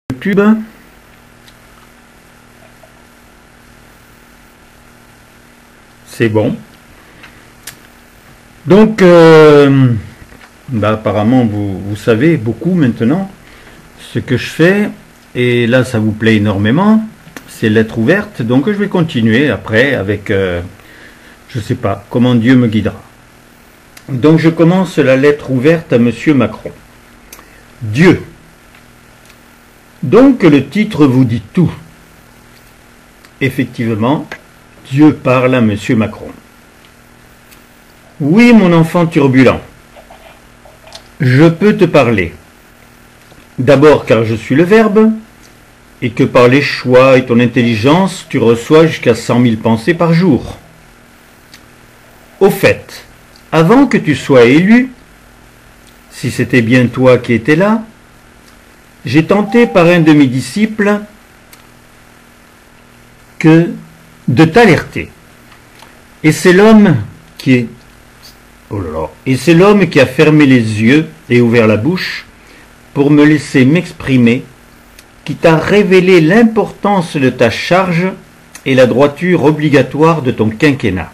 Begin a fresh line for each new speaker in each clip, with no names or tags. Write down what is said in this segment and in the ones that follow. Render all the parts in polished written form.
YouTube. C'est bon. Donc, apparemment, vous savez beaucoup maintenant ce que je fais. Et là, ça vous plaît énormément. C'est lettre ouverte. Donc, je vais continuer après avec, je sais pas, comment Dieu me guidera. Donc, je commence la lettre ouverte à Monsieur Macron. Dieu. Donc, le titre vous dit tout. Effectivement, Dieu parle à Monsieur Macron. Oui, mon enfant turbulent, je peux te parler. D'abord car je suis le Verbe, et que par les choix et ton intelligence, tu reçois jusqu'à 100 000 pensées par jour. Au fait, avant que tu sois élu, si c'était bien toi qui étais là, j'ai tenté par un de mes disciples de t'alerter. Et c'est l'homme qui a fermé les yeux et ouvert la bouche pour me laisser m'exprimer, qui t'a révélé l'importance de ta charge et la droiture obligatoire de ton quinquennat.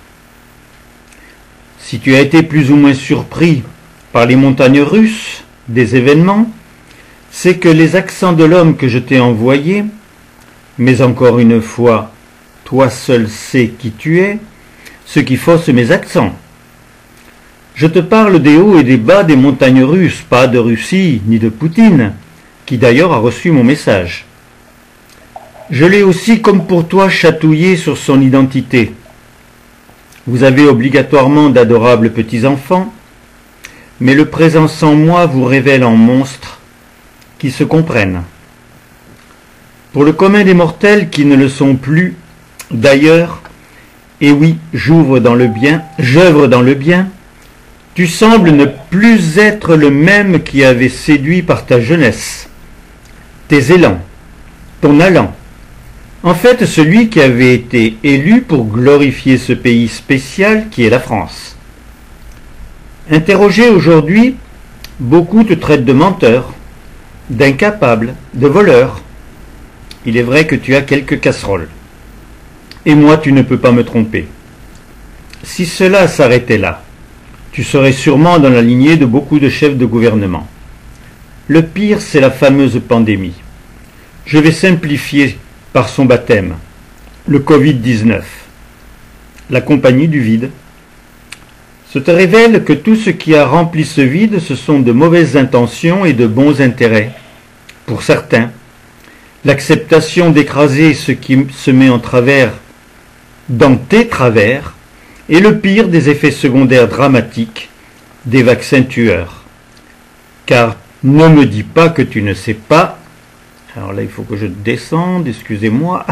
Si tu as été plus ou moins surpris par les montagnes russes des événements, c'est que les accents de l'homme que je t'ai envoyé, mais encore une fois, toi seul sais qui tu es, ce qui fausse mes accents. Je te parle des hauts et des bas des montagnes russes, pas de Russie ni de Poutine, qui d'ailleurs a reçu mon message. Je l'ai aussi, comme pour toi, chatouillé sur son identité. Vous avez obligatoirement d'adorables petits-enfants, mais le présent sans moi vous révèle en monstres qui se comprennent. Pour le commun des mortels qui ne le sont plus, d'ailleurs, et oui, j'œuvre dans le bien, tu sembles ne plus être le même qui avait séduit par ta jeunesse, tes élans, ton allant. En fait, celui qui avait été élu pour glorifier ce pays spécial qui est la France. Interrogé aujourd'hui, beaucoup te traitent de menteur, d'incapable, de voleur. Il est vrai que tu as quelques casseroles. Et moi, tu ne peux pas me tromper. Si cela s'arrêtait là, tu serais sûrement dans la lignée de beaucoup de chefs de gouvernement. Le pire, c'est la fameuse pandémie. Je vais simplifier par son baptême. Le Covid-19. La compagnie du vide. Ce te révèle que tout ce qui a rempli ce vide, ce sont de mauvaises intentions et de bons intérêts. Pour certains, l'acceptation d'écraser ce qui se met en travers dans tes travers est le pire des effets secondaires dramatiques des vaccins tueurs. Car ne me dis pas que tu ne sais pas. Alors là, il faut que je descende, excusez-moi.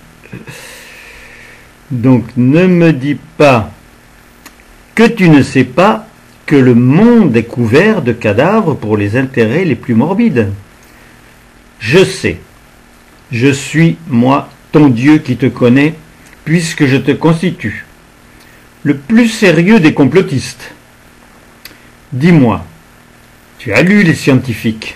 Donc, ne me dis pas que tu ne sais pas que le monde est couvert de cadavres pour les intérêts les plus morbides. Je sais. Je suis, moi, ton Dieu qui te connaît, puisque je te constitue le plus sérieux des complotistes. Dis-moi, tu as lu les scientifiques?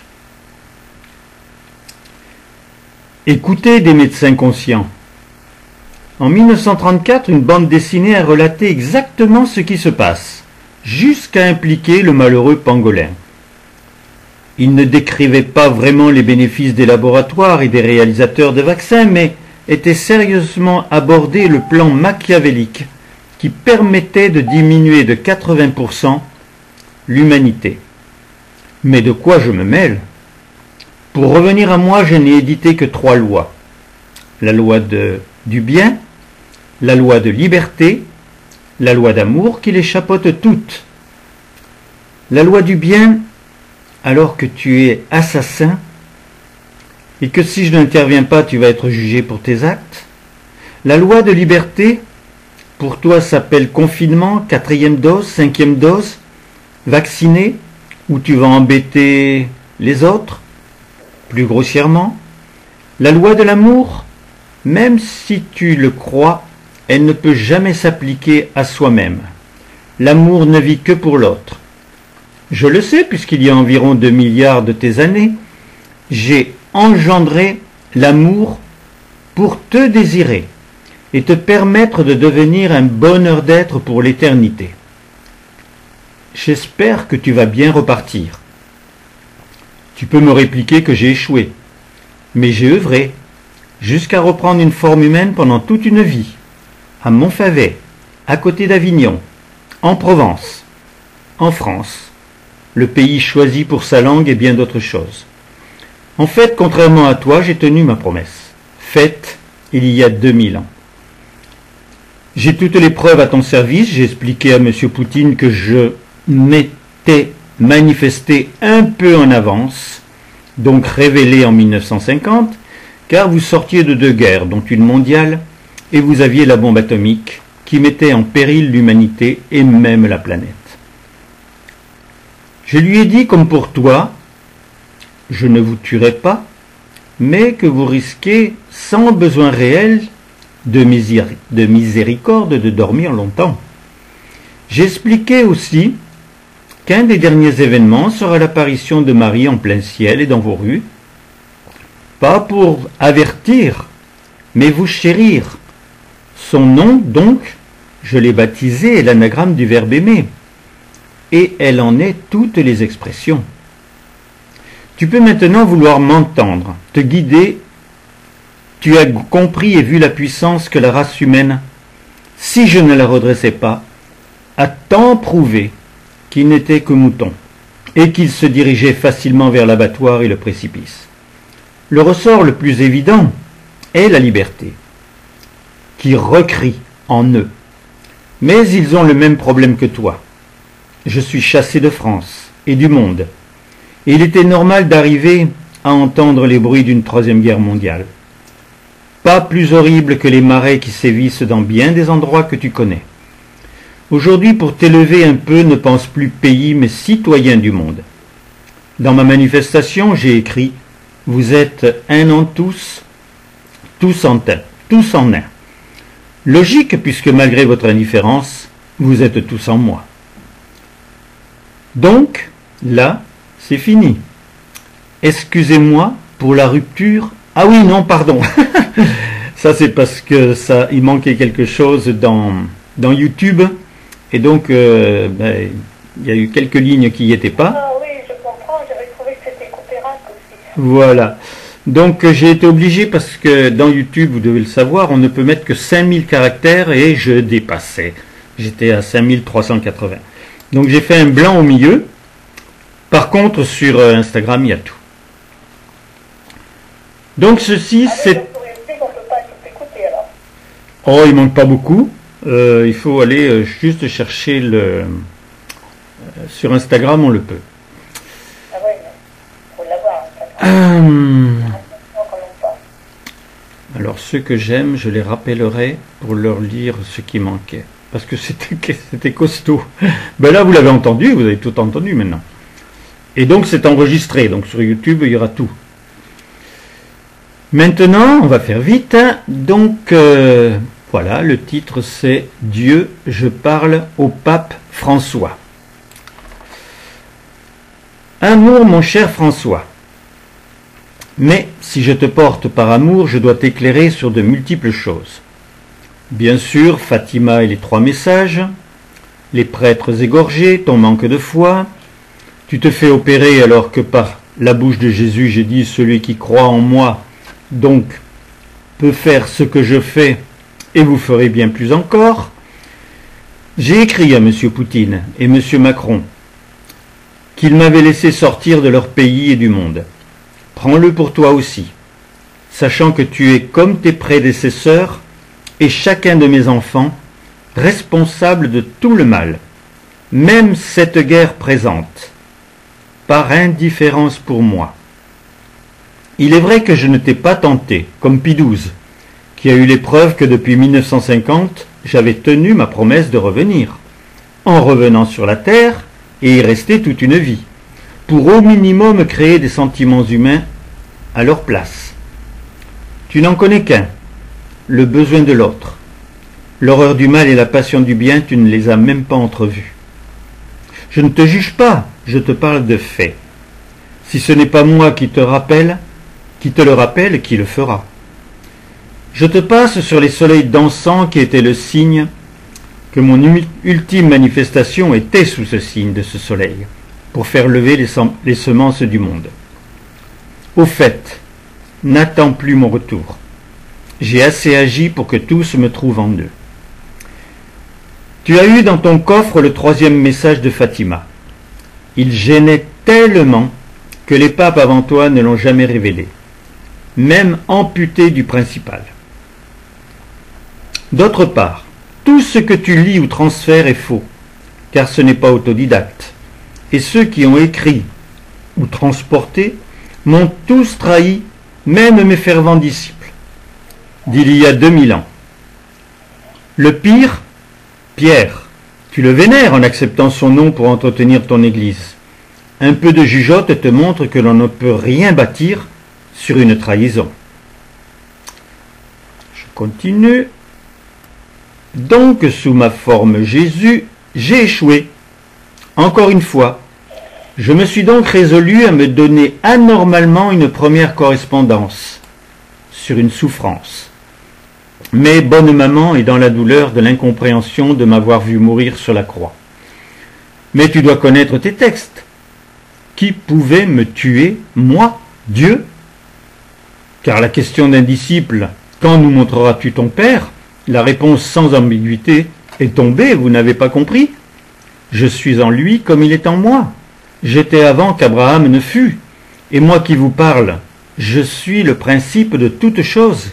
Écoutez des médecins conscients. En 1934, une bande dessinée a relaté exactement ce qui se passe, jusqu'à impliquer le malheureux pangolin. Il ne décrivait pas vraiment les bénéfices des laboratoires et des réalisateurs de vaccins, mais était sérieusement abordé le plan machiavélique qui permettait de diminuer de 80% l'humanité. Mais de quoi je me mêle? Pour revenir à moi, je n'ai édité que 3 lois. La loi du bien, la loi de liberté, la loi d'amour qui les chapeaute toutes. La loi du bien, alors que tu es assassin, et que si je n'interviens pas, tu vas être jugé pour tes actes. La loi de liberté, pour toi, s'appelle confinement, 4e dose, 5e dose, vacciné, où tu vas embêter les autres, plus grossièrement. La loi de l'amour, même si tu le crois, elle ne peut jamais s'appliquer à soi-même. L'amour ne vit que pour l'autre. Je le sais, puisqu'il y a environ 2 milliards de tes années, j'ai engendrer l'amour pour te désirer et te permettre de devenir un bonheur d'être pour l'éternité. J'espère que tu vas bien repartir. Tu peux me répliquer que j'ai échoué, mais j'ai œuvré, jusqu'à reprendre une forme humaine pendant toute une vie, à Montfavet, à côté d'Avignon, en Provence, en France, le pays choisi pour sa langue et bien d'autres choses. En fait, contrairement à toi, j'ai tenu ma promesse, faite il y a 2000 ans. J'ai toutes les preuves à ton service, j'ai expliqué à M. Poutine que je m'étais manifesté un peu en avance, donc révélé en 1950, car vous sortiez de 2 guerres, dont une mondiale, et vous aviez la bombe atomique qui mettait en péril l'humanité et même la planète. Je lui ai dit, comme pour toi, je ne vous tuerai pas, mais que vous risquez, sans besoin réel de miséricorde, de dormir longtemps. J'ai expliqué aussi qu'un des derniers événements sera l'apparition de Marie en plein ciel et dans vos rues, pas pour avertir, mais vous chérir. Son nom, donc, je l'ai baptisé, est l'anagramme du verbe aimer, et elle en est toutes les expressions. Tu peux maintenant vouloir m'entendre, te guider. Tu as compris et vu la puissance que la race humaine, si je ne la redressais pas, a tant prouvé qu'il n'était que mouton, et qu'il se dirigeait facilement vers l'abattoir et le précipice. Le ressort le plus évident est la liberté, qui recrie en eux. Mais ils ont le même problème que toi. Je suis chassé de France et du monde, et il était normal d'arriver à entendre les bruits d'une 3e guerre mondiale. Pas plus horrible que les marais qui sévissent dans bien des endroits que tu connais. Aujourd'hui, pour t'élever un peu, ne pense plus pays, mais citoyen du monde. Dans ma manifestation, j'ai écrit « Vous êtes un en tous, tous en un, tous en un ». Logique, puisque malgré votre indifférence, vous êtes tous en moi. Donc, là, c'est fini. Excusez-moi pour la rupture. Ah oui, non, pardon. Ça, c'est parce que il manquait quelque chose dans YouTube. Et donc, il y a eu quelques lignes qui n'y étaient pas.
Ah oui, je comprends, j'avais trouvé que c'était coupé rate aussi.
Voilà. Donc, j'ai été obligé parce que dans YouTube, vous devez le savoir, on ne peut mettre que 5000 caractères et je dépassais. J'étais à 5380. Donc, j'ai fait un blanc au milieu. Par contre, sur Instagram, il y a tout. Donc, ceci, c'est...
On peut pas tout écouter alors.
Oh, il manque pas beaucoup. Il faut aller juste chercher le... sur Instagram, on le peut.
Ah ouais, il faut l'avoir, Instagram.
Alors, ceux que j'aime, je les rappellerai pour leur lire ce qui manquait. Parce que c'était costaud. Ben là, vous l'avez entendu, vous avez tout entendu maintenant. Et donc, c'est enregistré. Donc, sur YouTube, il y aura tout. Maintenant, on va faire vite. Hein. Donc, voilà, le titre c'est « Dieu, je parle au pape François ». Amour, mon cher François. Mais, si je te porte par amour, je dois t'éclairer sur de multiples choses. Bien sûr, Fatima et les 3 messages, les prêtres égorgés, ton manque de foi, tu te fais opérer alors que par la bouche de Jésus j'ai dit « Celui qui croit en moi » donc peut faire ce que je fais et vous ferez bien plus encore. J'ai écrit à M. Poutine et M. Macron qu'ils m'avaient laissé sortir de leur pays et du monde. Prends-le pour toi aussi, sachant que tu es comme tes prédécesseurs et chacun de mes enfants responsable de tout le mal, même cette guerre présente, par indifférence pour moi. Il est vrai que je ne t'ai pas tenté, comme Pie XII, qui a eu les preuves que depuis 1950, j'avais tenu ma promesse de revenir, en revenant sur la terre et y rester toute une vie, pour au minimum créer des sentiments humains à leur place. Tu n'en connais qu'un, le besoin de l'autre. L'horreur du mal et la passion du bien, tu ne les as même pas entrevus. Je ne te juge pas, je te parle de faits. Si ce n'est pas moi qui te rappelle, qui te le rappelle et qui le fera. Je te passe sur les soleils dansants qui étaient le signe que mon ultime manifestation était sous ce signe de ce soleil, pour faire lever les semences du monde. Au fait, n'attends plus mon retour. J'ai assez agi pour que tous me trouvent en eux. Tu as eu dans ton coffre le 3e message de Fatima. Il gênait tellement que les papes avant toi ne l'ont jamais révélé, même amputé du principal. D'autre part, tout ce que tu lis ou transfères est faux, car ce n'est pas autodidacte, et ceux qui ont écrit ou transporté m'ont tous trahi, même mes fervents disciples, d'il y a 2000 ans. Le pire, Pierre, tu le vénères en acceptant son nom pour entretenir ton église. Un peu de jugeote te montre que l'on ne peut rien bâtir sur une trahison. Je continue. Donc, sous ma forme Jésus, j'ai échoué. Encore une fois, je me suis donc résolu à me donner anormalement une première correspondance sur une souffrance. Mais bonne maman est dans la douleur de l'incompréhension de m'avoir vu mourir sur la croix. Mais tu dois connaître tes textes. Qui pouvait me tuer, moi, Dieu? Car la question d'un disciple, quand nous montreras-tu ton Père? La réponse sans ambiguïté est tombée, vous n'avez pas compris? Je suis en lui comme il est en moi. J'étais avant qu'Abraham ne fût. Et moi qui vous parle, je suis le principe de toute chose.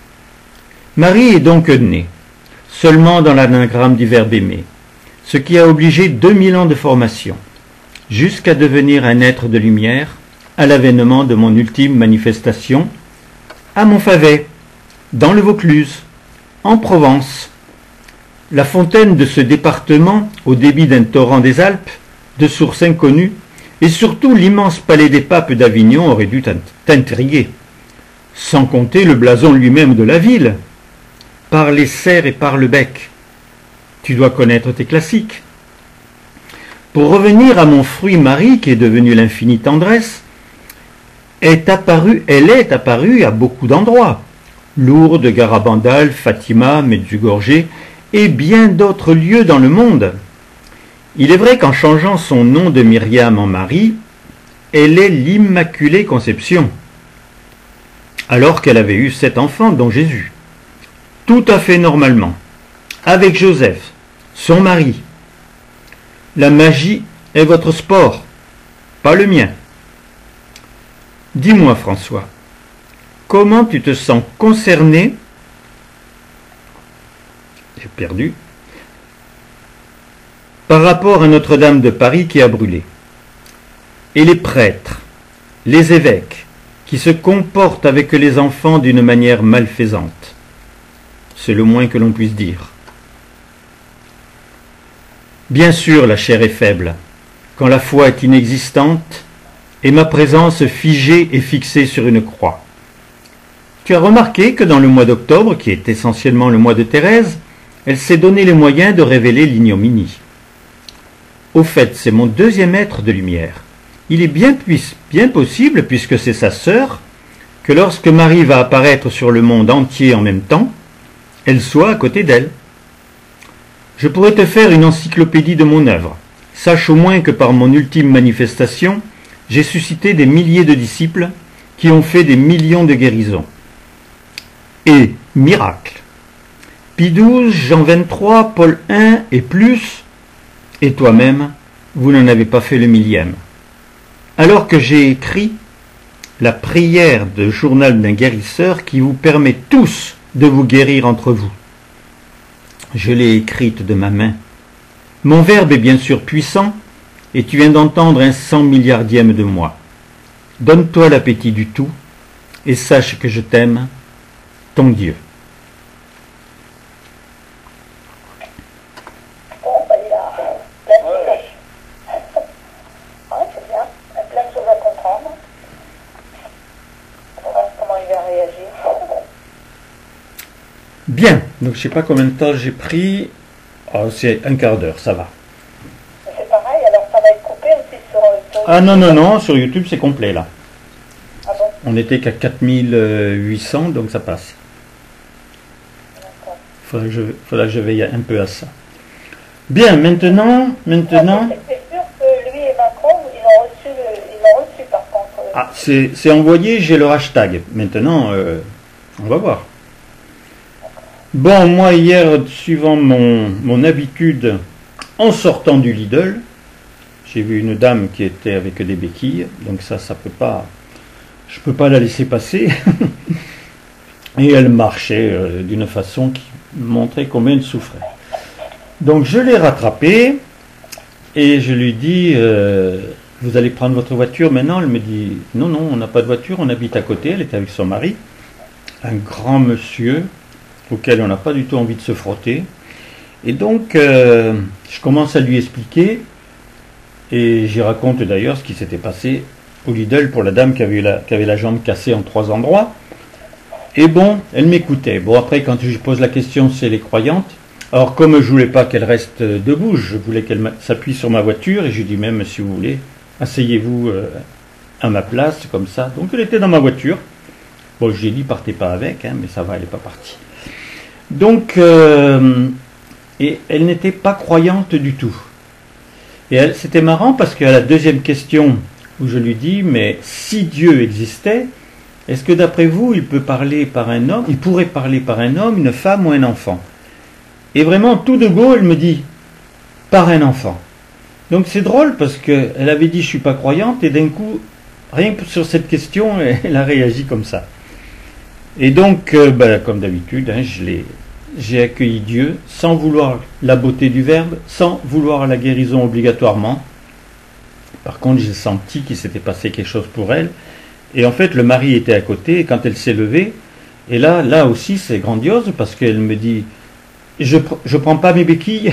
Marie est donc née, seulement dans l'anagramme du verbe aimer, ce qui a obligé 2000 ans de formation, jusqu'à devenir un être de lumière, à l'avènement de mon ultime manifestation, à Montfavet, dans le Vaucluse, en Provence. La fontaine de ce département, au débit d'un torrent des Alpes, de source inconnue, et surtout l'immense palais des papes d'Avignon auraient dû t'intriguer, sans compter le blason lui-même de la ville, par les serres et par le bec. Tu dois connaître tes classiques. Pour revenir à mon fruit Marie, qui est devenue l'infinie tendresse, elle est apparue à beaucoup d'endroits. Lourdes, Garabandal, Fatima, Medjugorje et bien d'autres lieux dans le monde. Il est vrai qu'en changeant son nom de Myriam en Marie, elle est l'Immaculée Conception, alors qu'elle avait eu 7 enfants, dont Jésus. Tout à fait normalement, avec Joseph, son mari. La magie est votre sport, pas le mien. Dis-moi, François, comment tu te sens concerné, j'ai perdu, par rapport à Notre-Dame de Paris qui a brûlé, et les prêtres, les évêques, qui se comportent avec les enfants d'une manière malfaisante? C'est le moins que l'on puisse dire. Bien sûr, la chair est faible, quand la foi est inexistante, et ma présence figée et fixée sur une croix. Tu as remarqué que dans le mois d'octobre, qui est essentiellement le mois de Thérèse, elle s'est donné les moyens de révéler l'ignominie. Au fait, c'est mon 2e être de lumière. Il est bien possible, puisque c'est sa sœur, que lorsque Marie va apparaître sur le monde entier en même temps, elle soit à côté d'elle. Je pourrais te faire une encyclopédie de mon œuvre. Sache au moins que par mon ultime manifestation, j'ai suscité des milliers de disciples qui ont fait des millions de guérisons. Et miracles. Pie XII, Jean 23, Paul I et plus, et toi-même, vous n'en avez pas fait le 1000e. Alors que j'ai écrit la prière de journal d'un guérisseur qui vous permet tous de vous guérir entre vous. Je l'ai écrite de ma main. Mon verbe est bien sûr puissant, et tu viens d'entendre un 100 milliardième de moi. Donne-toi l'appétit du tout, et sache que je t'aime, ton Dieu.
Bon, il y a plein de choses. C'est bien, il y a plein de choses à comprendre. On va voir comment il va réagir.
Bien, donc je ne sais pas combien de temps j'ai pris. Oh, c'est un quart d'heure, ça va.
C'est pareil, alors ça va être coupé aussi sur...
Ah non, sur YouTube c'est complet là.
Ah bon?
On n'était qu'à 4800, donc ça passe.
D'accord.
Faudra que je veille un peu à ça. Bien, maintenant...
C'est sûr que lui et Macron, ils l'ont reçu par contre.
Ah, c'est envoyé, j'ai le hashtag. Maintenant, on va voir. Bon, moi hier, suivant mon habitude, en sortant du Lidl, j'ai vu une dame qui était avec des béquilles, donc ça peut pas, je peux pas la laisser passer. Et elle marchait d'une façon qui montrait combien elle souffrait. Donc je l'ai rattrapée et je lui dis, vous allez prendre votre voiture maintenant? Elle me dit, non, non, on n'a pas de voiture, on habite à côté. Elle était avec son mari, un grand monsieur auquel on n'a pas du tout envie de se frotter. Et donc, je commence à lui expliquer, et j'y raconte d'ailleurs ce qui s'était passé au Lidl pour la dame qui avait la jambe cassée en 3 endroits. Et bon, elle m'écoutait. Bon, après, quand je lui pose la question si elle est croyante, alors comme je voulais pas qu'elle reste debout, je voulais qu'elle s'appuie sur ma voiture, et je lui dis même, si vous voulez, asseyez-vous à ma place, comme ça. Donc elle était dans ma voiture. Bon, je lui ai dit, partez pas avec, hein, mais ça va, elle n'est pas partie. Donc, et elle n'était pas croyante du tout. Et c'était marrant parce qu'à la deuxième question où je lui dis, mais si Dieu existait, est-ce que d'après vous, il pourrait parler par un homme, une femme ou un enfant? Et vraiment, tout de go, elle me dit, par un enfant. Donc c'est drôle parce qu'elle avait dit, je suis pas croyante, et d'un coup, rien que sur cette question, elle a réagi comme ça. Et donc, comme d'habitude, hein, j'ai accueilli Dieu sans vouloir la beauté du verbe, sans vouloir la guérison obligatoirement. Par contre, j'ai senti qu'il s'était passé quelque chose pour elle. Et en fait, le mari était à côté, et quand elle s'est levée, et là aussi, c'est grandiose, parce qu'elle me dit, je prends pas mes béquilles.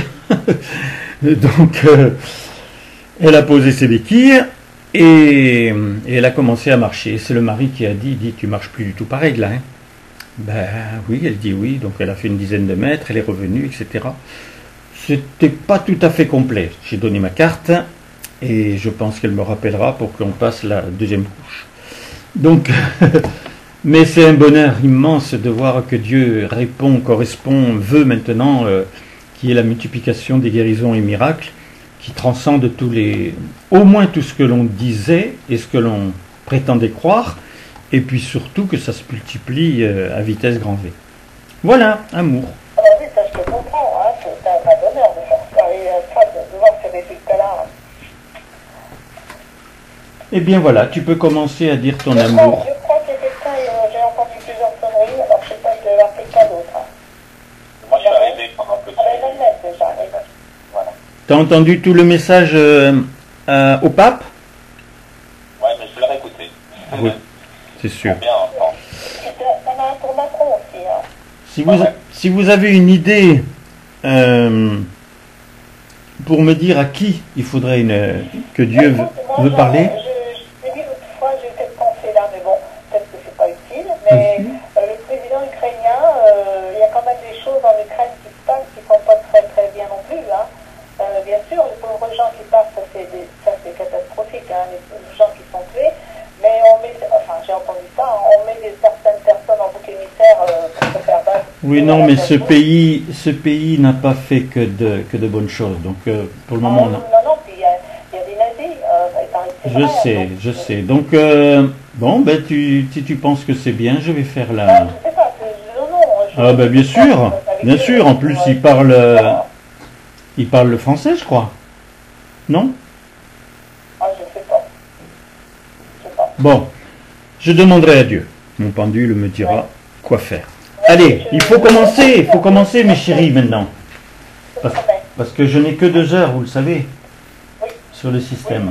Donc, elle a posé ses béquilles, et elle a commencé à marcher. C'est le mari qui a dit, tu marches plus du tout pareil là, hein. Ben oui, elle dit oui, donc elle a fait une dizaine de mètres, elle est revenue, etc. C'était pas tout à fait complet. J'ai donné ma carte et je pense qu'elle me rappellera pour qu'on passe la deuxième couche. Donc, mais c'est un bonheur immense de voir que Dieu répond, correspond, veut maintenant qu'il y ait la multiplication des guérisons et miracles qui transcendent au moins tout ce que l'on disait et ce que l'on prétendait croire. Et puis surtout que ça se multiplie à vitesse grand V. Voilà, amour.
Ah bah oui, ça je te comprends, hein, c'est un vrai bonheur de faire ça, et de voir ces résultats-là.
Eh bien voilà, tu peux commencer à dire ton amour.
Je crois qu'il y a quelqu'un, j'ai entendu plusieurs sonneries, alors je sais pas, je vais voir quelqu'un d'autre. Hein.
Moi, je suis arrivé pendant que tu...
Ah ben, je vais déjà, voilà.
T'as entendu tout le message au pape?
Ouais, mais je l'ai réécouté.
Oui, c'est sûr.
Bien, bon.
Il y en a un pour Macron aussi. Hein.
Si vous avez une idée pour me dire à qui il faudrait que Dieu veut parler.
Je t'ai dit l'autre fois, j'ai eu cette pensée-là, mais bon, peut-être que c'est pas utile. Mais le président ukrainien, il y a quand même des choses en Ukraine qui se passent qui sont pas très très bien non plus. Hein. Bien sûr, les pauvres gens qui partent, ça c'est catastrophique, hein, les gens qui sont tués. Mais on met, enfin j'ai entendu ça, on met certaines personnes en bouc émissaire pour se faire battre.
Oui, non, mais ce pays n'a pas fait que de bonnes choses. Donc pour le moment,
non. Non, puis il y a des nazis.
Je sais. Donc bon, ben si tu penses que c'est bien, je vais faire la.
Non, je sais pas.
Ah ben bien sûr. En plus, il parle le français, je crois. Non?
Ah, je sais pas.
Bon, je demanderai à Dieu. Mon pendule me dira quoi faire. Allez, il faut commencer mes chéris maintenant. Parce que je n'ai que 2 heures, vous le savez, sur le système.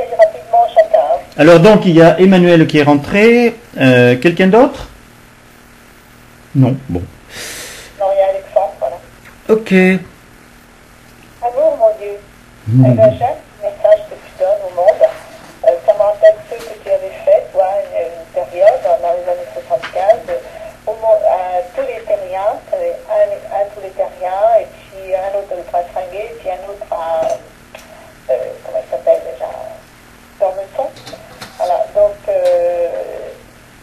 Alors donc, il y a Emmanuel qui est rentré. Quelqu'un d'autre? Non, bon.
Non, il y a Alexandre, voilà.
Ok.
Amour, mon Dieu. J'aime le message que tu donnes au monde. Ça me rappelle ceux que tu avais fait, toi, une période, dans les années 75, à tous les terriens, un tous les terriens, et puis un autre à Fringuet, et puis un autre à, comment il s'appelle déjà, Dormeçon. Voilà, donc,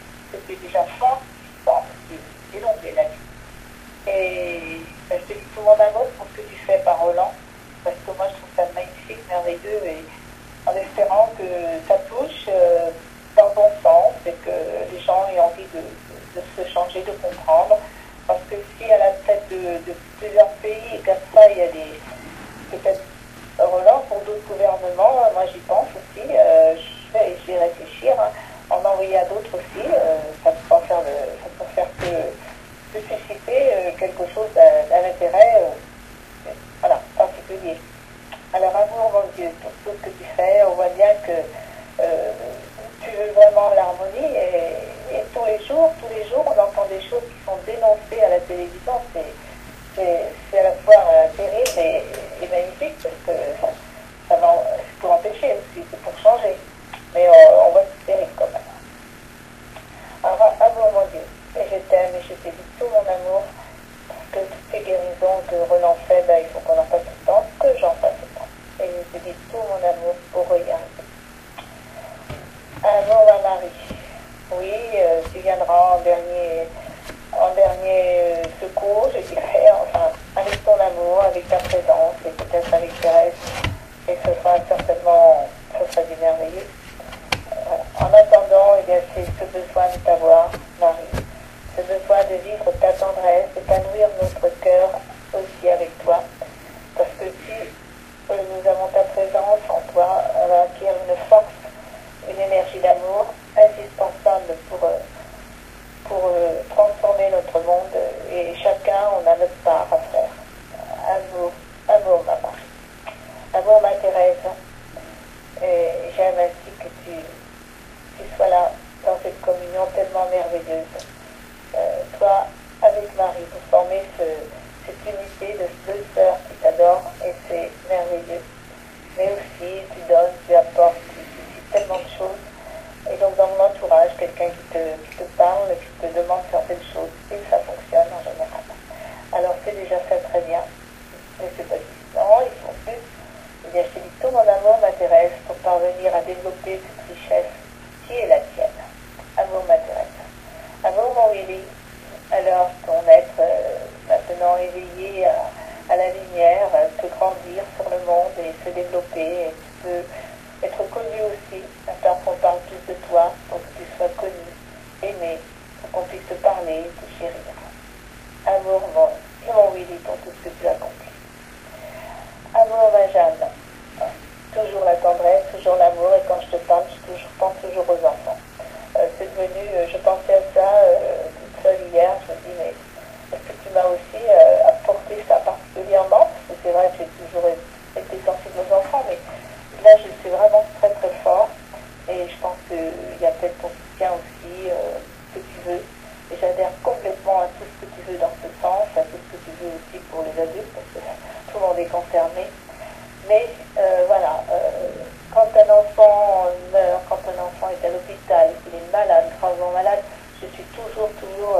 de se changer, de comprendre. Parce que si à la tête de plusieurs pays, et comme ça, il y a des peut-être relance pour d'autres gouvernements, moi j'y pense aussi, je vais réfléchir, hein, en envoyer à d'autres aussi, ça peut faire que susciter quelque chose d'un intérêt voilà, particulier. Alors amour mon Dieu, pour tout ce que tu fais, on voit bien que tu veux vraiment l'harmonie et tous les jours, on entend des choses qui sont dénoncées à la télévision. C'est à la fois terrible et magnifique parce que ça va, c'est pour empêcher aussi, c'est pour changer. Mais on voit que c'est terrible quand même. Alors amour mon Dieu, et je t'aime et je te dis tout mon amour, que toutes ces guérisons que Roland fait, ben, il faut qu'on en fasse tout le temps, que j'en fasse tout le temps. Et je te dis tout mon amour pour y arriver. Amour ma Marie, oui, tu viendras en dernier secours, je dirais, enfin, avec ton amour, avec ta présence, et peut-être avec Thérèse, et ce sera certainement, ce sera du merveilleux. En attendant, eh bien, c'est ce besoin de t'avoir, Marie, ce besoin de vivre ta tendresse, d'épanouir notre cœur aussi avec toi, parce que si nous avons ta présence en toi, on va acquérir une force, une énergie d'amour indispensable pour transformer notre monde, et chacun, on a notre part à faire. Amour ma Marie, amour ma Thérèse, et j'aime ainsi que tu sois là dans cette communion tellement merveilleuse. Toi, avec Marie, vous formez cette unité de deux sœurs qui t'adorent, et c'est merveilleux. Mais aussi, tu donnes, tu apportes, tu suscites tellement de choses. Et donc, dans mon entourage, quelqu'un qui te parle, qui te demande certaines choses, et ça fonctionne en général. Alors, c'est déjà fait très bien, mais c'est pas suffisant, il faut plus. Eh bien, je te dis tout mon amour, ma Thérèse, pour parvenir à développer cette richesse qui est la tienne. Amour, ma Thérèse. Amour, mon Willy. Alors, ton être maintenant éveillé à la lumière peut grandir sur le monde et se développer, et tu peux être connu aussi, afin qu'on parle plus de toi, pour que tu sois connu, aimé, pour qu'on puisse te parler, te chérir. Amour, mon Willy, pour tout ce que tu as accompli. Amour, ma Jeanne. Toujours la tendresse, toujours l'amour, et quand je te parle, je pense toujours aux enfants. C'est devenu, je pensais à ça toute seule hier, je me dis, mais est-ce que tu m'as aussi apporté ça particulièrement? Parce que c'est vrai que j'ai toujours été sensible aux enfants, mais là je suis vraiment très très fort, et je pense qu'il y a peut-être ton soutien aussi, que tu veux, et j'adhère complètement à tout ce que tu veux dans ce sens, à tout ce que tu veux aussi pour les adultes, parce que tout le monde est concerné. Mais voilà, quand un enfant meurt, quand un enfant est à l'hôpital, qu'il est malade, gravement malade, je suis toujours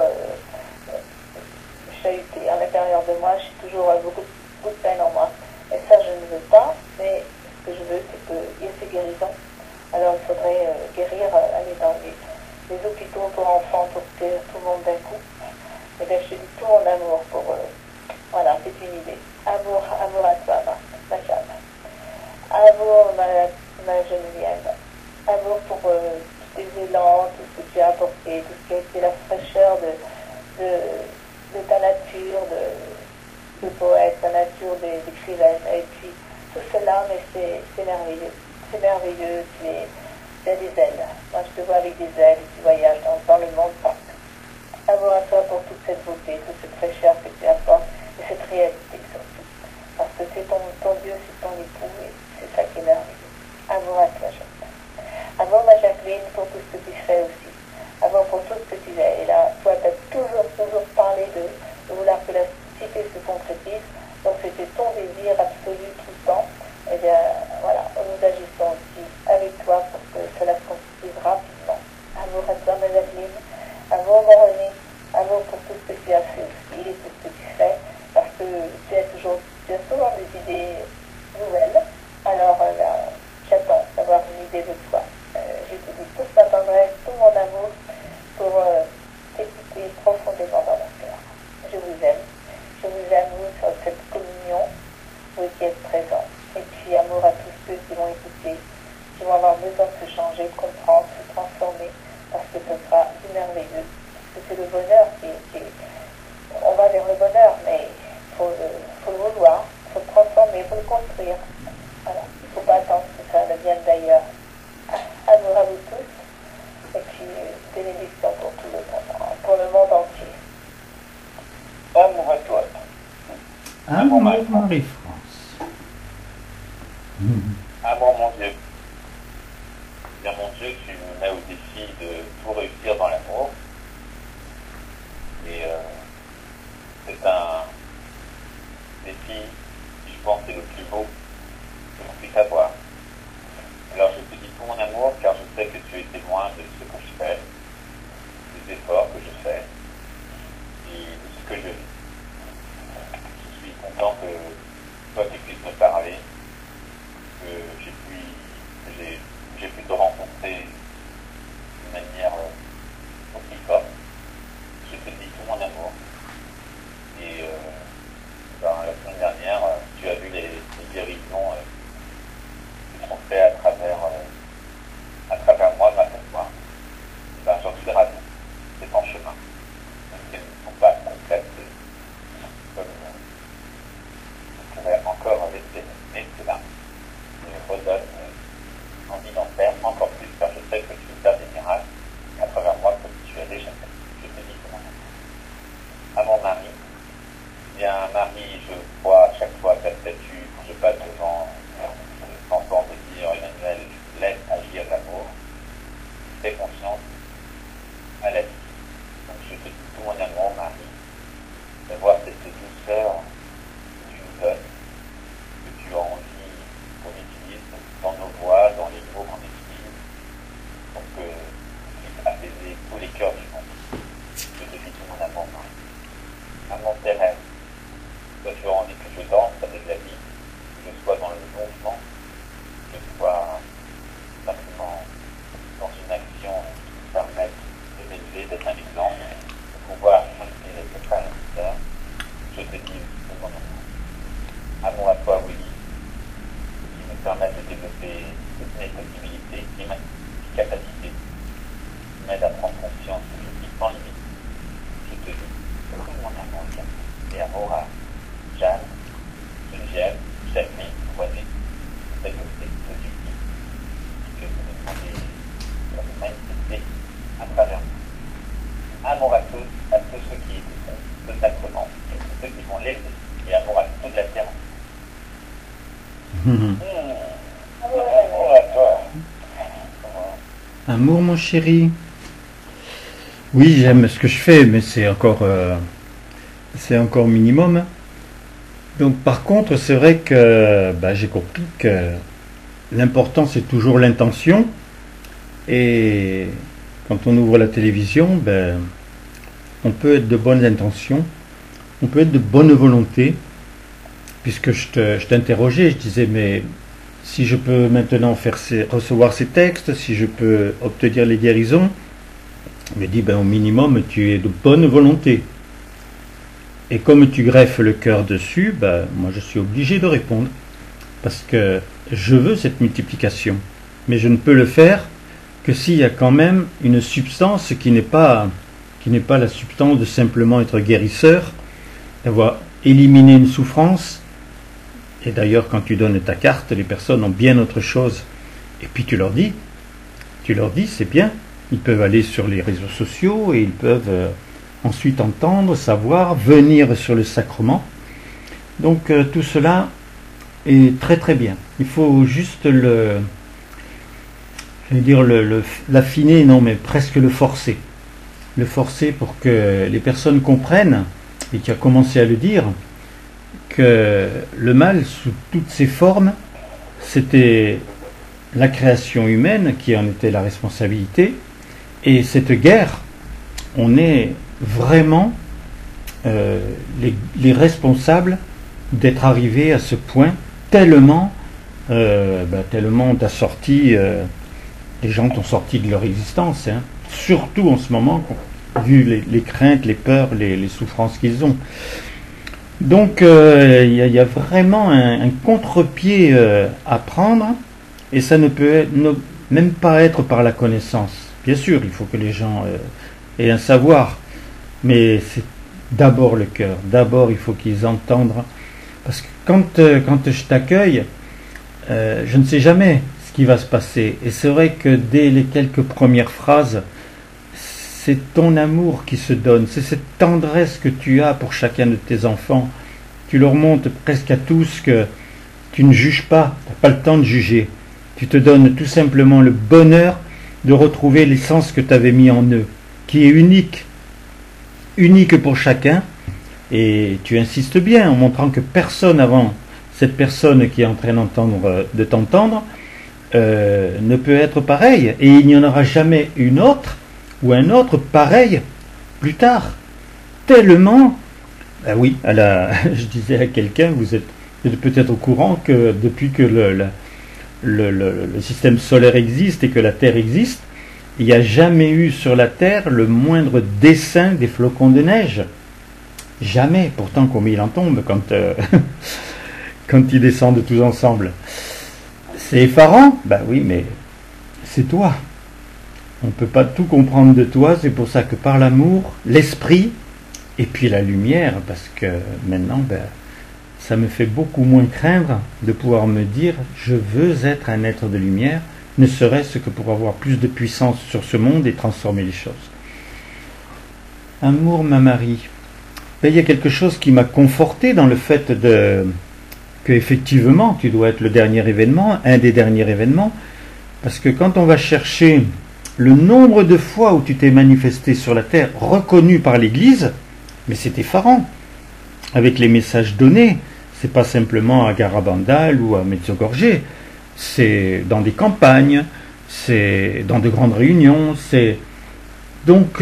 chahutée à l'intérieur de moi, j'ai toujours beaucoup de peine en moi. Et ça, je ne veux pas, mais ce que je veux, c'est qu'il y ait ces guérisons. Alors il faudrait guérir, aller dans les hôpitaux pour enfants, pour guérir tout le monde d'un coup. Et bien, je te dis tout mon amour pour voilà, c'est une idée. Amour à toi, ma Jeanne. Amour, ma Geneviève. Amour pour tous tes élans, tout ce que tu as apporté, tout ce qui a été la fraîcheur de ta nature, de poète, ta nature d'écrivaine. Et puis, tout cela, mais c'est merveilleux. C'est merveilleux, tu as des ailes. Moi, je te vois avec des ailes, tu voyages dans le monde partout. Amour à toi pour toute cette beauté, toute cette fraîcheur que tu apportes, et cette réalité surtout. Parce que c'est ton Dieu, c'est ton époux, et c'est ça qui est merveilleux. Amour à toi, Jacqueline. Amour, ma Jacqueline, pour tout ce que tu fais aussi. Amour pour tout ce que tu es. Et là, toi, tu as toujours parlé de vouloir que la cité se concrétise. Donc, c'était ton désir absolu tout le temps. Et bien, voilà, nous agissons aussi avec toi pour que cela se concrétise rapidement. Amour à toi, ma Jacqueline. Amour, mon René. Amour pour tout ce que tu as fait aussi et tout ce que tu fais. Parce que tu as souvent des idées nouvelles. Alors, j'attends d'avoir une idée de toi. Je te dis toute ma tendresse, tout mon amour pour t'écouter profondément dans mon cœur. Je vous aime, vous, sur cette communion, vous qui êtes présents. Et puis, amour à tous ceux qui vont écouter, qui vont avoir besoin de se changer, de comprendre, de se transformer, parce que ce sera du merveilleux. que c'est le bonheur on va vers le bonheur, mais il faut le vouloir, il faut le transformer, il faut le construire. Voilà. Il ne faut pas attendre que ça ne vienne d'ailleurs. Amour à vous tous, et puis bénédiction pour tout le monde, pour le monde entier.
Amour à toi.
Amour Marie-France.
Amour mon Dieu. Bien mon Dieu, tu me mets au défi de tout réussir dans l'amour. Et c'est un défi qui, je pense, est le plus beau que l'on puisse avoir. Alors je te dis tout mon amour, car je sais que tu es témoin de ce que je fais, des efforts que je fais, et de ce que je vis. Je suis content que toi tu puisses me parler, que j'ai pu te rencontrer d'une manière aussi forte. Je te dis tout mon amour. Et la semaine dernière, tu as vu les guérisons qui sont faites à travers moi, ma foi. Ben, j'en suis ravi. C'est en chemin. Même si elles ne sont pas complètes comme je pourrais encore l'espérer. Mais c'est là. Je me redonne envie d'en faire encore plus, car je sais que tu veux faire des miracles à travers moi comme tu as déjà fait. Je te dis comment. À mon mari, bien Marie, je vois à chaque fois ta statue, quand je passe devant, je t'entends me dire, Emmanuel, laisse agir l'amour, fais confiance à la vie. Donc je te dis tout mon amour, Marie, d'avoir cette douceur que tu nous donnes, que tu as envie qu'on utilise dans nos voix, dans les mots qu'on utilise, pour que tu puisses apaiser tous les cœurs du monde. Je te dis tout mon amour, Marie. Amour terrestre, toi tu as envie que je danse avec la vie, que je sois dans le mouvement, que je sois simplement dans une action qui me permette de m'élever, d'être un exemple, de pouvoir inspirer ce frère et sœur. Je te dis tout mon amour. Amour à toi, Willy, qui me permet de développer toutes mes possibilités, mes capacités, qui m'aide à prendre conscience que je vis sans limite. Je te dis tout mon amour, et amour à Jeanne, Geneviève, Jacqueline, René, développer positif, et que vous me demandez de vous manifester à travers moi. Amour à tous ceux qui écouteront ce sacrement, et à tous ceux qui vont l'écouter, et amour à toute la terre. Amour à toi.
Amour mon chéri. Oui, j'aime ce que je fais, mais c'est encore minimum. Donc par contre, c'est vrai que j'ai compris que l'important c'est toujours l'intention. Et quand on ouvre la télévision, on peut être de bonnes intentions, on peut être de bonne volonté. Puisque je t'interrogeais, je disais, mais si je peux maintenant recevoir ces textes, si je peux obtenir les guérisons, il me dit, au minimum, tu es de bonne volonté. Et comme tu greffes le cœur dessus, moi je suis obligé de répondre. Parce que je veux cette multiplication. Mais je ne peux le faire que s'il y a quand même une substance qui n'est pas la substance de simplement être guérisseur, d'avoir éliminé une souffrance. Et d'ailleurs, quand tu donnes ta carte, les personnes ont bien autre chose. Et puis tu leur dis, c'est bien. Ils peuvent aller sur les réseaux sociaux et ils peuvent ensuite entendre, savoir, venir sur le sacrement. Donc tout cela est très très bien. Il faut juste l'affiner, non mais presque le forcer. Le forcer pour que les personnes comprennent, et tu as commencé à le dire, que le mal sous toutes ses formes, c'était la création humaine qui en était la responsabilité, et cette guerre, on est vraiment les responsables d'être arrivés à ce point, tellement on a sorti, les gens ont sorti de leur existence, surtout en ce moment, vu les craintes, les peurs, les souffrances qu'ils ont. Donc il y a vraiment un contre-pied à prendre, et ça ne peut même pas être par la connaissance. Bien sûr, il faut que les gens aient un savoir, Mais c'est d'abord le cœur. D'abord, il faut qu'ils entendent. Parce que quand je t'accueille, je ne sais jamais ce qui va se passer. Et c'est vrai que dès les quelques premières phrases, c'est ton amour qui se donne. C'est cette tendresse que tu as pour chacun de tes enfants. Tu leur montres presque à tous que tu ne juges pas. Tu n'as pas le temps de juger. Tu te donnes tout simplement le bonheur de retrouver l'essence que tu avais mis en eux, qui est unique. Unique pour chacun. Et tu insistes bien en montrant que personne avant cette personne qui est en train de t'entendre ne peut être pareil. Et il n'y en aura jamais une autre ou un autre pareil plus tard. Tellement, ben oui, je disais à quelqu'un, vous êtes peut-être au courant que depuis que le système solaire existe et que la Terre existe, il n'y a jamais eu sur la Terre le moindre dessin des flocons de neige. Jamais. Pourtant, combien il en tombe quand ils descendent tous ensemble. C'est effarant. Ben oui, mais c'est toi. On ne peut pas tout comprendre de toi. C'est pour ça que par l'amour, l'esprit et puis la lumière, parce que maintenant, ça me fait beaucoup moins craindre de pouvoir me dire je veux être un être de lumière, ne serait-ce que pour avoir plus de puissance sur ce monde et transformer les choses. Amour, ma Marie. Il y a quelque chose qui m'a conforté dans le fait que effectivement tu dois être le dernier événement, un des derniers événements, parce que quand on va chercher le nombre de fois où tu t'es manifesté sur la terre, reconnu par l'Église, mais c'est effarant. Avec les messages donnés, c'est pas simplement à Garabandal ou à Mezzogorje, c'est dans des campagnes, c'est dans de grandes réunions, c'est donc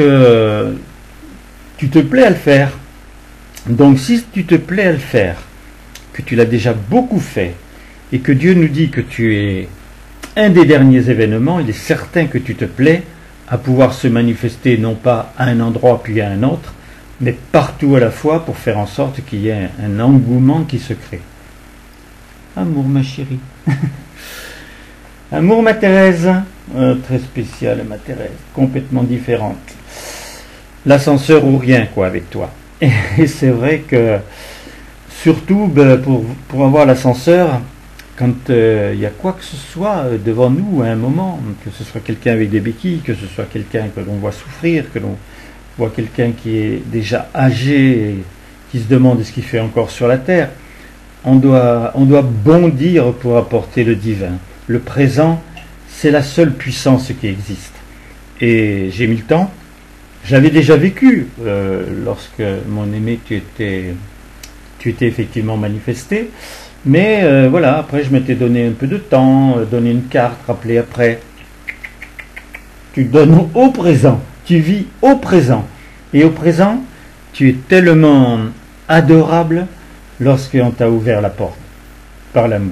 tu te plais à le faire. Donc si tu te plais à le faire, que tu l'as déjà beaucoup fait, et que Dieu nous dit que tu es un des derniers événements, il est certain que tu te plais à pouvoir se manifester non pas à un endroit puis à un autre, mais partout à la fois pour faire en sorte qu'il y ait un engouement qui se crée. Amour, ma chérie. Amour, ma Thérèse. Très spéciale, ma Thérèse. Complètement différente. L'ascenseur ou rien, quoi, avec toi. Et c'est vrai que, surtout pour avoir l'ascenseur, quand il y a quoi que ce soit devant nous à un moment, que ce soit quelqu'un avec des béquilles, que ce soit quelqu'un que l'on voit souffrir, que l'on voit quelqu'un qui est déjà âgé et qui se demande ce qu'il fait encore sur la terre, on doit bondir pour apporter le divin. Le présent, c'est la seule puissance qui existe. Et j'ai mis le temps. J'avais déjà vécu lorsque mon aimé tu étais effectivement manifesté, mais voilà, après je m'étais donné un peu de temps, donné une carte, rappelé après. Tu donnes au présent, tu vis au présent, et au présent tu es tellement adorable lorsqu'on t'a ouvert la porte par l'amour.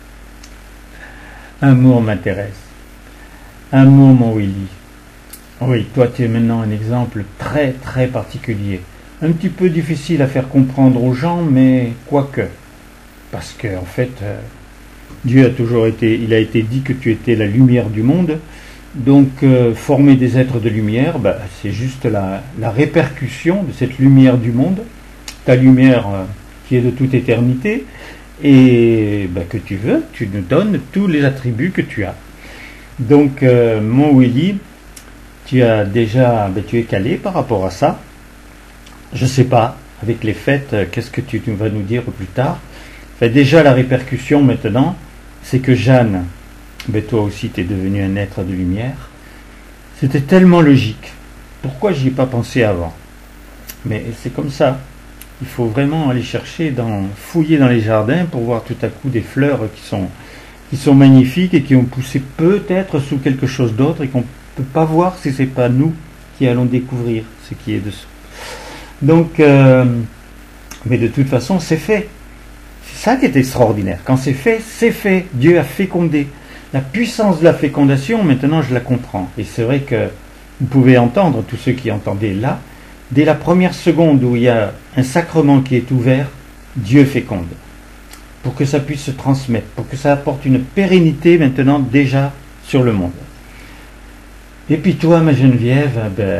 Amour m'intéresse, amour mon Willy. Oui, toi tu es maintenant un exemple très très particulier. Un petit peu difficile à faire comprendre aux gens, mais quoique. Parce que en fait, Dieu a toujours été, il a été dit que tu étais la lumière du monde. Donc former des êtres de lumière, c'est juste la répercussion de cette lumière du monde. Ta lumière qui est de toute éternité. Et que tu veux, tu nous donnes tous les attributs que tu as. Donc mon Willy, tu as déjà, tu es calé par rapport à ça. Je ne sais pas, avec les fêtes, qu'est-ce que tu vas nous dire plus tard. Déjà, la répercussion maintenant, c'est que Jeanne, toi aussi, tu es devenu un être de lumière. C'était tellement logique. Pourquoi j'y ai pas pensé avant? Mais c'est comme ça. Il faut vraiment aller chercher, fouiller dans les jardins pour voir tout à coup des fleurs qui sont magnifiques et qui ont poussé peut-être sous quelque chose d'autre et qu'on ne peut pas voir si ce n'est pas nous qui allons découvrir ce qui est dessous. Donc, mais de toute façon, c'est fait. C'est ça qui est extraordinaire. Quand c'est fait. Dieu a fécondé. La puissance de la fécondation, maintenant, je la comprends. Et c'est vrai que vous pouvez entendre, tous ceux qui entendaient là, dès la première seconde où il y a un sacrement qui est ouvert, Dieu féconde. Pour que ça puisse se transmettre, pour que ça apporte une pérennité maintenant déjà sur le monde. Et puis toi, ma Geneviève,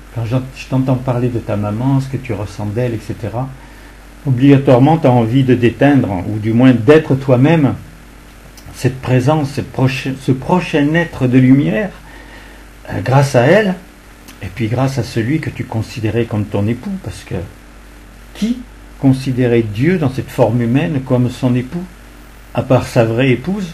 quand je t'entends parler de ta maman, ce que tu ressens d'elle, etc., obligatoirement tu as envie de d'éteindre, ou du moins d'être toi-même cette présence, ce prochain être de lumière, grâce à elle, et puis grâce à celui que tu considérais comme ton époux, parce que qui considérait Dieu dans cette forme humaine comme son époux, à part sa vraie épouse?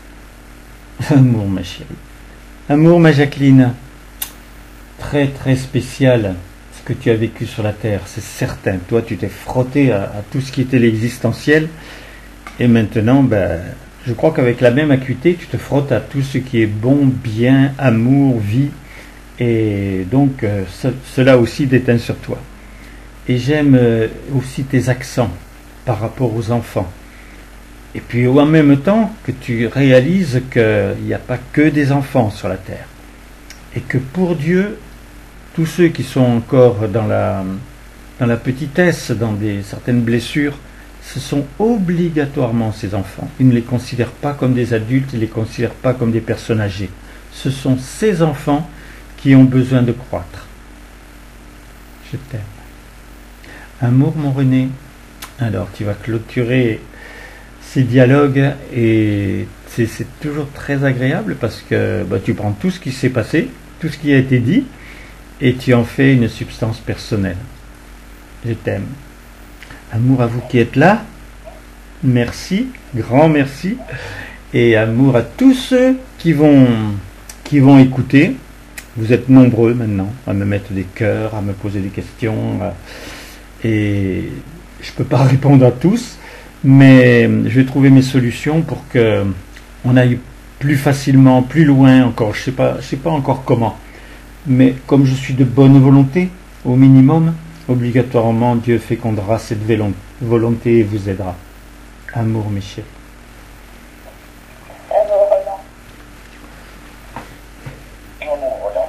Amour, ma chérie. Amour, ma Jacqueline. Très très spécial ce que tu as vécu sur la terre, c'est certain. Toi, tu t'es frotté à tout ce qui était l'existentiel, et maintenant, je crois qu'avec la même acuité, tu te frottes à tout ce qui est bon, bien, amour, vie, et donc cela aussi déteint sur toi. Et j'aime aussi tes accents par rapport aux enfants. Et puis en même temps que tu réalises qu'il n'y a pas que des enfants sur la terre. Et que pour Dieu, tous ceux qui sont encore dans la petitesse, dans certaines blessures, ce sont obligatoirement ces enfants. Il ne les considère pas comme des adultes, il ne les considère pas comme des personnes âgées. Ce sont ces enfants qui ont besoin de croître. Je t'aime. Amour, mon René. Alors, tu vas clôturer ces dialogues et c'est toujours très agréable parce que tu prends tout ce qui s'est passé, tout ce qui a été dit, et tu en fais une substance personnelle. Je t'aime. Amour à vous qui êtes là. Merci, grand merci. Et amour à tous ceux qui vont écouter. Vous êtes nombreux maintenant à me mettre des cœurs, à me poser des questions. Et je ne peux pas répondre à tous, mais je vais trouver mes solutions pour qu'on aille plus facilement, plus loin encore. Je sais pas encore comment. Mais comme je suis de bonne volonté, au minimum, obligatoirement, Dieu fécondera cette volonté et vous aidera. Amour, mes chéris.
Amour, Roland.
Amour, Roland.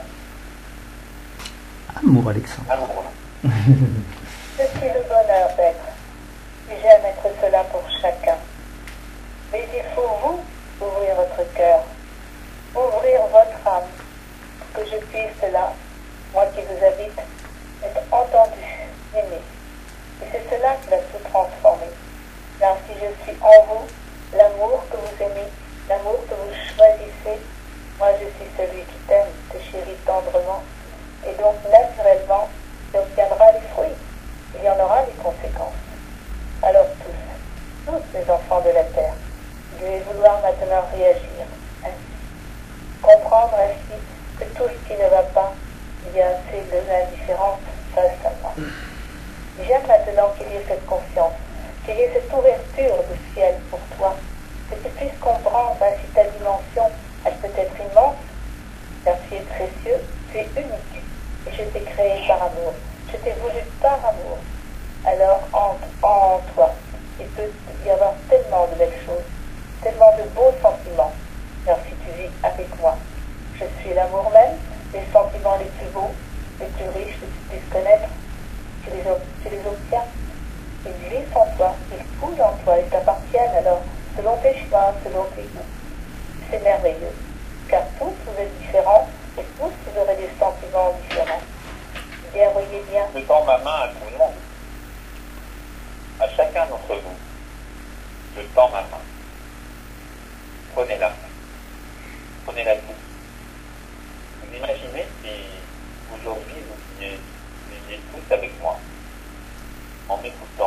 Amour, Alexandre.
Amour, Roland.
Je suis le bonheur d'être. Et j'aime être cela pour chacun. Mais il faut vous ouvrir votre cœur, ouvrir votre âme, pour que je puisse là, moi qui vous habite, être entendu, aimé. Et c'est cela qui va tout transformer. Car si je suis en vous, l'amour que vous aimez, l'amour que vous choisissez, moi je suis celui qui t'aime, te chérit tendrement. Et donc naturellement, il obtiendra les fruits. Il y en aura des conséquences. Alors tous les enfants de la terre, je vais vouloir maintenant réagir ainsi. Comprendre ainsi que tout ce qui ne va pas, il y a assez de l'indifférence face à moi. J'aime maintenant qu'il y ait cette confiance, qu'il y ait cette ouverture du ciel pour toi, que tu puisses comprendre ainsi ta dimension, elle peut être immense, car tu es précieux, tu es unique, et je t'ai créé par amour, je t'ai voulu par amour. Alors en toi, il peut y avoir tellement de belles choses, tellement de beaux sentiments, car si tu vis avec moi, je suis l'amour même, les sentiments les plus beaux, les plus riches que tu puisses connaître, tu les obtiens. Ils vivent en toi, ils coulent en toi, ils t'appartiennent alors, selon tes choix, selon tes goûts. C'est merveilleux, car tous vous êtes différents et tous vous aurez des sentiments différents. Bien, voyez bien.
Je tends ma main à tout le monde, à chacun d'entre vous. Je tends ma main. Prenez-la. Prenez-la tous. Vous imaginez si aujourd'hui vous viviez tous avec moi, en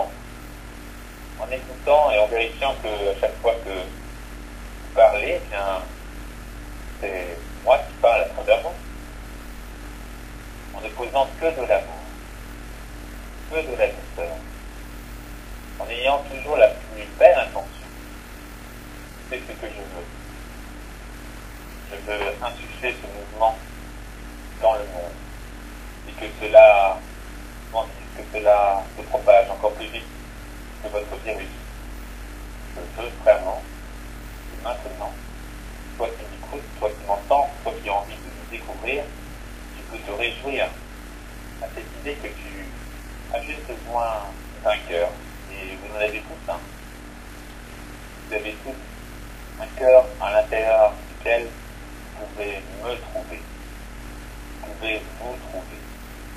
écoutant et en vérifiant que à chaque fois que vous parlez, eh bien, c'est moi qui parle à travers vous, en ne posant que de l'amour, que de la douceur, en ayant toujours la plus belle intention. C'est ce que je veux. Je veux insuffler ce mouvement dans le monde et que cela se propage encore plus vite que votre virus. Je veux vraiment, maintenant, toi qui m'écoutes, toi qui m'entends, toi qui as envie de me découvrir, tu peux te réjouir à cette idée que tu as juste besoin d'un cœur. Et vous en avez tous, hein. Vous avez tous un cœur à l'intérieur duquel vous pouvez me trouver. Vous pouvez vous trouver.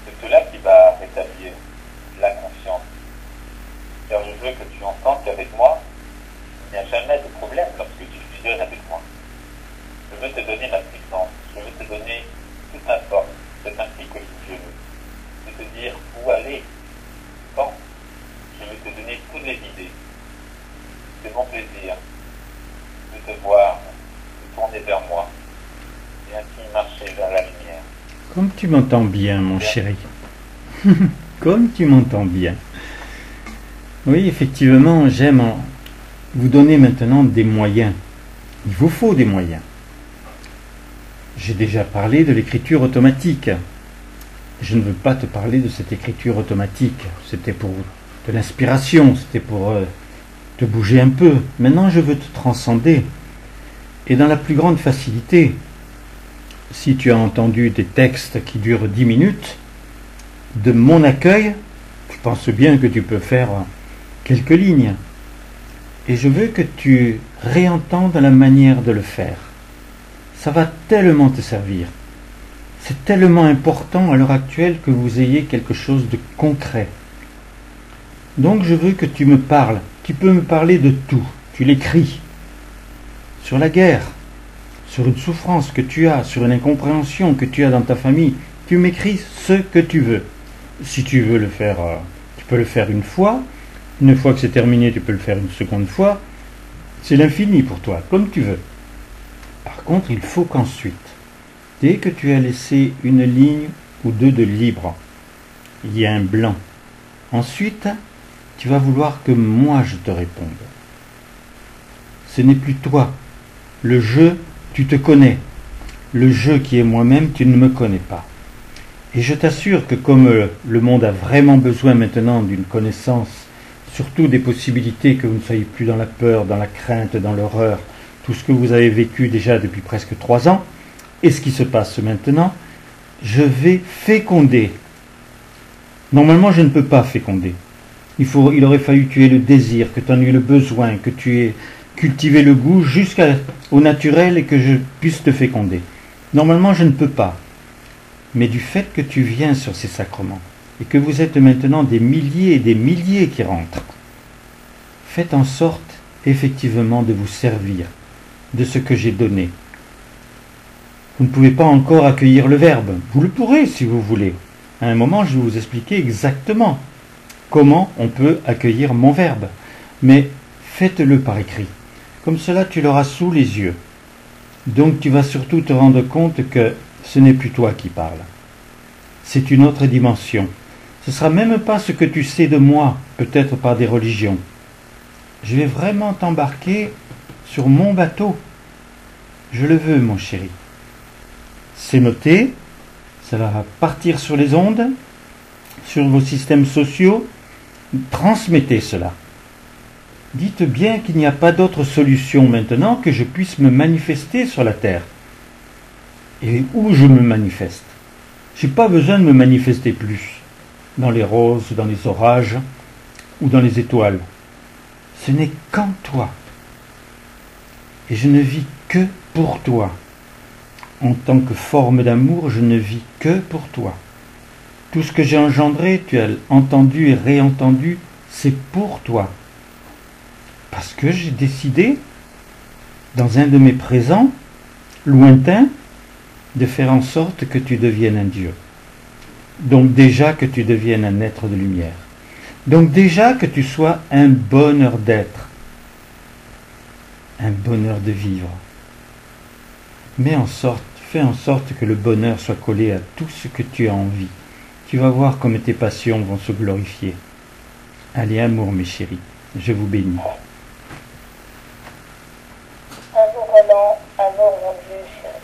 C'est cela qui va rétablir la confiance. Car je veux que tu entendes qu'avec moi, il n'y a jamais de problème lorsque tu fusionnes avec moi. Je veux te donner ma puissance, je veux te donner toute ma force, c'est ainsi que je veux. Je veux te dire où aller, quand. Je veux te donner toutes les idées. C'est mon plaisir de te voir, de tourner vers moi, et ainsi marcher vers la lumière.
Comme tu m'entends bien, mon chéri. Comme tu m'entends bien. Oui, effectivement, j'aime vous donner maintenant des moyens. Il vous faut des moyens. J'ai déjà parlé de l'écriture automatique. Je ne veux pas te parler de cette écriture automatique. C'était pour de l'inspiration, c'était pour te bouger un peu. Maintenant, je veux te transcender. Et dans la plus grande facilité, si tu as entendu des textes qui durent 10 minutes, de mon accueil, je pense bien que tu peux faire quelques lignes. Et je veux que tu réentendes la manière de le faire. Ça va tellement te servir. C'est tellement important à l'heure actuelle que vous ayez quelque chose de concret. Donc je veux que tu me parles. Tu peux me parler de tout. Tu l'écris. Sur la guerre, sur une souffrance que tu as, sur une incompréhension que tu as dans ta famille. Tu m'écris ce que tu veux. Si tu veux le faire, tu peux le faire une fois. Une fois que c'est terminé, tu peux le faire une seconde fois. C'est l'infini pour toi, comme tu veux. Par contre, il faut qu'ensuite, dès que tu as laissé une ligne ou deux de libre, il y a un blanc. Ensuite, tu vas vouloir que moi je te réponde. Ce n'est plus toi. Le jeu, tu te connais. Le jeu qui est moi-même, tu ne me connais pas. Et je t'assure que comme le monde a vraiment besoin maintenant d'une connaissance, surtout des possibilités, que vous ne soyez plus dans la peur, dans la crainte, dans l'horreur, tout ce que vous avez vécu déjà depuis presque 3 ans, et ce qui se passe maintenant, je vais féconder. Normalement, je ne peux pas féconder. Il aurait fallu que tu aies le désir, que tu en aies le besoin, que tu aies cultivé le goût jusqu'au naturel et que je puisse te féconder. Normalement, je ne peux pas. Mais du fait que tu viens sur ces sacrements, et que vous êtes maintenant des milliers et des milliers qui rentrent, faites en sorte effectivement de vous servir de ce que j'ai donné. Vous ne pouvez pas encore accueillir le Verbe. Vous le pourrez si vous voulez. À un moment, je vais vous expliquer exactement comment on peut accueillir mon Verbe. Mais faites-le par écrit. Comme cela, tu l'auras sous les yeux. Donc tu vas surtout te rendre compte que ce n'est plus toi qui parles. C'est une autre dimension. Ce ne sera même pas ce que tu sais de moi, peut-être par des religions. Je vais vraiment t'embarquer sur mon bateau. Je le veux, mon chéri. C'est noté, ça va partir sur les ondes, sur vos systèmes sociaux. Transmettez cela. Dites bien qu'il n'y a pas d'autre solution maintenant que je puisse me manifester sur la terre. Et où je me manifeste. Je n'ai pas besoin de me manifester plus dans les roses, dans les orages ou dans les étoiles. Ce n'est qu'en toi. Et je ne vis que pour toi. En tant que forme d'amour, je ne vis que pour toi. Tout ce que j'ai engendré, tu as entendu et réentendu, c'est pour toi. Parce que j'ai décidé, dans un de mes présents, lointains, de faire en sorte que tu deviennes un Dieu. Donc déjà que tu deviennes un être de lumière. Donc déjà que tu sois un bonheur d'être. Un bonheur de vivre. Fais en sorte que le bonheur soit collé à tout ce que tu as envie. Tu vas voir comme tes passions vont se glorifier. Allez, amour, mes chéris, je vous bénis.
Amour Roland, amour mon Dieu chéri.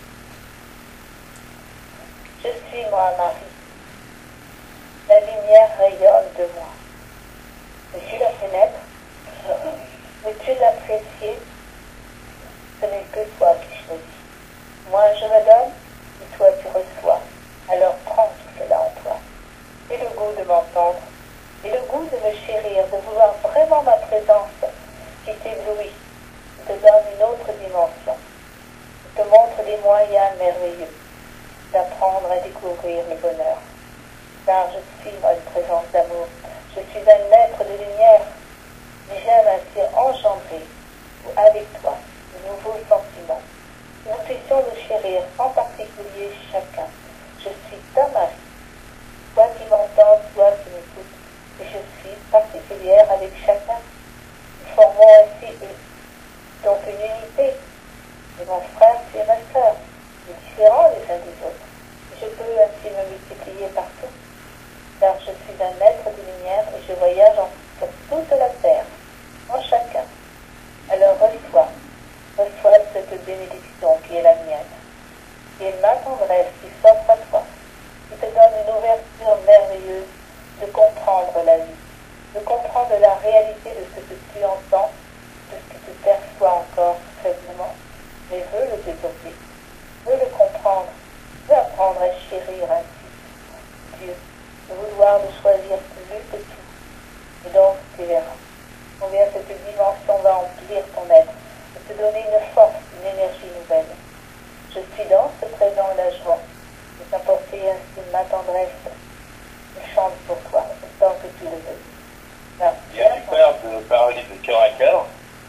Je suis moi, Marie. La lumière rayonne de moi. Je suis la fenêtre. Veux-tu l'apprécier? Ce n'est que toi qui choisis. Moi je me donne, et toi tu reçois. Alors prends tout cela en toi. Et le goût de m'entendre, et le goût de me chérir, de vouloir vraiment ma présence qui t'éblouit, te donne une autre dimension, te montre des moyens merveilleux d'apprendre à découvrir le bonheur. car je suis moi une présence d'amour. Je suis un être de lumière, mais j'aime ainsi engendrer avec toi de nouveaux sentiments. Nous puissions nous chérir, en particulier chacun. Je suis ta Marie, toi qui m'entends, toi qui m'écoutes, et je suis particulière avec chacun. Nous formons ainsi donc une unité. Et mon frère, tu es ma sœur, nous différents les uns des autres. Je peux ainsi me multiplier partout, car je suis un être de lumière et je voyage sur toute la terre, en chacun. Alors reçois cette bénédiction qui est la mienne, qui est ma tendresse qui s'offre à toi, qui te donne une ouverture merveilleuse de comprendre la vie, de comprendre la réalité de ce que tu entends, de ce que tu perçois encore faiblement, mais veux le développer, veux le comprendre, veux apprendre à chérir ainsi Dieu, de vouloir de choisir plus que tout. Et donc tu verras combien cette dimension va emplir ton être, et te donner une force, une énergie nouvelle. Je suis dans ce présent la joie, de t'apporter ainsi ma tendresse. Je chante pour toi, autant que tu le veux. Là,
Il y a peur de parler de cœur à cœur.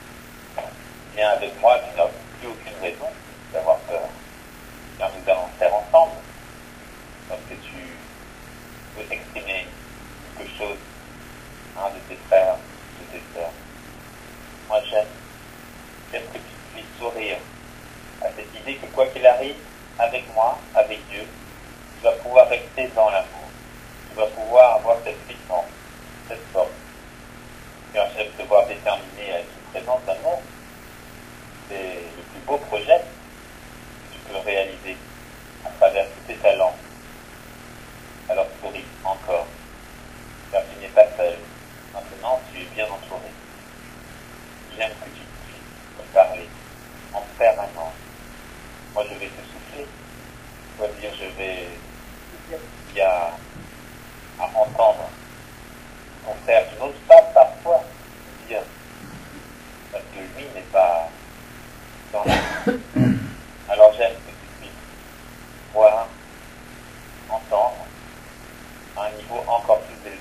Viens avec moi, tu n'as plus aucune raison d'avoir peur. Car nous allons faire ensemble. Lorsque tu peux exprimer quelque chose à un de tes frères, de tes sœurs. Moi j'aime que tu puisses sourire à cette idée que quoi qu'il arrive, avec moi, avec Dieu, tu vas pouvoir rester dans l'amour. Tu vas pouvoir avoir cette puissance, cette force. Car j'aime te voir déterminé à être une présence d'amour. C'est le plus beau projet que tu peux réaliser à travers tous tes talents. Alors souris encore, car tu n'es pas seul. Maintenant, tu es bien entouré. J'aime que tu puisses me parler en permanence. Moi, je vais te souffler. Tu vas dire, il y a à entendre ton frère qui n'ose pas parfois dire, parce que lui n'est pas dans la Alors j'aime que tu puisses voir, entendre à un niveau encore plus élevé.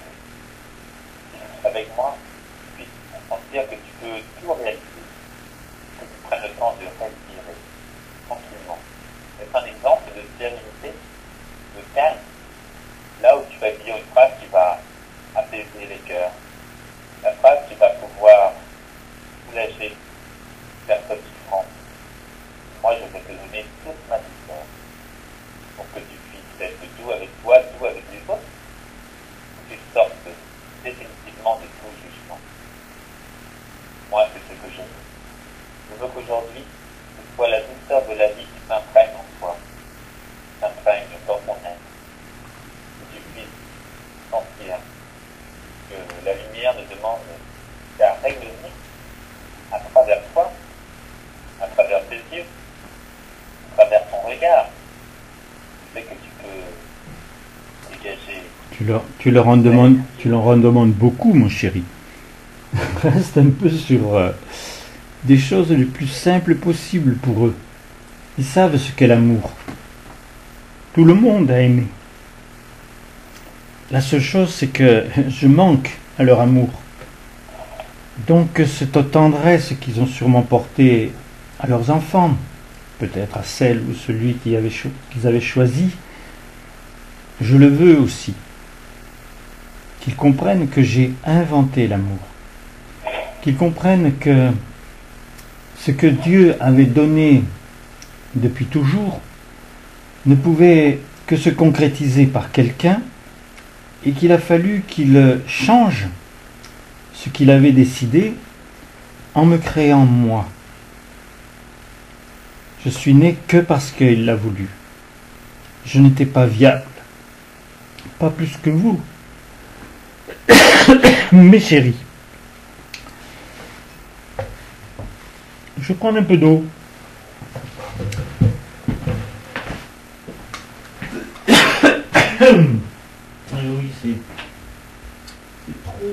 Avec moi, tu puisses sentir que tu peux tout réaliser, que tu prennes le temps de respirer tranquillement. C'est un exemple de sérénité, de calme, là où tu vas dire une phrase qui va apaiser les cœurs, la phrase qui va pouvoir soulager personne souffrante. Moi, je vais te donner toute ma douceur pour que tu puisses être doux avec toi, doux avec les autres, que tu sortes définitivement de tout jugement. Moi, c'est ce que je veux. Je veux qu'aujourd'hui, ce soit la douceur de la vie qui s'imprègne en toi, s'imprègne dans ton être, que tu puisses sentir que la lumière ne demande qu'à rayonner à travers toi, à travers tes yeux, à travers ton regard. C'est que tu peux dégager.
Tu leur en demandes beaucoup, mon chéri. Reste un peu sur des choses les plus simples possibles pour eux. Ils savent ce qu'est l'amour. Tout le monde a aimé. La seule chose, c'est que je manque à leur amour. Donc cette tendresse qu'ils ont sûrement portée à leurs enfants, peut-être à celle ou celui qu'ils avaient choisi, je le veux aussi. Qu'ils comprennent que j'ai inventé l'amour. Qu'ils comprennent que ce que Dieu avait donné depuis toujours ne pouvait que se concrétiser par quelqu'un et qu'il a fallu qu'il change ce qu'il avait décidé en me créant moi. Je suis né que parce qu'il l'a voulu. Je n'étais pas viable, pas plus que vous. Mes chéris, je vais prendre un peu d'eau. Oui, c'est trop.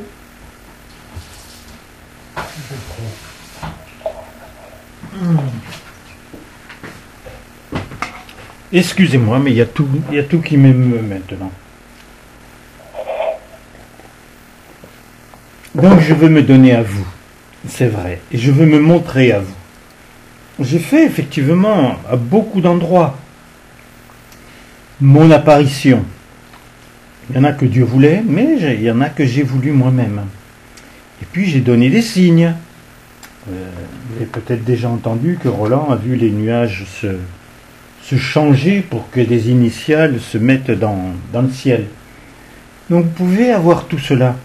Excusez-moi, mais il y a tout qui m'émeut maintenant. Donc je veux me donner à vous, c'est vrai, et je veux me montrer à vous. J'ai fait effectivement à beaucoup d'endroits mon apparition. Il y en a que Dieu voulait, mais il y en a que j'ai voulu moi-même. Et puis j'ai donné des signes. Vous avez peut-être déjà entendu que Roland a vu les nuages se changer pour que des initiales se mettent dans le ciel. Donc vous pouvez avoir tout cela.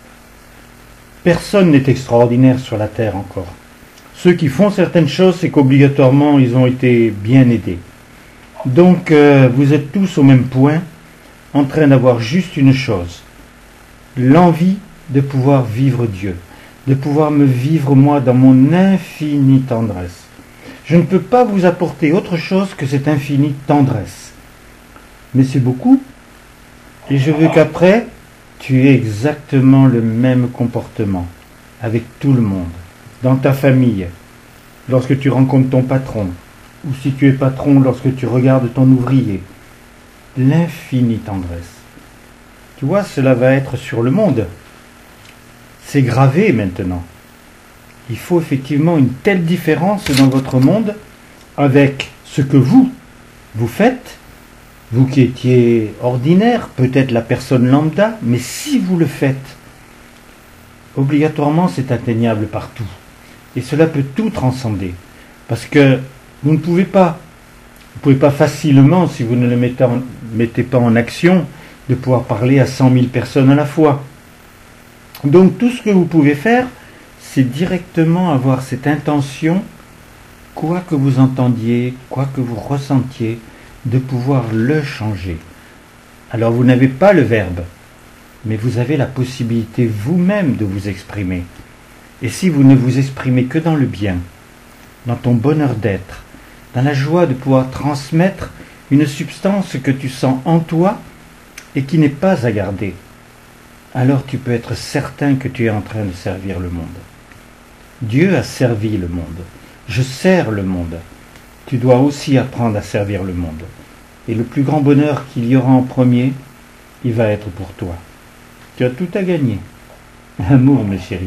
Personne n'est extraordinaire sur la terre encore. Ceux qui font certaines choses, c'est qu'obligatoirement ils ont été bien aidés. Donc vous êtes tous au même point, en train d'avoir juste une chose, l'envie de pouvoir vivre Dieu, de pouvoir me vivre moi dans mon infinie tendresse. Je ne peux pas vous apporter autre chose que cette infinie tendresse. Mais c'est beaucoup. Et je veux qu'après, tu aies exactement le même comportement avec tout le monde, dans ta famille, lorsque tu rencontres ton patron, ou si tu es patron, lorsque tu regardes ton ouvrier. L'infinie tendresse. Tu vois, cela va être sur le monde. C'est gravé maintenant. Il faut effectivement une telle différence dans votre monde avec ce que vous faites, vous qui étiez ordinaire, peut-être la personne lambda, mais si vous le faites, obligatoirement c'est atteignable partout. Et cela peut tout transcender. Parce que vous ne pouvez pas facilement, si vous ne le mettez pas en action, de pouvoir parler à 100 000 personnes à la fois. Donc tout ce que vous pouvez faire, c'est directement avoir cette intention, quoi que vous entendiez, quoi que vous ressentiez, de pouvoir le changer. Alors vous n'avez pas le verbe, mais vous avez la possibilité vous-même de vous exprimer. Et si vous ne vous exprimez que dans le bien, dans ton bonheur d'être, dans la joie de pouvoir transmettre une substance que tu sens en toi et qui n'est pas à garder, alors tu peux être certain que tu es en train de servir le monde. Dieu a servi le monde. Je sers le monde. Tu dois aussi apprendre à servir le monde. Et le plus grand bonheur qu'il y aura en premier, il va être pour toi. Tu as tout à gagner. Amour, mes chéris.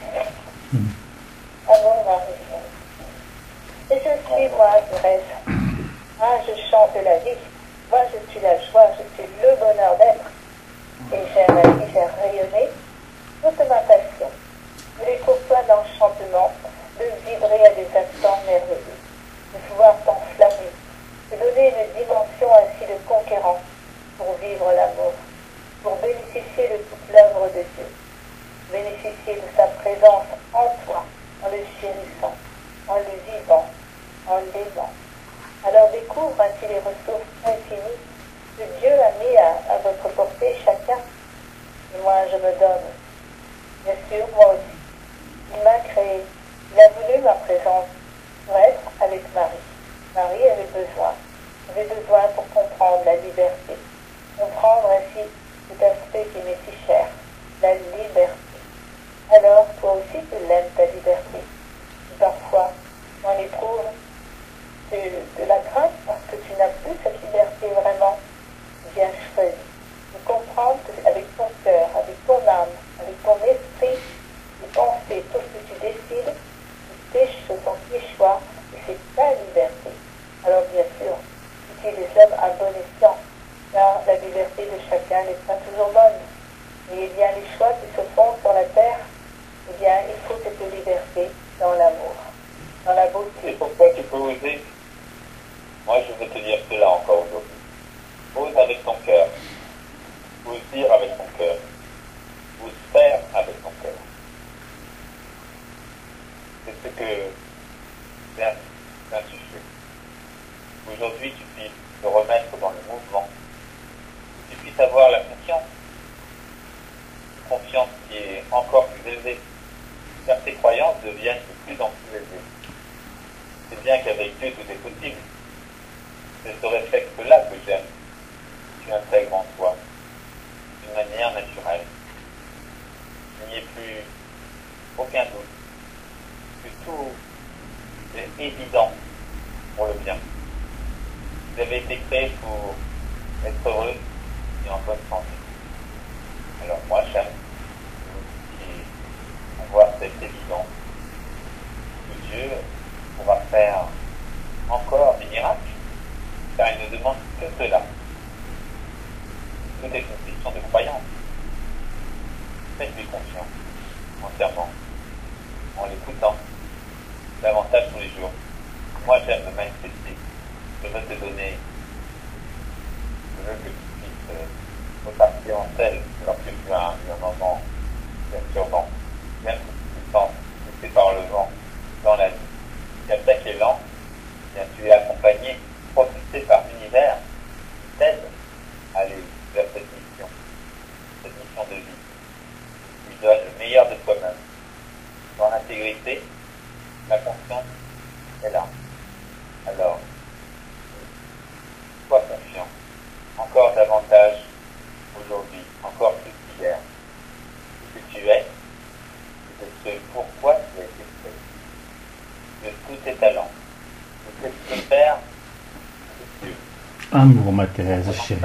Amour, Marie. Et je suis moi, Thérèse. Ah, je chante la vie. Moi, je suis la joie, je suis le bonheur d'être. Et j'aime la vie faire rayonner toute ma passion. Je les courtois d'enchantement, de vibrer à des accents merveilleux, de pouvoir t'enflammer, de donner une dimension ainsi de conquérant pour vivre l'amour, pour bénéficier de toute l'œuvre de Dieu, bénéficier de sa présence en toi, en le chérissant, en le vivant, en l'aimant. Alors découvre ainsi les ressources infinies que Dieu a mis à votre portée chacun. Et moi, je me donne. Bien sûr, moi aussi. Il m'a créé. Il a voulu ma présence pour être avec Marie. Marie avait besoin pour comprendre la liberté. Comprendre ainsi cet aspect qui m'est si cher, la liberté. Alors, toi aussi, tu l'aimes, ta liberté. Et parfois, on éprouve de la crainte parce que tu n'as plus cette liberté vraiment bien choisie. De comprendre qu'avec ton cœur, avec ton âme, avec ton esprit, tes pensées, tout ce que tu décides, ce sont tes choix et c'est ta liberté. Alors bien sûr, utilise les hommes à bon escient, car la liberté de chacun n'est pas toujours bonne. Mais il y a les choix qui se font sur la terre, eh bien il faut cette liberté dans l'amour, dans la beauté.
Et pourquoi tu peux oser? Moi je veux te dire cela encore aujourd'hui. Ose avec ton cœur. Ose dire avec ton cœur. Ose faire avec ton cœur. C'est ce que c'est insuffisant. Aujourd'hui, tu puisses te remettre dans le mouvement. Tu puisses avoir la confiance. Une confiance qui est encore plus élevée. Car tes croyances deviennent de plus en plus élevées. C'est bien qu'avec Dieu tout est possible. C'est ce réflexe-là que j'aime. Tu intègres en toi, d'une manière naturelle. Il n'y ait plus aucun doute, que tout est évident pour le bien. Vous avez été créé pour être heureux et en bonne santé. Alors moi j'aime qui faites-lui confiance, entièrement, en l'écoutant, davantage tous les jours. Moi, j'aime me manifester. Je veux te donner. Je veux que tu puisses repartir en selle lorsque tu as un moment perturbant. Même si tu te sens poussé par le vent dans la vie. Si attaque est lent, bien tu es accompagné, propulsé par l'univers, qui t'aide à aller vers cette mission de vie. Tu donnes le meilleur de toi-même. Dans l'intégrité, la confiance est là. Alors, sois confiant, encore davantage aujourd'hui, encore plus qu'hier. Ce que tu es, c'est ce pourquoi tu as été fait. De tous tes talents, de ce que tu peux faire, c'est Dieu.
Amour, ma Thérèse chérie.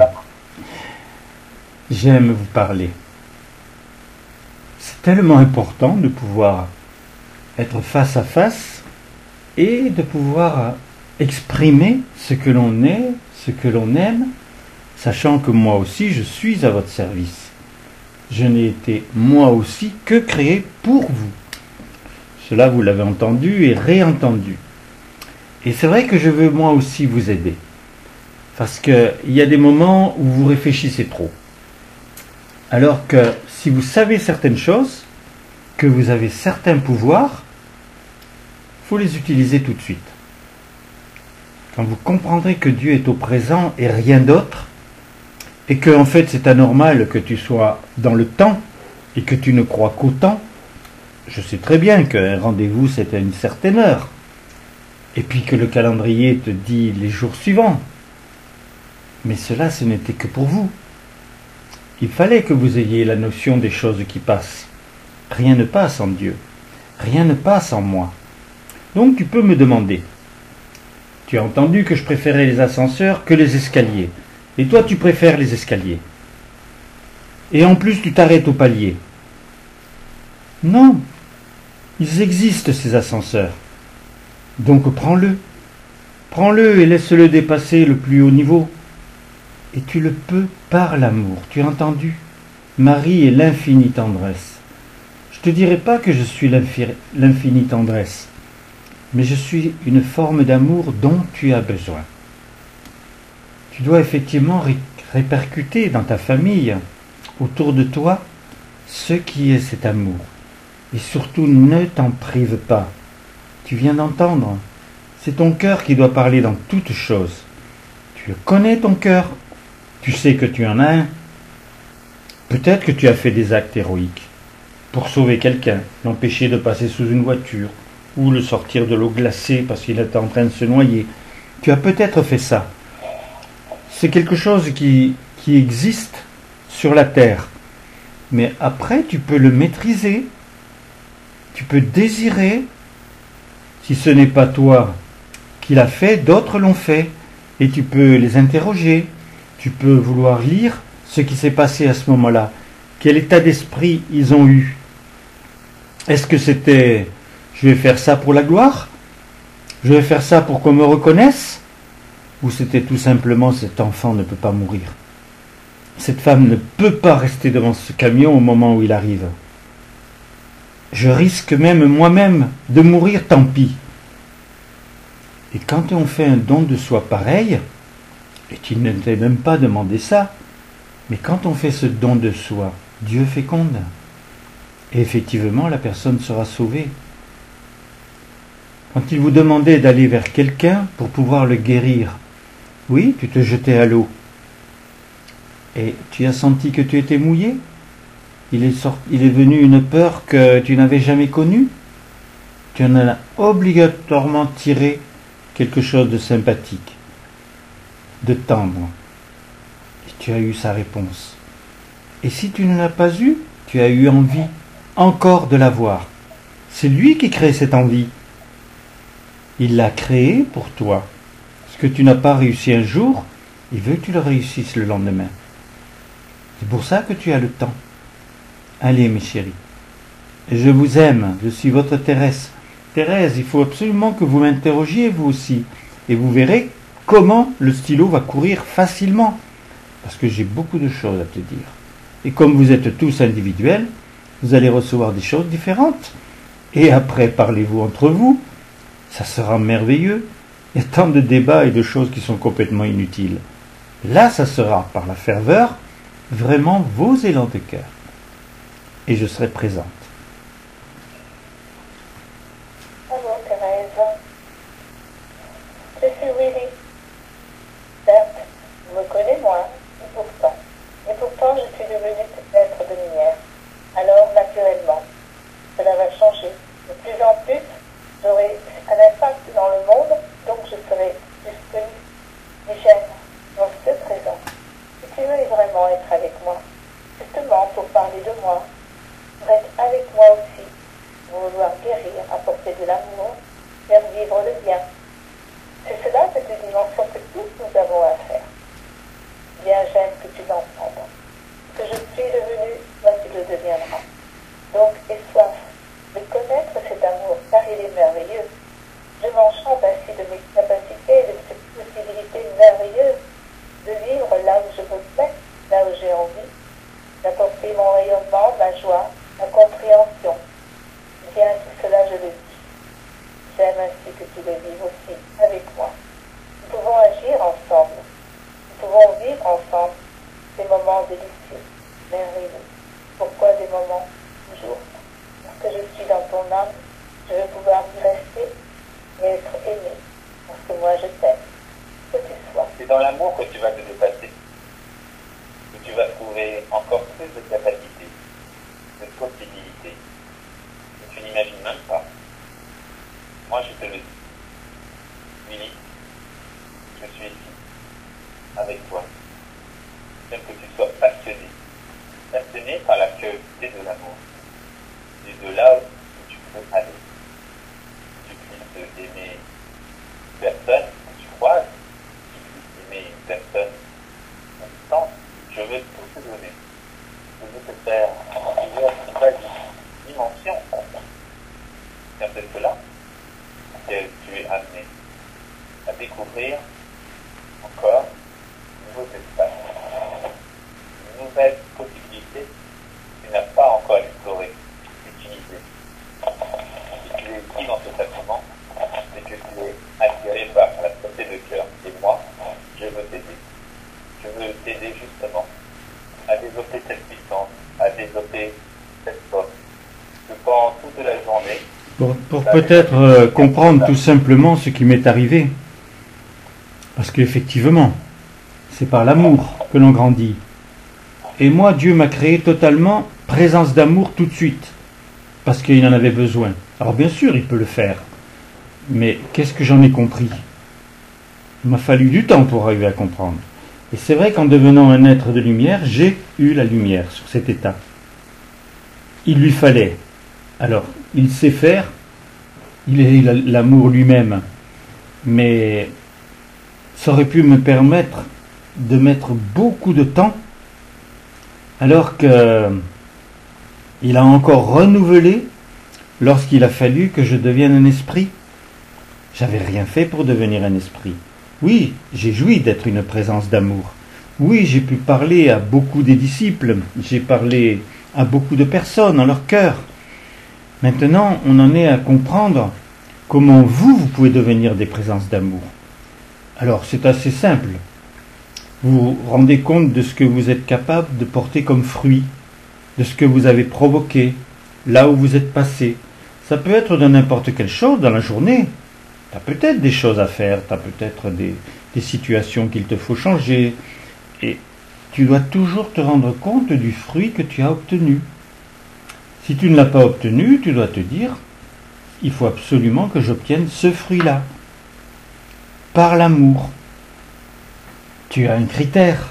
J'aime vous parler. C'est tellement important de pouvoir être face à face et de pouvoir exprimer ce que l'on est, ce que l'on aime, sachant que moi aussi je suis à votre service. Je n'ai été moi aussi que créé pour vous. Cela vous l'avez entendu et réentendu. Et c'est vrai que je veux moi aussi vous aider. Parce qu'il y a des moments où vous réfléchissez trop. Alors que si vous savez certaines choses, que vous avez certains pouvoirs, il faut les utiliser tout de suite. Quand vous comprendrez que Dieu est au présent et rien d'autre, et que en fait c'est anormal que tu sois dans le temps et que tu ne crois qu'au temps, je sais très bien qu'un rendez-vous c'est à une certaine heure, et puis que le calendrier te dit les jours suivants, mais cela ce n'était que pour vous. Il fallait que vous ayez la notion des choses qui passent. Rien ne passe en Dieu. Rien ne passe en moi. Donc tu peux me demander. Tu as entendu que je préférais les ascenseurs que les escaliers. Et toi tu préfères les escaliers. Et en plus tu t'arrêtes au palier. Non. Ils existent ces ascenseurs. Donc prends-le. Prends-le et laisse-le dépasser le plus haut niveau. Et tu le peux par l'amour. Tu as entendu? Marie est l'infinie tendresse. Je ne te dirai pas que je suis l'infinie tendresse, mais je suis une forme d'amour dont tu as besoin. Tu dois effectivement répercuter dans ta famille, autour de toi, ce qui est cet amour. Et surtout, ne t'en prive pas. Tu viens d'entendre. C'est ton cœur qui doit parler dans toute chose. Tu connais ton cœur. Tu sais que tu en as un. Peut-être que tu as fait des actes héroïques pour sauver quelqu'un, l'empêcher de passer sous une voiture ou le sortir de l'eau glacée parce qu'il était en train de se noyer. Tu as peut-être fait ça. C'est quelque chose qui existe sur la terre. Mais après, tu peux le maîtriser. Tu peux désirer. Si ce n'est pas toi qui l'as fait, d'autres l'ont fait. Et tu peux les interroger. Tu peux vouloir lire ce qui s'est passé à ce moment-là. Quel état d'esprit ils ont eu? Est-ce que c'était « je vais faire ça pour la gloire » ? Je vais faire ça pour qu'on me reconnaisse? Ou c'était tout simplement « cet enfant ne peut pas mourir ». Cette femme ne peut pas rester devant ce camion au moment où il arrive. Je risque même moi-même de mourir, tant pis. Et quand on fait un don de soi pareil, et tu ne t'es même pas demandé ça, mais quand on fait ce don de soi, Dieu féconde. Et effectivement, la personne sera sauvée. Quand il vous demandait d'aller vers quelqu'un pour pouvoir le guérir, oui, tu te jetais à l'eau. Et tu as senti que tu étais mouillé? Il est venu une peur que tu n'avais jamais connue? Tu en as obligatoirement tiré quelque chose de sympathique, de tendre. Et tu as eu sa réponse. Et si tu ne l'as pas eu, tu as eu envie encore de l'avoir. C'est lui qui crée cette envie. Il l'a créée pour toi. Ce que tu n'as pas réussi un jour, il veut que tu le réussisses le lendemain. C'est pour ça que tu as le temps. Allez, mes chéris. Je vous aime. Je suis votre Thérèse. Thérèse, il faut absolument que vous m'interrogiez, vous aussi. Et vous verrez comment le stylo va courir facilement. Parce que j'ai beaucoup de choses à te dire. Et comme vous êtes tous individuels, vous allez recevoir des choses différentes. Et après, parlez-vous entre vous. Ça sera merveilleux. Il y a tant de débats et de choses qui sont complètement inutiles. Là, ça sera, par la ferveur, vraiment vos élans de cœur. Et je serai présente.
Bonjour Thérèse. Je suis Willy. Certes, je me connais moins, et pourtant je suis devenue être de lumière. Alors, naturellement, cela va changer. De plus en plus, j'aurai un impact dans le monde, donc je serai plus connue. Mais j'aime, dans ce présent, si tu veux vraiment être avec moi, justement pour parler de moi, pour être avec moi aussi, pour vouloir guérir, apporter de l'amour, faire vivre le bien. C'est cela, cette dimension que tous nous avons à faire. Bien, j'aime que tu l'entendes. Ce que je suis devenu, toi tu le deviendras. Donc, aie soif de connaître cet amour, car il est merveilleux. Je m'enchante ainsi de mes capacités, de cette possibilité merveilleuse de vivre là où je me plais, là où j'ai envie, d'apporter mon rayonnement, ma joie, ma compréhension. Bien, tout cela, je le vis. J'aime ainsi que tu le vives aussi avec moi. Nous pouvons agir ensemble. Nous pouvons vivre ensemble des moments délicieux, merveilleux. Pourquoi des moments toujours? Parce que je suis dans ton âme, je veux pouvoir y rester et être aimé. Parce que moi, je t'aime. Que tu sois.
C'est dans l'amour que tu vas te dépasser, que tu vas trouver encore plus de capacités, de possibilités, que tu n'imagines même pas. Moi, je te le dis. Willy, je suis ici, avec toi. J'aime que tu sois passionné par la curiosité de l'amour, et de là où tu peux aller. Tu puisses aimer une personne que tu croises, tu puisses aimer une personne à distance. Je veux tout te donner. Je veux te faire plusieurs nouvelles dimensions. Car c'est cela que tu es amené à découvrir encore de nouveaux espaces, de nouvelles possibilités que tu n'as pas encore explorées, utilisées. Et tu es ici dans ce sacrement, et que tu es attiré par la santé de cœur. Et moi, je veux t'aider. Je veux t'aider justement à développer cette puissance, à développer cette force. Que pendant toute la journée,
Pour peut-être comprendre tout simplement ce qui m'est arrivé. Parce qu'effectivement, c'est par l'amour que l'on grandit. Et moi, Dieu m'a créé totalement présence d'amour tout de suite. Parce qu'il en avait besoin. Alors bien sûr, il peut le faire. Mais qu'est-ce que j'en ai compris? Il m'a fallu du temps pour arriver à comprendre. Et c'est vrai qu'en devenant un être de lumière, j'ai eu la lumière sur cet état. Il lui fallait. Alors, il sait faire, il est l'amour lui-même, mais ça aurait pu me permettre de mettre beaucoup de temps, alors que il a encore renouvelé lorsqu'il a fallu que je devienne un esprit. J'avais rien fait pour devenir un esprit. Oui, j'ai joui d'être une présence d'amour. Oui, j'ai pu parler à beaucoup des disciples, j'ai parlé à beaucoup de personnes en leur cœur. Maintenant, on en est à comprendre comment vous pouvez devenir des présences d'amour. Alors, c'est assez simple. Vous vous rendez compte de ce que vous êtes capable de porter comme fruit, de ce que vous avez provoqué, là où vous êtes passé. Ça peut être de n'importe quelle chose dans la journée. Tu as peut-être des choses à faire, tu as peut-être des situations qu'il te faut changer. Et tu dois toujours te rendre compte du fruit que tu as obtenu. Si tu ne l'as pas obtenu, tu dois te dire, il faut absolument que j'obtienne ce fruit-là. Par l'amour. Tu as un critère.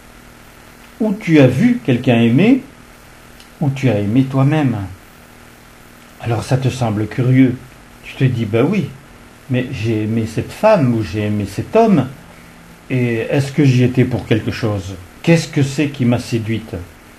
Ou tu as vu quelqu'un aimer, ou tu as aimé toi-même. Alors ça te semble curieux. Tu te dis, ben oui, mais j'ai aimé cette femme ou j'ai aimé cet homme, et est-ce que j'y étais pour quelque chose? Qu'est-ce que c'est qui m'a séduite?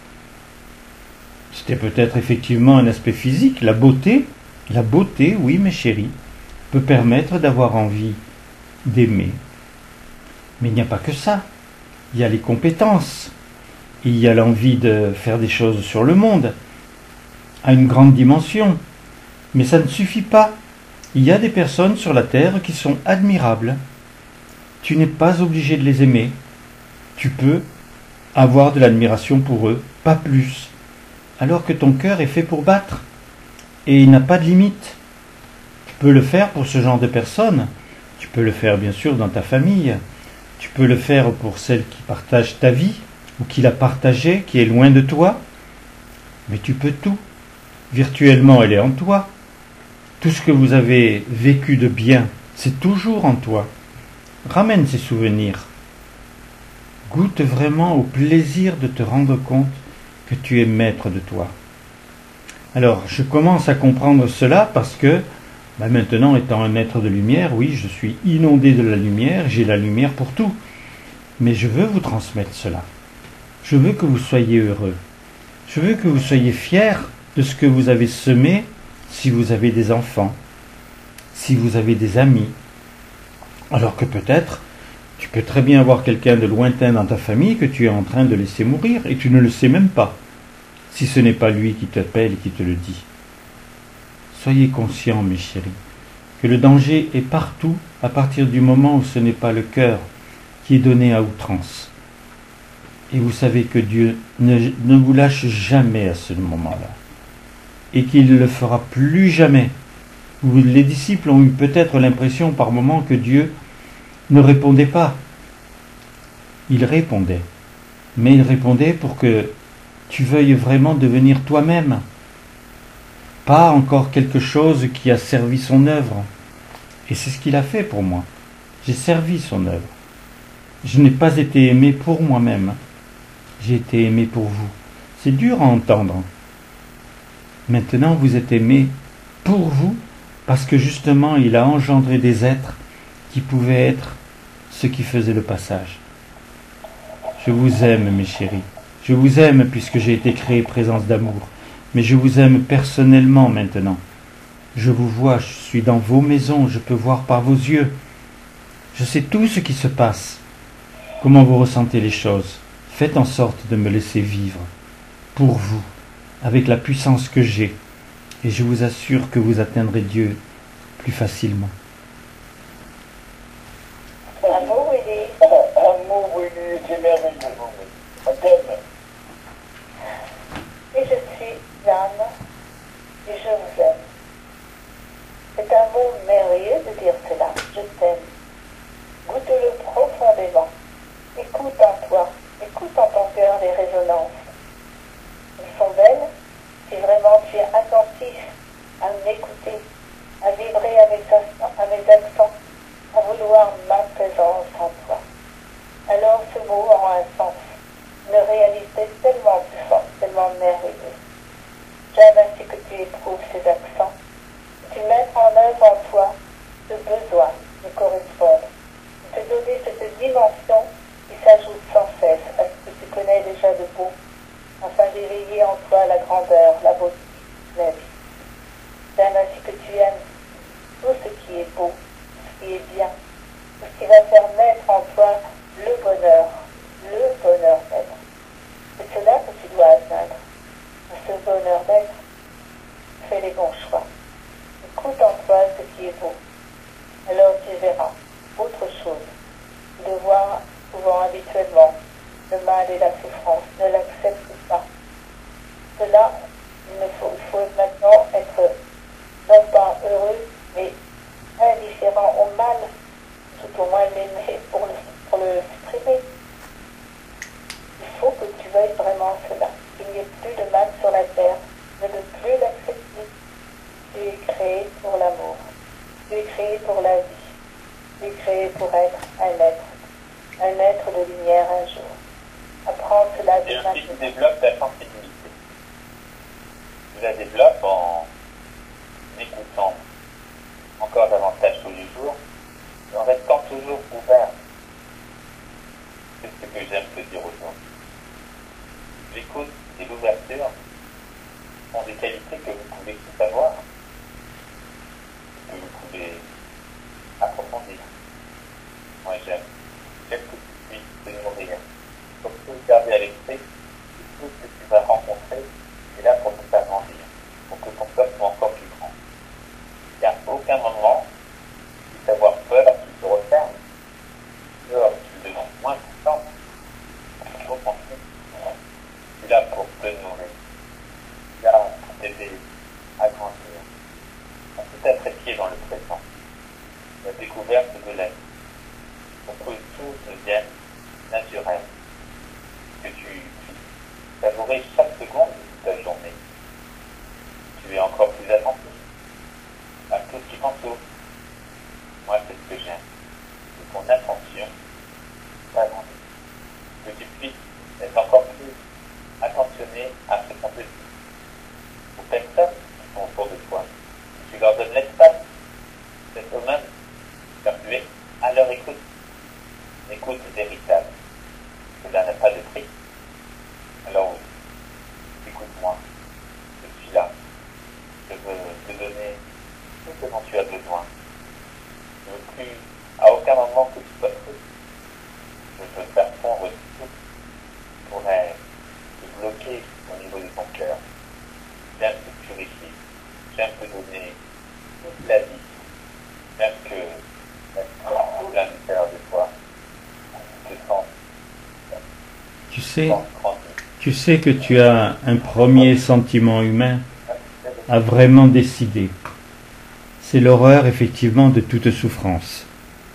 C'était peut-être effectivement un aspect physique, la beauté. La beauté, oui, mes chéris, peut permettre d'avoir envie d'aimer. Mais il n'y a pas que ça. Il y a les compétences. Il y a l'envie de faire des choses sur le monde. à une grande dimension. Mais ça ne suffit pas. Il y a des personnes sur la terre qui sont admirables. Tu n'es pas obligé de les aimer. Tu peux avoir de l'admiration pour eux, pas plus. Alors que ton cœur est fait pour battre. Et il n'a pas de limite. Tu peux le faire pour ce genre de personnes. Tu peux le faire bien sûr dans ta famille. Tu peux le faire pour celle qui partage ta vie, ou qui l'a partagée, qui est loin de toi. Mais tu peux tout. Virtuellement, elle est en toi. Tout ce que vous avez vécu de bien, c'est toujours en toi. Ramène ces souvenirs. Goûte vraiment au plaisir de te rendre compte que tu es maître de toi. Alors, je commence à comprendre cela parce que, maintenant étant un être de lumière, oui, je suis inondé de la lumière, j'ai la lumière pour tout. Mais je veux vous transmettre cela. Je veux que vous soyez heureux. Je veux que vous soyez fiers de ce que vous avez semé si vous avez des enfants, si vous avez des amis. Alors que peut-être, tu peux très bien avoir quelqu'un de lointain dans ta famille que tu es en train de laisser mourir et tu ne le sais même pas, si ce n'est pas lui qui t'appelle et qui te le dit. Soyez conscients, mes chéris, que le danger est partout à partir du moment où ce n'est pas le cœur qui est donné à outrance. Et vous savez que Dieu ne vous lâche jamais à ce moment-là. Et qu'il ne le fera plus jamais. Les disciples ont eu peut-être l'impression par moments que Dieu ne répondait pas. Il répondait. Mais il répondait pour que tu veuilles vraiment devenir toi-même. Pas encore quelque chose qui a servi son œuvre. Et c'est ce qu'il a fait pour moi. J'ai servi son œuvre. Je n'ai pas été aimé pour moi-même. J'ai été aimé pour vous. C'est dur à entendre. Maintenant, vous êtes aimé pour vous, parce que justement, il a engendré des êtres qui pouvaient être ceux qui faisaient le passage. Je vous aime, mes chéris. Je vous aime puisque j'ai été créé présence d'amour. Mais je vous aime personnellement maintenant. Je vous vois, je suis dans vos maisons, je peux voir par vos yeux. Je sais tout ce qui se passe. Comment vous ressentez les choses. Faites en sorte de me laisser vivre. Pour vous. Avec la puissance que j'ai, et je vous assure que vous atteindrez Dieu plus facilement.
Bravo, Willy.
Un mot, Willy, c'est merveilleux. On t'aime.
Et je suis Jeanne, et je vous aime. C'est un mot merveilleux de dire cela. Je t'aime. Goûte-le profondément. Écoute en toi, écoute en ton cœur les résonances. Ils sont belles si vraiment tu es attentif à m'écouter, à vibrer à mes accents, à vouloir ma présence en toi. Alors ce mot aura un sens, une réalité tellement puissante, tellement merveilleuse. J'aime ainsi que tu éprouves ces accents, que tu mettes en œuvre en toi ce besoin de correspondre, de te donner cette dimension qui s'ajoute sans cesse à ce que tu connais déjà de beau, afin d'éveiller en toi la grandeur, la beauté, la vie. J'aime ainsi que tu aimes tout ce qui est beau, ce qui est bien, tout ce qui va faire naître en toi le bonheur d'être. C'est cela que tu dois atteindre. Ce bonheur d'être, fais les bons choix. Écoute en toi ce qui est beau. Alors tu verras autre chose. Tu le vois souvent habituellement. Le mal et la souffrance, ne l'accepte pas. Cela, il faut maintenant être non pas heureux, mais indifférent au mal, tout au moins l'aimer pour le supprimer. Il faut que tu veuilles vraiment cela. Il n'y ait plus de mal sur la terre, ne veux plus l'accepter. Tu es créé pour l'amour, tu es créé pour la vie, tu es créé pour être un être de lumière un jour. Apprends cela de
Et ainsi, tu
maintenant.
développes ta sensibilité. Tu la développes en écoutant encore davantage tous les jours, en restant toujours ouvert. C'est ce que j'aime te dire aujourd'hui. L'écoute et l'ouverture sont des qualités que vous pouvez tout savoir, que vous pouvez approfondir. Moi j'aime que tu puisses te nourrir. Surtout garder à l'esprit que tout ce que tu vas rencontrer est là pour te faire grandir. t'aider à grandir, à tout apprécier dans le présent, la découverte de la vie, pour que tout devienne naturel, que tu puisses savourer chaque seconde de ta journée. Tu es encore plus attentif à tout ce qui t'entoure. Moi, c'est ce que j'aime, de ton attention t'agrandir, que tu puisses être encore plus attentionné à ce qu'on te dit, aux personnes qui sont autour de toi. Tu leur donnes l'espace d'être eux-mêmes, car tu es à leur écoute, une écoute véritable. Cela n'a pas de prix. Alors oui, écoute-moi, je suis là, je veux te donner tout ce dont tu as besoin. Je ne veux plus à aucun moment que tu sois triste. Je veux faire fondre tout qui pourrait te bloquer au niveau de ton cœur. J'aime te purifier, j'aime te donner toute la vie, j'aime que la tout l'intérieur de toi te sente.
Tu sais que tu as un premier sentiment humain à vraiment décider. C'est l'horreur effectivement de toute souffrance.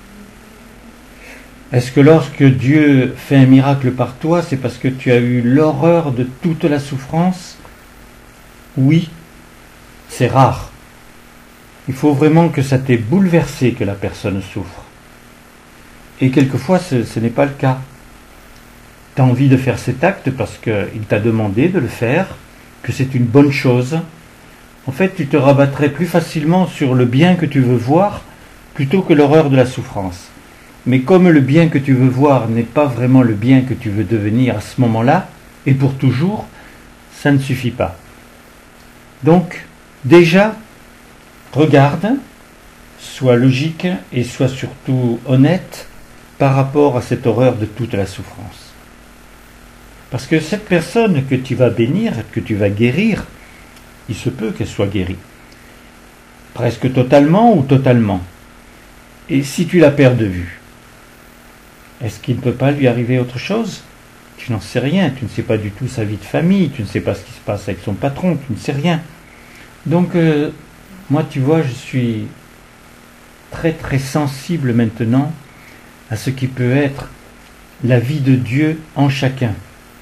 Est-ce que lorsque Dieu fait un miracle par toi, c'est parce que tu as eu l'horreur de toute la souffrance? Oui, c'est rare. Il faut vraiment que ça t'ait bouleversé que la personne souffre. Et quelquefois, ce n'est pas le cas. Tu as envie de faire cet acte parce qu'il t'a demandé de le faire, que c'est une bonne chose. En fait, tu te rabattrais plus facilement sur le bien que tu veux voir plutôt que l'horreur de la souffrance. Mais comme le bien que tu veux voir n'est pas vraiment le bien que tu veux devenir à ce moment-là, et pour toujours, ça ne suffit pas. Donc, déjà, regarde, sois logique et sois surtout honnête par rapport à cette horreur de toute la souffrance. Parce que cette personne que tu vas bénir, que tu vas guérir, il se peut qu'elle soit guérie. Presque totalement ou totalement. Et si tu la perds de vue, est-ce qu'il ne peut pas lui arriver autre chose? Tu n'en sais rien, tu ne sais pas du tout sa vie de famille, tu ne sais pas ce qui se passe avec son patron, tu ne sais rien. Donc, moi, tu vois, je suis très très sensible maintenant à ce qui peut être la vie de Dieu en chacun.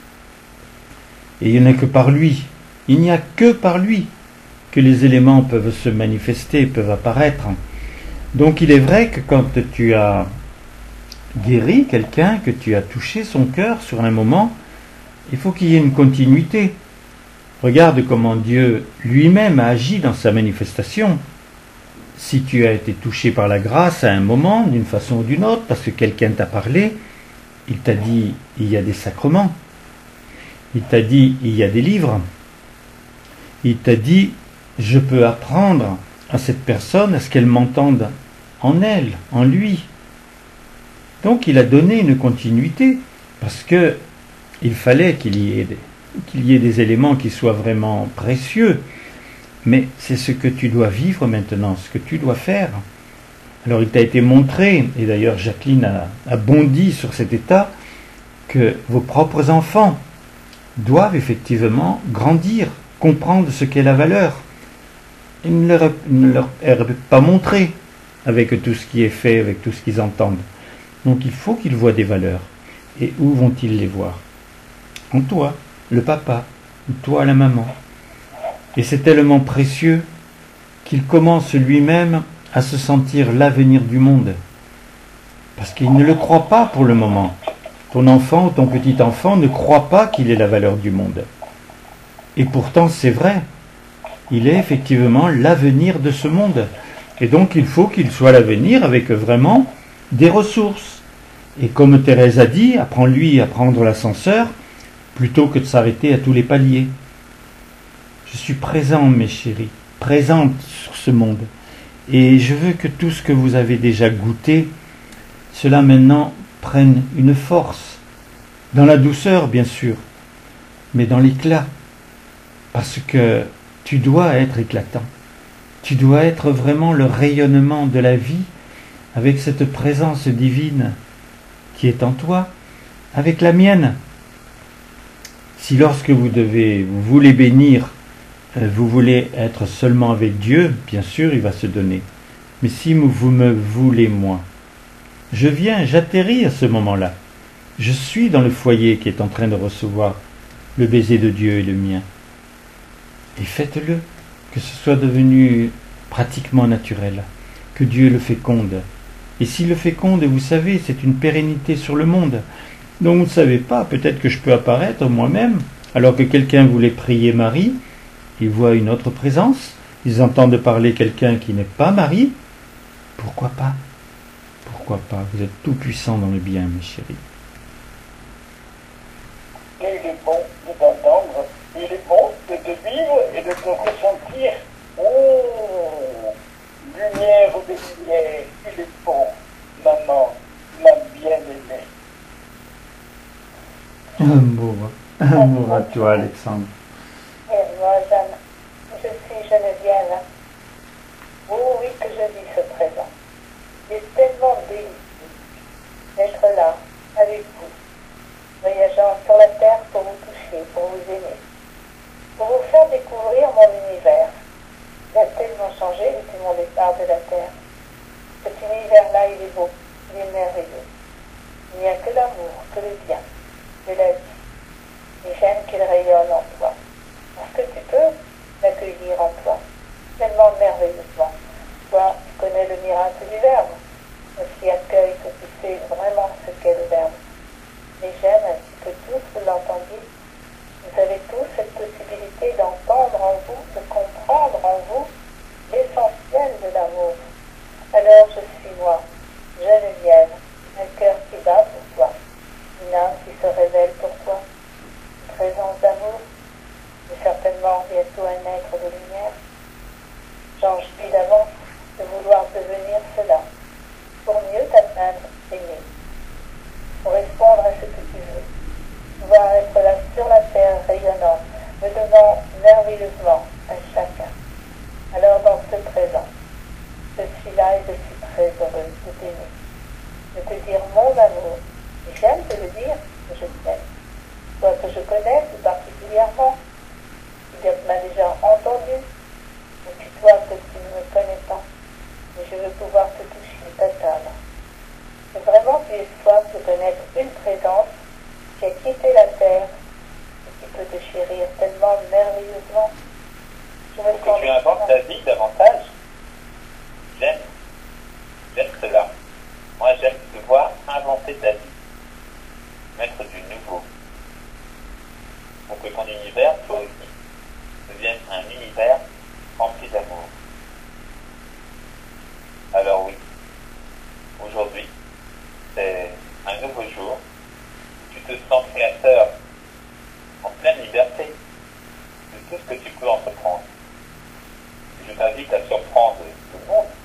Et il n'y en a que par lui, il n'y a que par lui que les éléments peuvent se manifester, peuvent apparaître. Donc il est vrai que quand tu as guéri quelqu'un, que tu as touché son cœur sur un moment, il faut qu'il y ait une continuité. Regarde comment Dieu lui-même a agi dans sa manifestation. Si tu as été touché par la grâce à un moment, d'une façon ou d'une autre, parce que quelqu'un t'a parlé, il t'a dit il y a des sacrements, il t'a dit il y a des livres, il t'a dit je peux apprendre à cette personne à ce qu'elle m'entende en elle, en lui. Donc il a donné une continuité, parce que il fallait qu'il y ait des éléments qui soient vraiment précieux. Mais c'est ce que tu dois vivre maintenant, ce que tu dois faire. Alors il t'a été montré, et d'ailleurs Jacqueline a bondi sur cet état, que vos propres enfants doivent effectivement grandir, comprendre ce qu'est la valeur. Il ne leur est pas montré avec tout ce qui est fait, avec tout ce qu'ils entendent. Donc il faut qu'ils voient des valeurs. Et où vont-ils les voir? En toi, le papa, ou toi, la maman. Et c'est tellement précieux qu'il commence lui-même à se sentir l'avenir du monde. Parce qu'il ne le croit pas pour le moment. Ton enfant ou ton petit enfant ne croit pas qu'il est la valeur du monde. Et pourtant c'est vrai. Il est effectivement l'avenir de ce monde. Et donc il faut qu'il soit l'avenir avec vraiment des ressources. Et comme Thérèse a dit, apprends-lui à prendre l'ascenseur plutôt que de s'arrêter à tous les paliers. Je suis présent, mes chéris, présente sur ce monde. Et je veux que tout ce que vous avez déjà goûté, cela maintenant prenne une force. Dans la douceur, bien sûr, mais dans l'éclat. Parce que tu dois être éclatant. Tu dois être vraiment le rayonnement de la vie avec cette présence divine qui est en toi, avec la mienne. Si lorsque vous voulez bénir vous voulez être seulement avec Dieu, bien sûr, il va se donner. Mais si vous me voulez moi, je viens, j'atterris à ce moment-là. Je suis dans le foyer qui est en train de recevoir le baiser de Dieu et le mien. Et faites-le, que ce soit devenu pratiquement naturel, que Dieu le féconde. Et s'il le féconde, vous savez, c'est une pérennité sur le monde. Donc vous ne savez pas, peut-être que je peux apparaître moi-même, alors que quelqu'un voulait prier Marie, il voit une autre présence, ils entendent parler quelqu'un qui n'est pas Marie. Pourquoi pas? Pourquoi pas? Vous êtes tout puissant dans le bien, mes chéris.
Et il est bon de t'entendre, il est bon de te vivre et de te ressentir. Oh, lumière de lumière, il est bon, maman, ma bien-aimée.
Amour à toi, Alexandre.
Et moi, Jeanne, je suis Geneviève. Oh oui, que je vis ce présent. Il est tellement béni d'être là, avec vous, voyageant sur la terre pour vous toucher, pour vous aimer, pour vous faire découvrir mon univers. Il a tellement changé depuis mon départ de la terre. Cet univers-là, il est beau, il est merveilleux. Il n'y a que l'amour, que le bien, que la vie. Et j'aime qu'il rayonne en toi. Parce que tu peux l'accueillir en toi, tellement merveilleusement. Toi, tu connais le miracle du Verbe, qui accueille, que tu sais vraiment ce qu'est le Verbe. Et j'aime ainsi que tous vous l'entendiez. Vous avez tous cette possibilité d'entendre en vous, de comprendre en vous l'essentiel de l'amour. Alors je suis moi, Geneviève, un cœur qui bat pour toi, une âme qui se révèle pour toi, une présence d'amour, et certainement bientôt un être de lumière. J'en jouis d'avance de vouloir devenir cela, pour mieux t'atteindre, aimer, pour répondre à ce que tu veux, pouvoir être là sur la terre rayonnant, me donnant merveilleusement à chacun. Alors dans ce présent, je suis là et je suis très heureuse de t'aimer, de te dire mon amour. Et j'aime te le dire que je t'aime. Toi que je connais tout particulièrement, tu m'as déjà entendu, et puis toi que tu ne me connais pas, mais je veux pouvoir te toucher, t'atteindre. Et vraiment tu es soif de connaître une présence qui a quitté la terre et qui peut te chérir tellement merveilleusement. Je me
Pour que tu inventes ta vie davantage, j'aime cela. Moi, j'aime devoir inventer ta vie, mettre du nouveau, pour que ton univers, toi aussi, devienne un univers rempli d'amour. Alors oui, aujourd'hui, c'est un nouveau jour. Tu te sens créateur, en pleine liberté de tout ce que tu peux entreprendre. Je t'invite à surprendre tout le monde,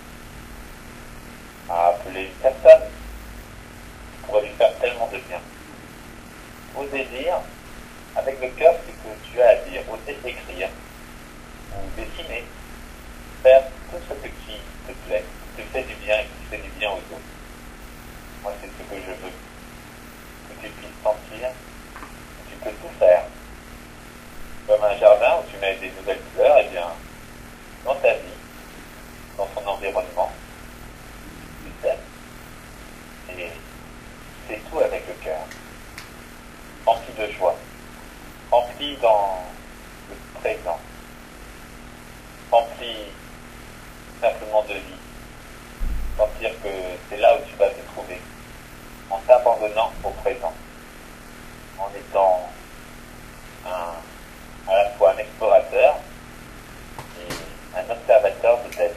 à appeler une personne qui pourrait lui faire tellement de bien. Oser dire, avec le cœur, ce que tu as à dire, oser écrire, ou dessiner, faire tout ce qui te plaît, qui te fait du bien et qui fait du bien aux autres. Moi, c'est ce que je veux. Que tu puisses sentir que tu peux tout faire. Comme un jardin où tu mets des nouvelles fleurs, et bien, dans ta vie, dans son environnement, tu t'aimes. Et c'est tout avec le cœur. Rempli de joie. Rempli dans le présent. Rempli simplement de vie. Sentir que c'est là où tu vas te trouver. En t'abandonnant au présent. En étant à la fois un explorateur et un observateur de ta vie.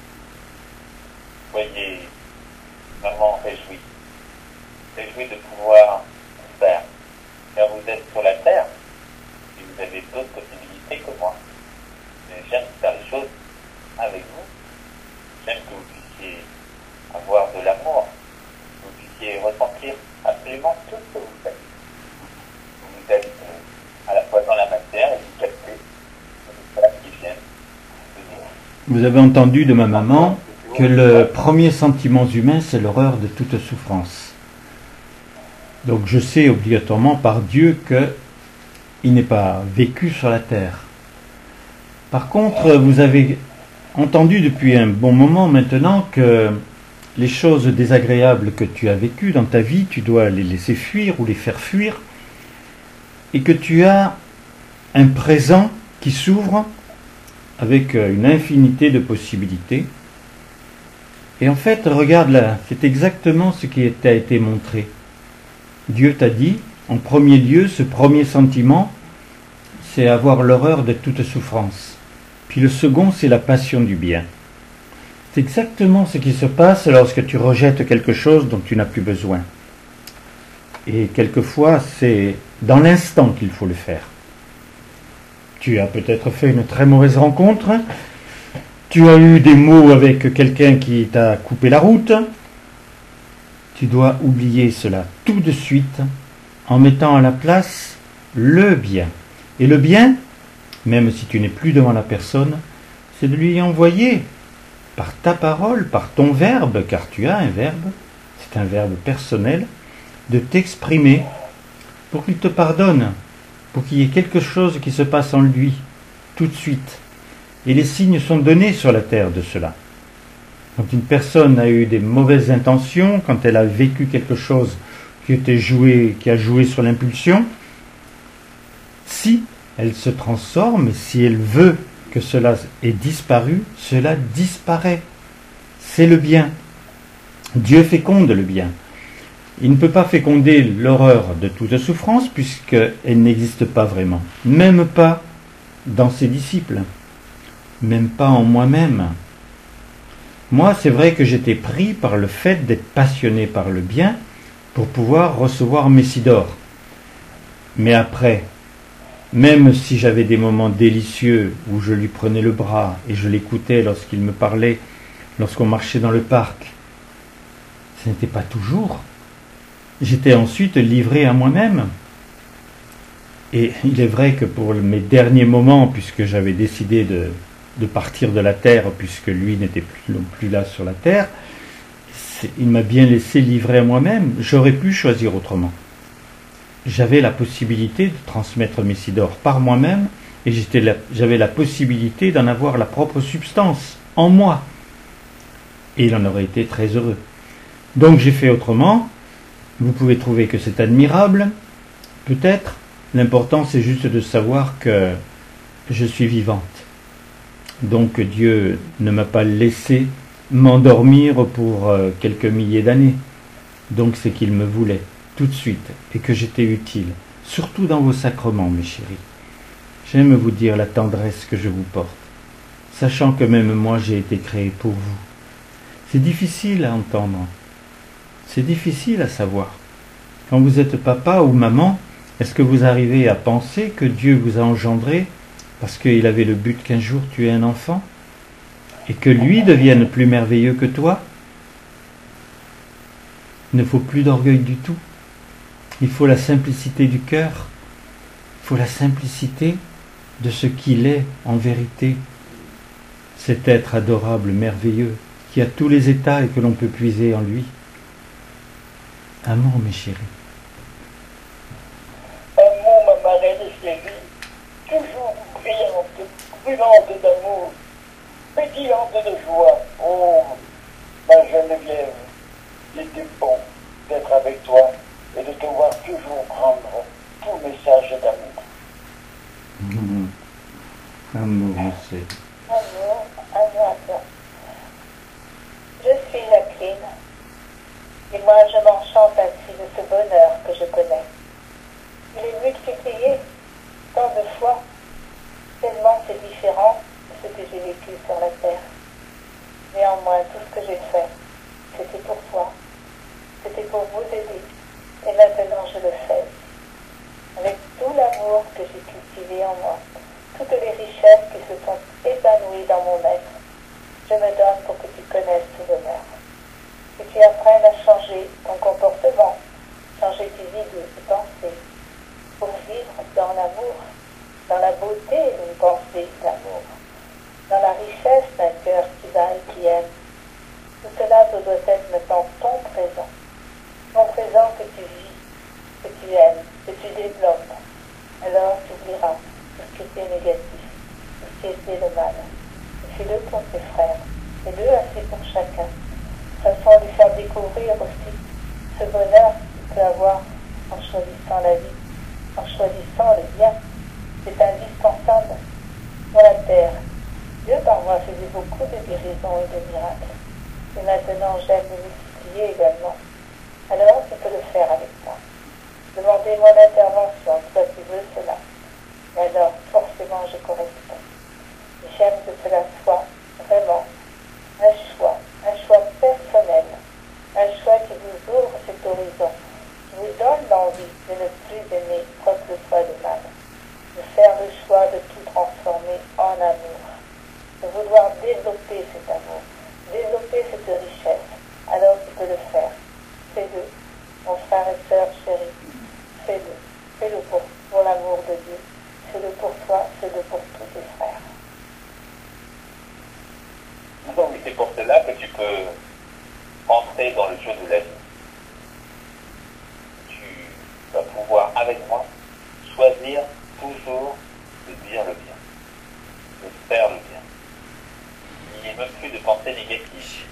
Soyez vraiment réjouis. Réjouis de pouvoir faire. Car vous êtes sur la terre et vous avez d'autres possibilités que moi. Mais j'aime faire les choses avec vous. J'aime que vous puissiez avoir de l'amour, que vous puissiez ressentir absolument tout ce que vous faites. Vous êtes à la fois dans la matière et vous captez cela qui vient de nous.
Vous avez entendu de ma maman que le premier sentiment humain, c'est l'horreur de toute souffrance. Donc je sais obligatoirement par Dieu qu'il n'est pas vécu sur la terre. Par contre, vous avez entendu depuis un bon moment maintenant que les choses désagréables que tu as vécues dans ta vie, tu dois les laisser fuir ou les faire fuir, et que tu as un présent qui s'ouvre avec une infinité de possibilités. Et en fait, regarde là, c'est exactement ce qui t'a été montré. Dieu t'a dit, en premier lieu, ce premier sentiment, c'est avoir l'horreur de toute souffrance. Puis le second, c'est la passion du bien. C'est exactement ce qui se passe lorsque tu rejettes quelque chose dont tu n'as plus besoin. Et quelquefois, c'est dans l'instant qu'il faut le faire. Tu as peut-être fait une très mauvaise rencontre, tu as eu des mots avec quelqu'un qui t'a coupé la route. Tu dois oublier cela tout de suite en mettant à la place le bien. Et le bien, même si tu n'es plus devant la personne, c'est de lui envoyer par ta parole, par ton verbe, car tu as un verbe, c'est un verbe personnel, de t'exprimer pour qu'il te pardonne, pour qu'il y ait quelque chose qui se passe en lui tout de suite. Et les signes sont donnés sur la terre de cela. Quand une personne a eu des mauvaises intentions, quand elle a vécu quelque chose qui a joué sur l'impulsion, si elle se transforme, si elle veut que cela ait disparu, cela disparaît. C'est le bien. Dieu féconde le bien. Il ne peut pas féconder l'horreur de toute souffrance puisqu'elle n'existe pas vraiment. Même pas dans ses disciples. Même pas en moi-même. Moi, c'est vrai que j'étais pris par le fait d'être passionné par le bien pour pouvoir recevoir Messidor. Mais après, même si j'avais des moments délicieux où je lui prenais le bras et je l'écoutais lorsqu'il me parlait, lorsqu'on marchait dans le parc, ce n'était pas toujours. J'étais ensuite livré à moi-même. Et il est vrai que pour mes derniers moments, puisque j'avais décidé de partir de la terre, puisque lui n'était plus non plus là sur la terre, il m'a bien laissé livrer à moi-même. J'aurais pu choisir autrement. J'avais la possibilité de transmettre Messidor par moi-même, et j'avais la possibilité d'en avoir la propre substance en moi. Et il en aurait été très heureux. Donc j'ai fait autrement. Vous pouvez trouver que c'est admirable, peut-être. L'important, c'est juste de savoir que je suis vivante. Donc Dieu ne m'a pas laissé m'endormir pour quelques milliers d'années. Donc c'est qu'il me voulait tout de suite et que j'étais utile, surtout dans vos sacrements, mes chéris. J'aime vous dire la tendresse que je vous porte, sachant que même moi j'ai été créé pour vous. C'est difficile à entendre, c'est difficile à savoir. Quand vous êtes papa ou maman, est-ce que vous arrivez à penser que Dieu vous a engendré parce qu'il avait le but qu'un jour tu aies un enfant et que lui devienne plus merveilleux que toi? Il ne faut plus d'orgueil du tout. Il faut la simplicité du cœur. Il faut la simplicité de ce qu'il est en vérité. Cet être adorable, merveilleux, qui a tous les états et que l'on peut puiser en lui. Amour, mes chéris.
Amour, ma marraine chérie, toujours brûlante d'amour, pétillante de joie. Oh, ma Geneviève, il était bon d'être avec toi et de te voir toujours prendre tout message d'amour.
Amour, mon chéri.
Amour à toi. Je suis Jacqueline, et moi je m'enchante ainsi de ce bonheur que je connais. Il est multiplié tant de fois, tellement c'est différent de ce que j'ai vécu sur la terre. Néanmoins, tout ce que j'ai fait, c'était pour toi, c'était pour vous aider, et maintenant je le fais, avec tout l'amour que j'ai cultivé en moi, toutes les richesses qui se sont épanouies dans mon être. Je me donne pour que tu connaisses ce bonheur, que tu apprennes à changer ton comportement, changer tes idées, tes pensées, pour vivre dans l'amour, dans la beauté d'une pensée d'amour, dans la richesse d'un cœur qui va et qui aime. Tout cela doit être maintenant ton présent que tu vis, que tu aimes, que tu développes. Alors tu oublieras tout ce qui était négatif, tout ce l'anxiété, le mal. Fais-le pour tes frères. Fais-le assez pour chacun. Façon de lui faire découvrir aussi ce bonheur qu'il peut avoir en choisissant la vie, en choisissant le bien. C'est indispensable pour la terre. Dieu par moi faisait beaucoup de guérisons et de miracles. Et maintenant j'aime le multiplier également. Alors tu peux le faire avec moi. Demandez mon intervention, toi tu veux cela. Et alors forcément je corresponds. J'aime que cela soit vraiment un choix personnel, un choix qui vous ouvre cet horizon, qui vous donne l'envie de ne plus aimer quoi que ce soit de mal, de faire le choix de tout transformer en amour, de vouloir développer cet amour, développer cette richesse. Alors tu peux le faire. Fais-le, mon frère et sœur chéris, fais-le. Fais-le pour l'amour de Dieu. Fais-le pour toi, fais-le pour tous tes frères.
Donc c'est pour cela que tu peux entrer dans le jeu de la vie. Tu vas pouvoir, avec moi, choisir toujours de dire le bien, de faire le bien. Il n'y a même plus de pensée négative.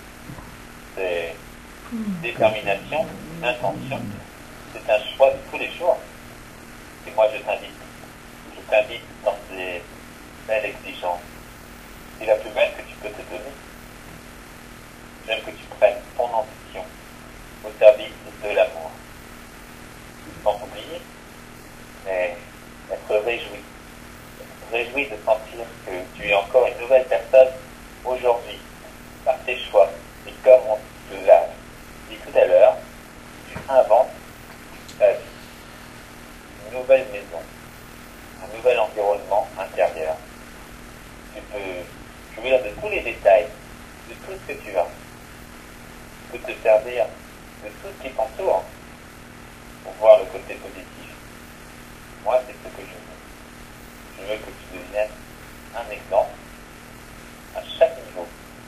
C'est détermination, intention. C'est un choix de tous les jours. Et moi je t'invite dans ces belles exigences. C'est la plus belle que tu peux te donner. J'aime que tu prennes ton ambition au service de l'amour. Sans oublier, mais être réjoui. Réjoui de sentir que tu es encore une nouvelle personne aujourd'hui, par tes choix. Et comme on te l'a dit tout à l'heure, tu inventes ta vie. Une nouvelle maison, un nouvel environnement intérieur. Tu peux jouir de tous les détails, de tout ce que tu as. Tu peux te servir de tout ce qui t'entoure pour voir le côté positif. Moi, c'est ce que je veux. Je veux que tu deviennes un exemple à chaque niveau.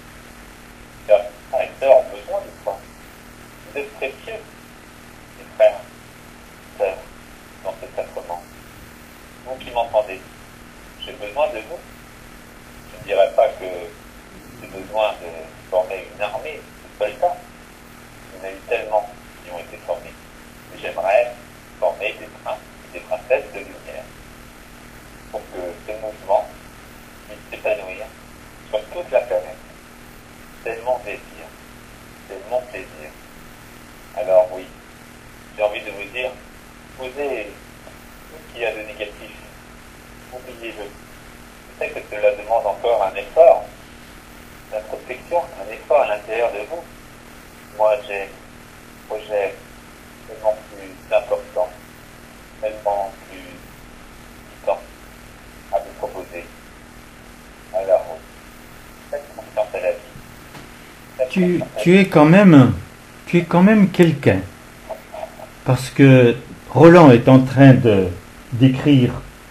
Tes frères et sœurs ont besoin de toi. Vous êtes précieux, mes frères, sœurs, dans ce sacrement. Vous qui m'entendez, j'ai besoin de vous. Je ne dirais pas que j'ai besoin de former une armée de soldats. Il y en a eu tellement qui ont été formés. Mais j'aimerais former des princes et des princesses de lumière pour que ce mouvement puisse s'épanouir sur toute la planète. C'est mon désir, c'est mon plaisir. Alors oui, j'ai envie de vous dire, posez tout ce qu'il y a de négatif. Oubliez-le. Je sais que cela demande encore un effort d'introspection, un effort à l'intérieur de vous. Moi, j'ai un projet tellement plus important, tellement plus puissant à vous proposer. Alors, oui, faites confiance à la vie.
Tu es quand même quelqu'un. Parce que Roland est en train d'écrire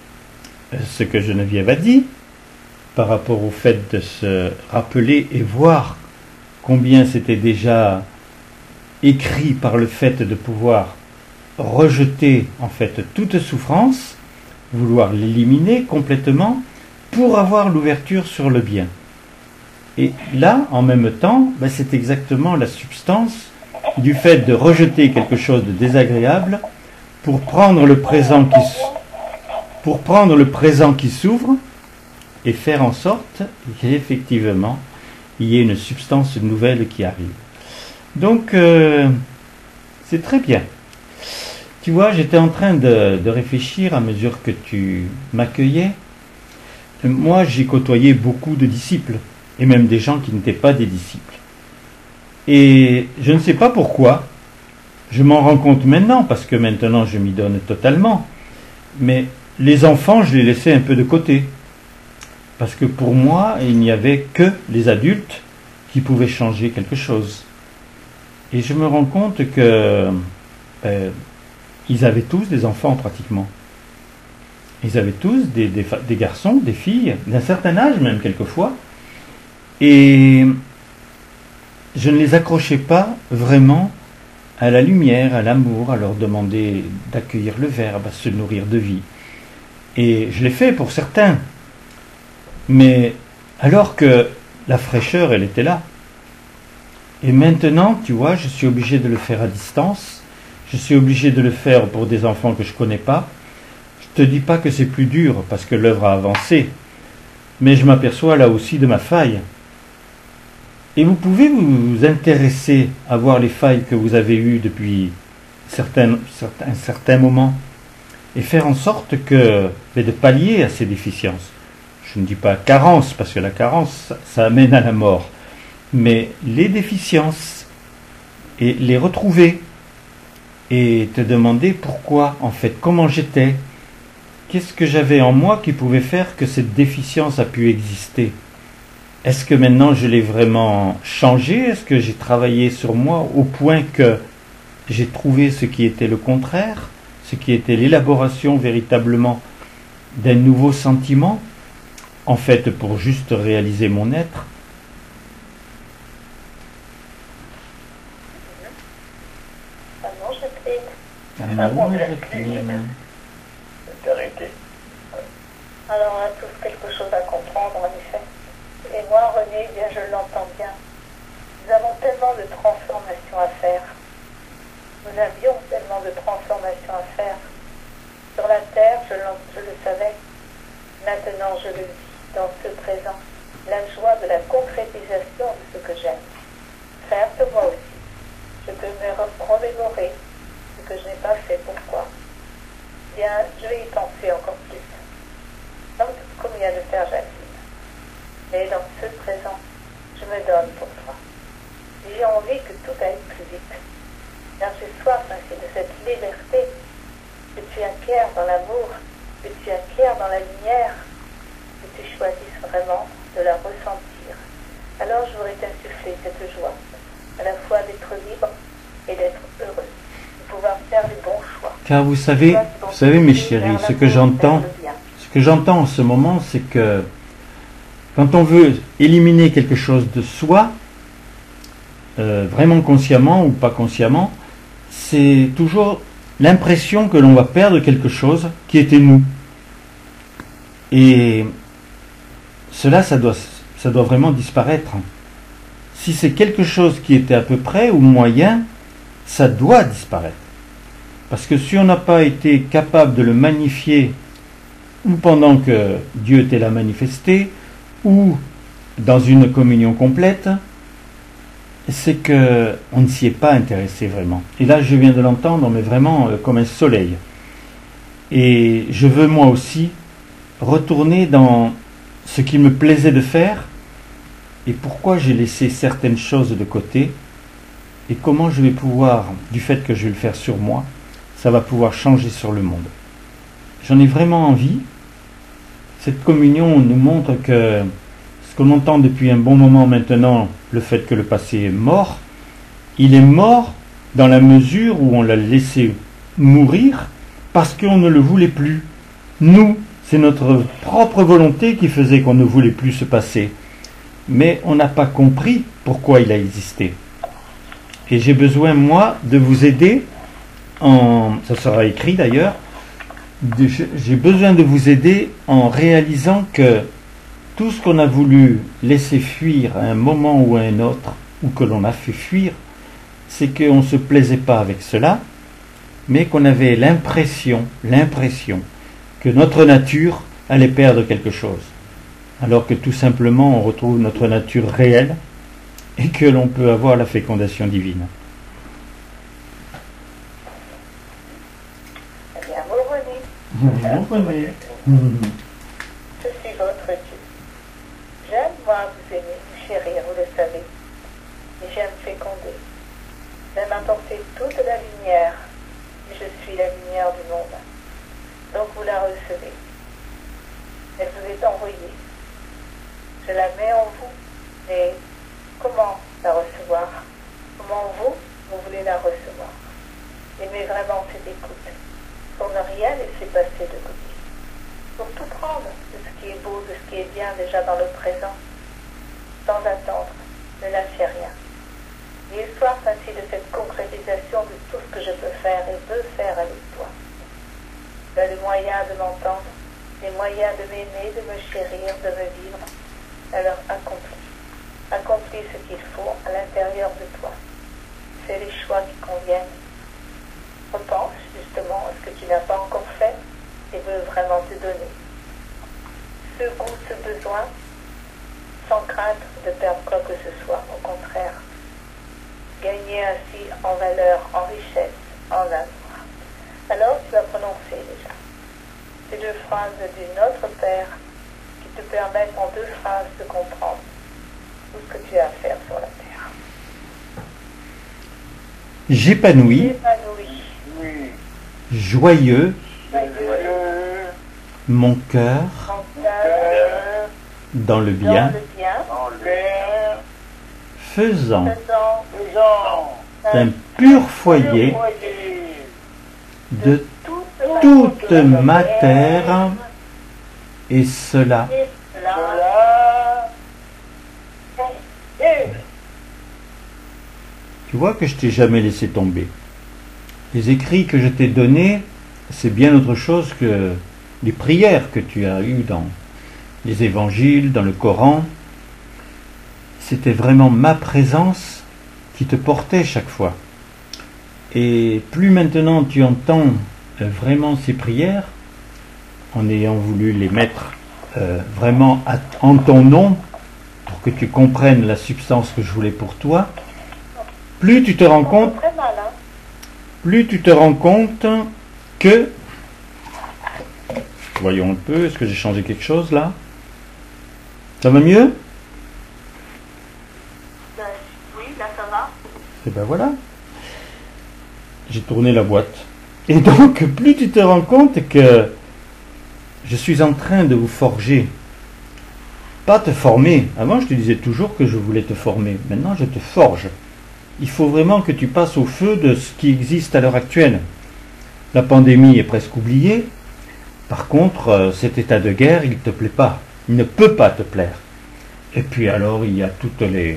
ce que Geneviève a dit par rapport au fait de se rappeler et voir combien c'était déjà écrit par le fait de pouvoir rejeter en fait toute souffrance, vouloir l'éliminer complètement pour avoir l'ouverture sur le bien. Et là, en même temps, c'est exactement la substance du fait de rejeter quelque chose de désagréable pour prendre le présent qui s'ouvre et faire en sorte qu'effectivement il y ait une substance nouvelle qui arrive. Donc c'est très bien. Tu vois, j'étais en train de réfléchir à mesure que tu m'accueillais. Moi, j'ai côtoyé beaucoup de disciples, et même des gens qui n'étaient pas des disciples. Et je ne sais pas pourquoi, je m'en rends compte maintenant, parce que maintenant je m'y donne totalement, mais les enfants, je les laissais un peu de côté. Parce que pour moi, il n'y avait que les adultes qui pouvaient changer quelque chose. Et je me rends compte que ils avaient tous des enfants pratiquement. Ils avaient tous des garçons, des filles, d'un certain âge même quelquefois. Et je ne les accrochais pas vraiment à la lumière, à l'amour, à leur demander d'accueillir le Verbe, à se nourrir de vie. Et je l'ai fait pour certains. Mais alors que la fraîcheur, elle était là. Et maintenant, tu vois, je suis obligé de le faire à distance. Je suis obligé de le faire pour des enfants que je ne connais pas. Je ne te dis pas que c'est plus dur parce que l'œuvre a avancé. Mais je m'aperçois là aussi de ma faille. Et vous pouvez vous intéresser à voir les failles que vous avez eues depuis un certain moment et faire en sorte de pallier à ces déficiences. Je ne dis pas carence, parce que la carence, ça amène à la mort. Mais les déficiences, et les retrouver, et te demander pourquoi, en fait, comment j'étais, qu'est-ce que j'avais en moi qui pouvait faire que cette déficience a pu exister. Est-ce que maintenant je l'ai vraiment changé? Est-ce que j'ai travaillé sur moi au point que j'ai trouvé ce qui était le contraire, ce qui était l'élaboration véritablement d'un nouveau sentiment, en fait pour juste réaliser mon être?
Alors on a tous quelque chose à comprendre en effet. Et moi, René, bien je l'entends bien. Nous avons tellement de transformations à faire. Nous avions tellement de transformations à faire. Sur la terre, je le savais. Maintenant, je le vis dans ce présent. La joie de la concrétisation de ce que j'aime. Faire de moi aussi. Je peux me remémorer ce que je n'ai pas fait. Pourquoi? Bien, je vais y penser encore plus. Donc, combien de faire Jacqueline? Mais dans ce présent, je me donne pour toi. J'ai envie que tout aille plus vite. Car j'ai soif ainsi de cette liberté que tu acquiers dans l'amour, que tu acquiers dans la lumière, que tu choisisses vraiment de la ressentir. Alors je voudrais t'insuffler cette joie, à la fois d'être libre et d'être heureux, de pouvoir faire les bons choix.
Car vous savez mes chéris, ce que j'entends en ce moment, c'est que quand on veut éliminer quelque chose de soi, vraiment consciemment ou pas consciemment, c'est toujours l'impression que l'on va perdre quelque chose qui était nous. Et cela, ça doit vraiment disparaître. Si c'est quelque chose qui était à peu près ou moyen, ça doit disparaître. Parce que si on n'a pas été capable de le magnifier, ou pendant que Dieu était là manifesté, ou dans une communion complète, c'est que on ne s'y est pas intéressé vraiment. Et là, je viens de l'entendre, mais vraiment comme un soleil. Et je veux moi aussi retourner dans ce qui me plaisait de faire, et pourquoi j'ai laissé certaines choses de côté, et comment je vais pouvoir, du fait que je vais le faire sur moi, ça va pouvoir changer sur le monde. J'en ai vraiment envie. Cette communion nous montre que ce qu'on entend depuis un bon moment maintenant, le fait que le passé est mort, il est mort dans la mesure où on l'a laissé mourir parce qu'on ne le voulait plus. Nous, c'est notre propre volonté qui faisait qu'on ne voulait plus ce passé. Mais on n'a pas compris pourquoi il a existé. Et j'ai besoin, moi, de vous aider, ça sera écrit d'ailleurs, j'ai besoin de vous aider en réalisant que tout ce qu'on a voulu laisser fuir à un moment ou à un autre, ou que l'on a fait fuir, c'est qu'on ne se plaisait pas avec cela, mais qu'on avait l'impression que notre nature allait perdre quelque chose. Alors que tout simplement on retrouve notre nature réelle et que l'on peut avoir la fécondation divine.
Eh bien, vous René. Je suis votre Dieu. J'aime, moi, vous aimer, vous chérir, vous le savez. Et j'aime féconder. J'aime apporter toute la lumière. Et je suis la lumière du monde. Donc vous la recevez. Elle vous est envoyée. Je la mets en vous. Mais comment la recevoir? Comment vous voulez la recevoir? Aimez vraiment cette écoute. Pour ne rien laisser passer de côté. Pour tout prendre de ce qui est beau, de ce qui est bien déjà dans le présent. Sans attendre, ne lâchez rien. N'ayez soif ainsi de cette concrétisation de tout ce que je peux faire et veux faire avec toi. Tu as le moyen de m'entendre, les moyens de m'aimer, de me chérir, de me vivre. Alors accomplis. Accomplis ce qu'il faut à l'intérieur de toi. Fais les choix qui conviennent. Repense justement à ce que tu n'as pas encore fait et veux vraiment te donner. Ce goût, ce besoin, sans crainte de perdre quoi que ce soit, au contraire. Gagner ainsi en valeur, en richesse, en amour. Alors tu vas prononcer déjà ces deux phrases du Notre Père qui te permettent en deux phrases de comprendre tout ce que tu as à faire sur la terre.
J'épanouis,
Épanoui,
joyeux,
joyeux,
mon cœur
en cœur,
dans le
dans
bien,
le bien,
faisant
faisant
d'un pur foyer de
toute
toute ma terre, et cela
et cela,
tu vois que je t'ai jamais laissé tomber. Les écrits que je t'ai donnés, c'est bien autre chose que les prières que tu as eues dans les évangiles, dans le Coran. C'était vraiment ma présence qui te portait chaque fois. Et plus maintenant tu entends vraiment ces prières, en ayant voulu les mettre vraiment en ton nom, pour que tu comprennes la substance que je voulais pour toi, plus tu te rends compte,
très mal, hein.
plus tu te rends compte que, voyons un peu, est-ce que j'ai changé quelque chose là? Ça va mieux?
Oui, là ça va.
Et ben voilà, j'ai tourné la boîte. Et donc, plus tu te rends compte que je suis en train de vous forger, pas te former. Avant, je te disais toujours que je voulais te former. Maintenant, je te forge. Il faut vraiment que tu passes au feu de ce qui existe à l'heure actuelle. La pandémie est presque oubliée. Par contre, cet état de guerre, il ne te plaît pas. Il ne peut pas te plaire. Et puis alors, il y a toutes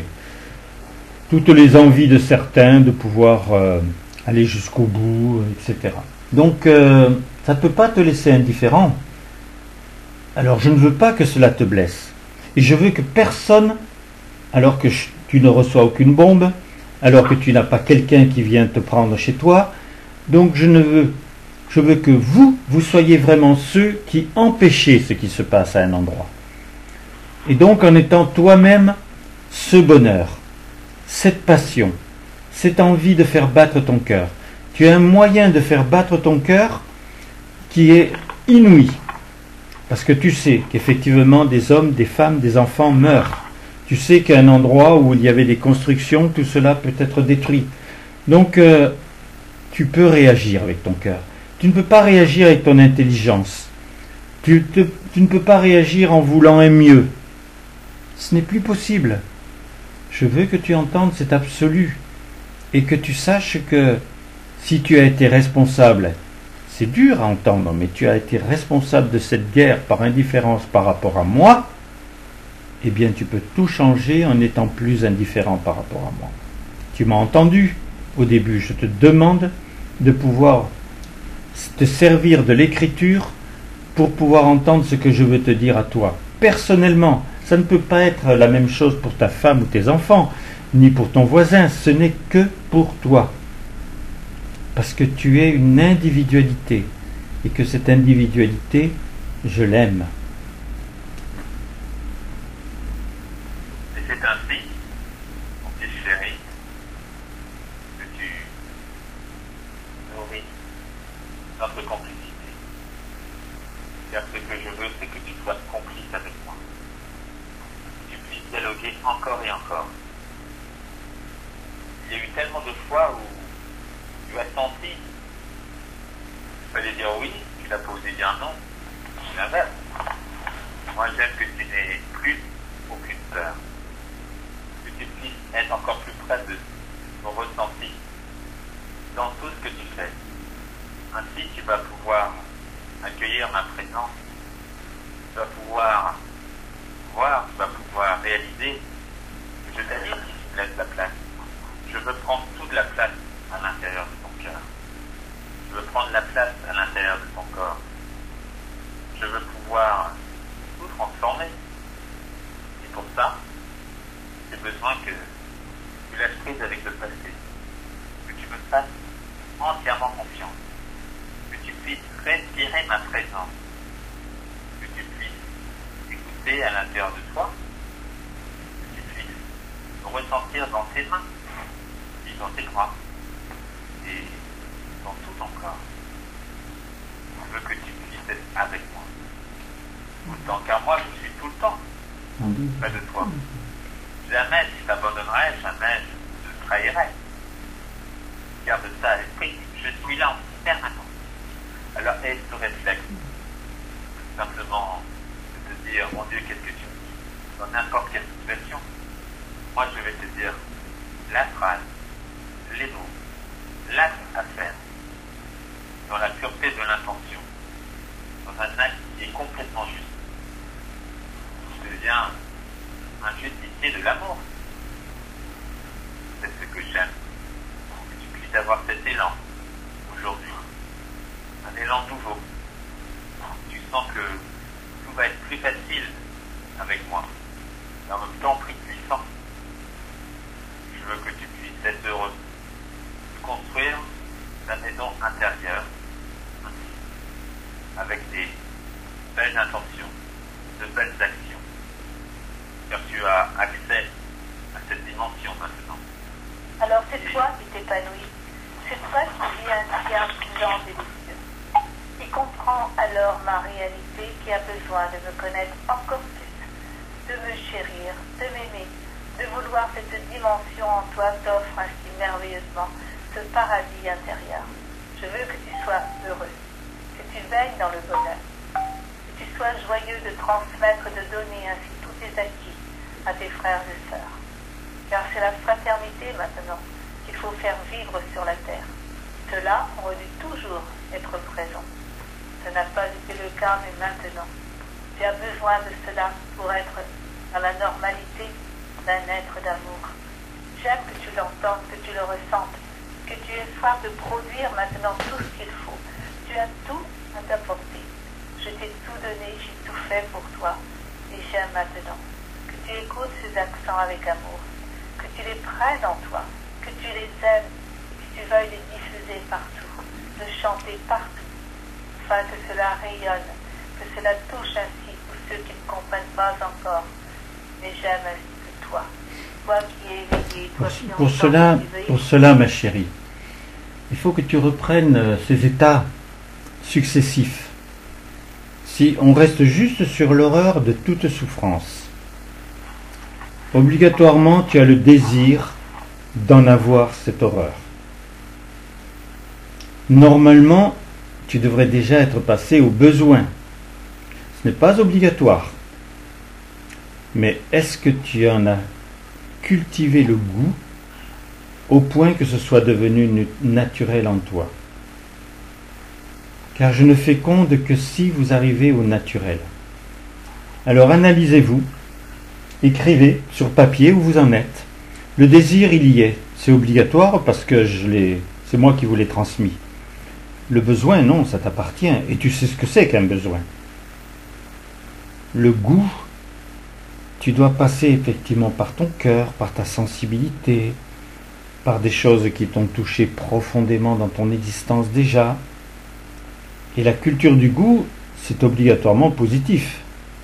les envies de certains de pouvoir aller jusqu'au bout, etc. Donc, ça ne peut pas te laisser indifférent. Alors, je ne veux pas que cela te blesse. Et je veux que personne, alors que tu ne reçois aucune bombe, alors que tu n'as pas quelqu'un qui vient te prendre chez toi, donc je veux que vous soyez vraiment ceux qui empêchez ce qui se passe à un endroit. Et donc, en étant toi-même ce bonheur, cette passion, cette envie de faire battre ton cœur. Tu as un moyen de faire battre ton cœur qui est inouï. Parce que tu sais qu'effectivement des hommes, des femmes, des enfants meurent. Tu sais qu'à un endroit où il y avait des constructions, tout cela peut être détruit. Donc, tu peux réagir avec ton cœur. Tu ne peux pas réagir avec ton intelligence. Tu ne peux pas réagir en voulant un mieux. Ce n'est plus possible. Je veux que tu entendes cet absolu et que tu saches que si tu as été responsable, c'est dur à entendre, mais tu as été responsable de cette guerre par indifférence par rapport à moi, eh bien tu peux tout changer en étant plus indifférent par rapport à moi. Tu m'as entendu au début, je te demande de pouvoir te servir de l'écriture pour pouvoir entendre ce que je veux te dire à toi. Personnellement, ça ne peut pas être la même chose pour ta femme ou tes enfants, ni pour ton voisin, ce n'est que pour toi. Parce que tu es une individualité, et que cette individualité, je l'aime.
Et c'est ainsi, mon fils chéri, que tu nourris notre complicité. Car ce que je veux, c'est que tu sois complice avec moi. Que tu puisses dialoguer encore et encore. Il y a eu tellement de fois où tu as senti qu'il fallait dire oui, tu n'as pas osé dire non. C'est l'inverse. Moi, j'aime que tu n'aies plus aucune peur. Que tu puisses être encore plus près de ton ressenti dans tout ce que tu fais. Ainsi, tu vas pouvoir accueillir ma présence. Tu vas pouvoir voir, tu vas pouvoir réaliser que je t'anime si tu me laisses la place. Je veux prendre toute la place à l'intérieur de ton cœur. Je veux prendre la place à l'intérieur de ton corps. Je veux pouvoir besoin que tu lâches prise avec le passé, que tu me fasses entièrement confiance, que tu puisses respirer ma présence, que tu puisses écouter à l'intérieur de toi, que tu puisses ressentir dans tes mains, puis dans tes bras, et dans tout ton corps. Je veux que tu puisses être avec moi. Autant qu'à moi, je suis tout le temps près de toi. Jamais je t'abandonnerai, jamais je te trahirai. Garde ça à l'esprit, je suis là en permanence. Alors aie ce réflexe, simplement de te dire, mon Dieu, qu'est-ce que tu me dis dans n'importe quelle situation. Moi, je vais te dire la phrase, les mots, l'acte à faire, dans la pureté de l'intention, dans un acte qui est complètement juste. Je deviens un justicier de l'amour. C'est ce que j'aime. Que tu puisses avoir cet élan aujourd'hui. Un élan nouveau. Tu sens que tout va être plus facile avec moi. Et en même temps plus puissant. Je veux que tu puisses être heureux. Construire ta maison intérieure. Avec des belles intentions, de belles actions. Car tu as accès à cette dimension maintenant.
Alors c'est toi qui t'épanouis, c'est toi qui vis ainsi un silence délicieux. Qui comprend alors ma réalité, qui a besoin de me connaître encore plus, de me chérir, de m'aimer, de vouloir cette dimension en toi t'offre ainsi merveilleusement ce paradis intérieur. Je veux que tu sois heureux, que tu baignes dans le bonheur, que tu sois joyeux de transmettre, de donner ainsi tous tes acquis à tes frères et sœurs. Car c'est la fraternité maintenant qu'il faut faire vivre sur la terre. Cela aurait dû toujours être présent. Ce n'a pas été le cas, mais maintenant, tu as besoin de cela pour être dans la normalité d'un être d'amour. J'aime que tu l'entendes, que tu le ressentes, que tu aies soif de produire maintenant tout ce qu'il faut. Tu as tout à t'apporter. Je t'ai tout donné, j'ai tout fait pour toi, et j'aime maintenant que tu écoutes ces accents avec amour, que tu les prennes en toi, que tu les aimes, que tu veuilles les diffuser partout, le chanter partout, afin que cela rayonne, que cela touche ainsi tous ceux qui ne comprennent pas encore. Mais j'aime ainsi que toi qui es éveillé, toi qui entends,
Pour cela, ma chérie, il faut que tu reprennes ces états successifs. Si on reste juste sur l'horreur de toute souffrance, obligatoirement tu as le désir d'en avoir cette horreur. Normalement, tu devrais déjà être passé au besoin. Ce n'est pas obligatoire. Mais est-ce que tu en as cultivé le goût au point que ce soit devenu naturel en toi? Car je ne féconde que si vous arrivez au naturel. Alors analysez-vous, écrivez sur papier où vous en êtes. Le désir, il y est. C'est obligatoire parce que c'est moi qui vous l'ai transmis. Le besoin, non, ça t'appartient. Et tu sais ce que c'est qu'un besoin. Le goût, tu dois passer effectivement par ton cœur, par ta sensibilité, par des choses qui t'ont touché profondément dans ton existence déjà. Et la culture du goût, c'est obligatoirement positif.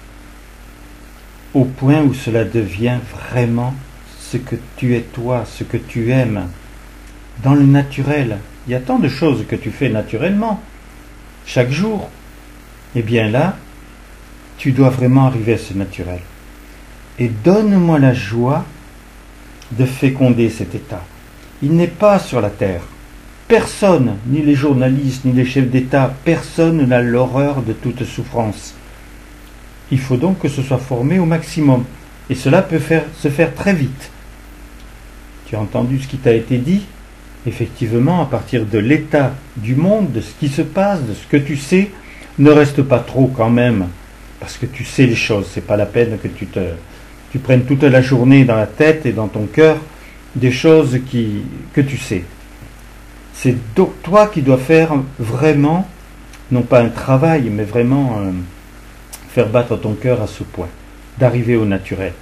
Au point où cela devient vraiment ce que tu es toi, ce que tu aimes. Dans le naturel, il y a tant de choses que tu fais naturellement, chaque jour. Eh bien là, tu dois vraiment arriver à ce naturel. Et donne-moi la joie de féconder cet état. Il n'est pas sur la terre. Personne, ni les journalistes, ni les chefs d'État, personne n'a l'horreur de toute souffrance. Il faut donc que ce soit formé au maximum. Et cela peut se faire très vite. Tu as entendu ce qui t'a été dit? Effectivement, à partir de l'état du monde, de ce qui se passe, de ce que tu sais, ne reste pas trop quand même, parce que tu sais les choses. C'est pas la peine que tu prennes toute la journée dans la tête et dans ton cœur des choses que tu sais. C'est donc toi qui dois faire vraiment, non pas un travail, mais vraiment faire battre ton cœur à ce point, d'arriver au naturel.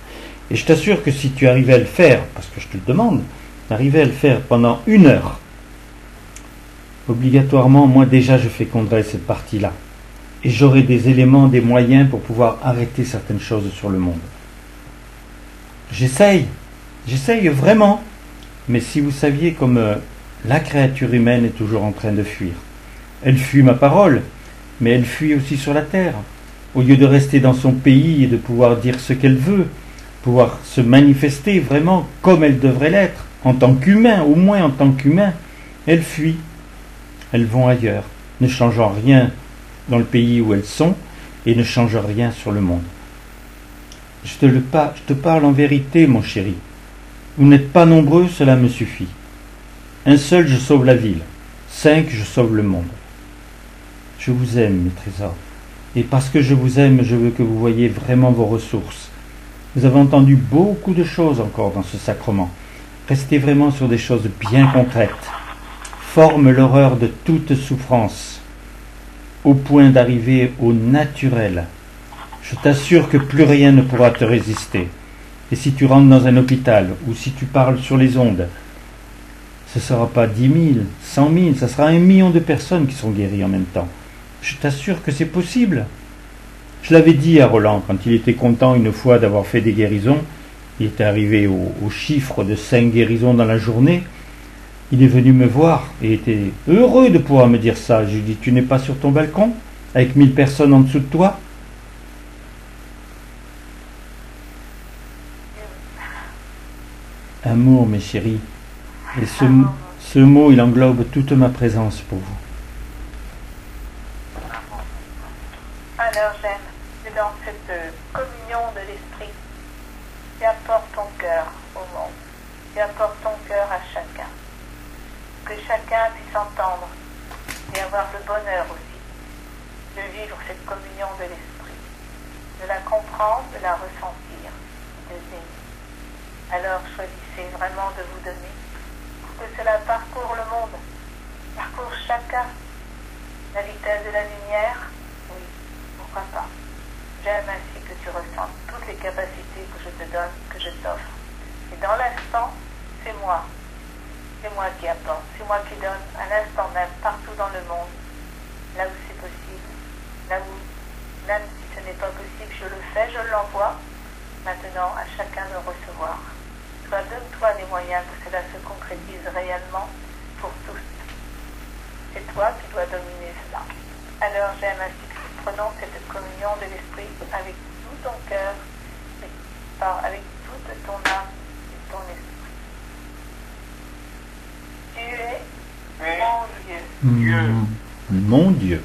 Et je t'assure que si tu arrivais à le faire, parce que je te le demande, t'arrivais à le faire pendant 1 heure, obligatoirement, moi déjà je féconderais cette partie-là. Et j'aurai des éléments, des moyens pour pouvoir arrêter certaines choses sur le monde. J'essaye vraiment. Mais si vous saviez comme la créature humaine est toujours en train de fuir. Elle fuit ma parole, mais elle fuit aussi sur la terre. Au lieu de rester dans son pays et de pouvoir dire ce qu'elle veut, pouvoir se manifester vraiment comme elle devrait l'être, en tant qu'humain, au moins en tant qu'humain, elle fuit. Elles vont ailleurs, ne changeant rien dans le pays où elles sont et ne changent rien sur le monde. Je te parle en vérité, mon chéri. Vous n'êtes pas nombreux, cela me suffit. 1 seul, je sauve la ville. 5, je sauve le monde. Je vous aime, mes trésors. Et parce que je vous aime, je veux que vous voyiez vraiment vos ressources. Vous avez entendu beaucoup de choses encore dans ce sacrement. Restez vraiment sur des choses bien concrètes. Forme l'horreur de toute souffrance, au point d'arriver au naturel. Je t'assure que plus rien ne pourra te résister. Et si tu rentres dans un hôpital, ou si tu parles sur les ondes, ce ne sera pas 10 000, 100 000, ce sera 1 million de personnes qui sont guéries en même temps. Je t'assure que c'est possible. Je l'avais dit à Roland, quand il était content une fois d'avoir fait des guérisons, il était arrivé au chiffre de 5 guérisons dans la journée, il est venu me voir et était heureux de pouvoir me dire ça. Je lui ai dit, tu n'es pas sur ton balcon, avec 1000 personnes en dessous de toi? Amour, mes chéris. Et ce mot, il englobe toute ma présence pour vous.
Alors j'aime, c'est dans cette communion de l'esprit, tu apportes ton cœur au monde, tu apportes ton cœur à chacun. Que chacun puisse entendre et avoir le bonheur aussi de vivre cette communion de l'esprit, de la comprendre, de la ressentir, de l'aimer. Alors choisissez vraiment de vous donner pour que cela parcourt le monde, parcourt chacun. La vitesse de la lumière, oui, pourquoi pas. J'aime ainsi que tu ressentes toutes les capacités que je te donne, que je t'offre. Et dans l'instant, c'est moi. C'est moi qui apporte, c'est moi qui donne à l'instant même, partout dans le monde, là où c'est possible, là où, même si ce n'est pas possible, je le fais, je l'envoie. Maintenant, à chacun de recevoir. Toi, donne-toi les moyens que cela se concrétise réellement pour tous. C'est toi qui dois dominer cela. Alors j'aime ainsi que nous prenons cette communion de l'esprit avec tout ton cœur, avec toute ton âme et ton esprit. Tu es mon Dieu.
Mon Dieu.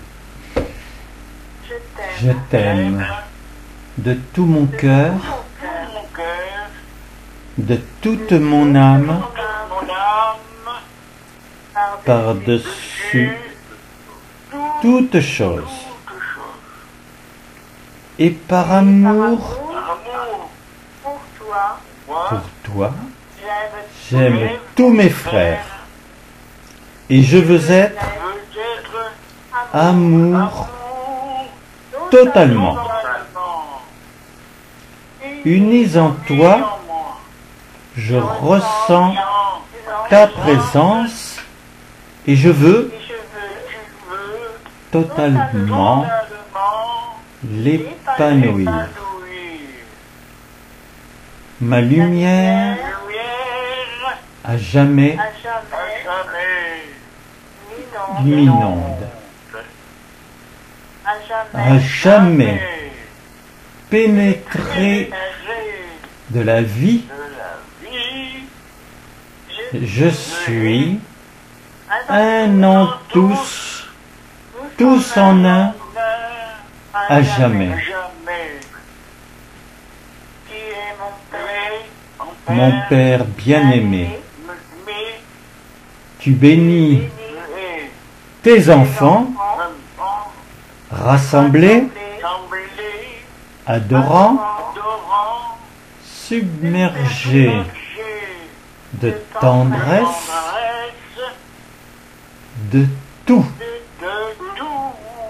Je t'aime. De tout mon cœur. De toute mon âme, par-dessus toute chose. Et par amour pour toi, j'aime tous mes frères. Et je veux être amour totalement. Unis en toi, je ressens ta présence et je veux totalement l'épanouir. Ma lumière à jamais m'inonde. À jamais pénétrer de la vie. Je suis un en tous, tous en un, à jamais. Mon Père bien-aimé, tu bénis tes enfants rassemblés, adorants, submergés de tendresse, de tout.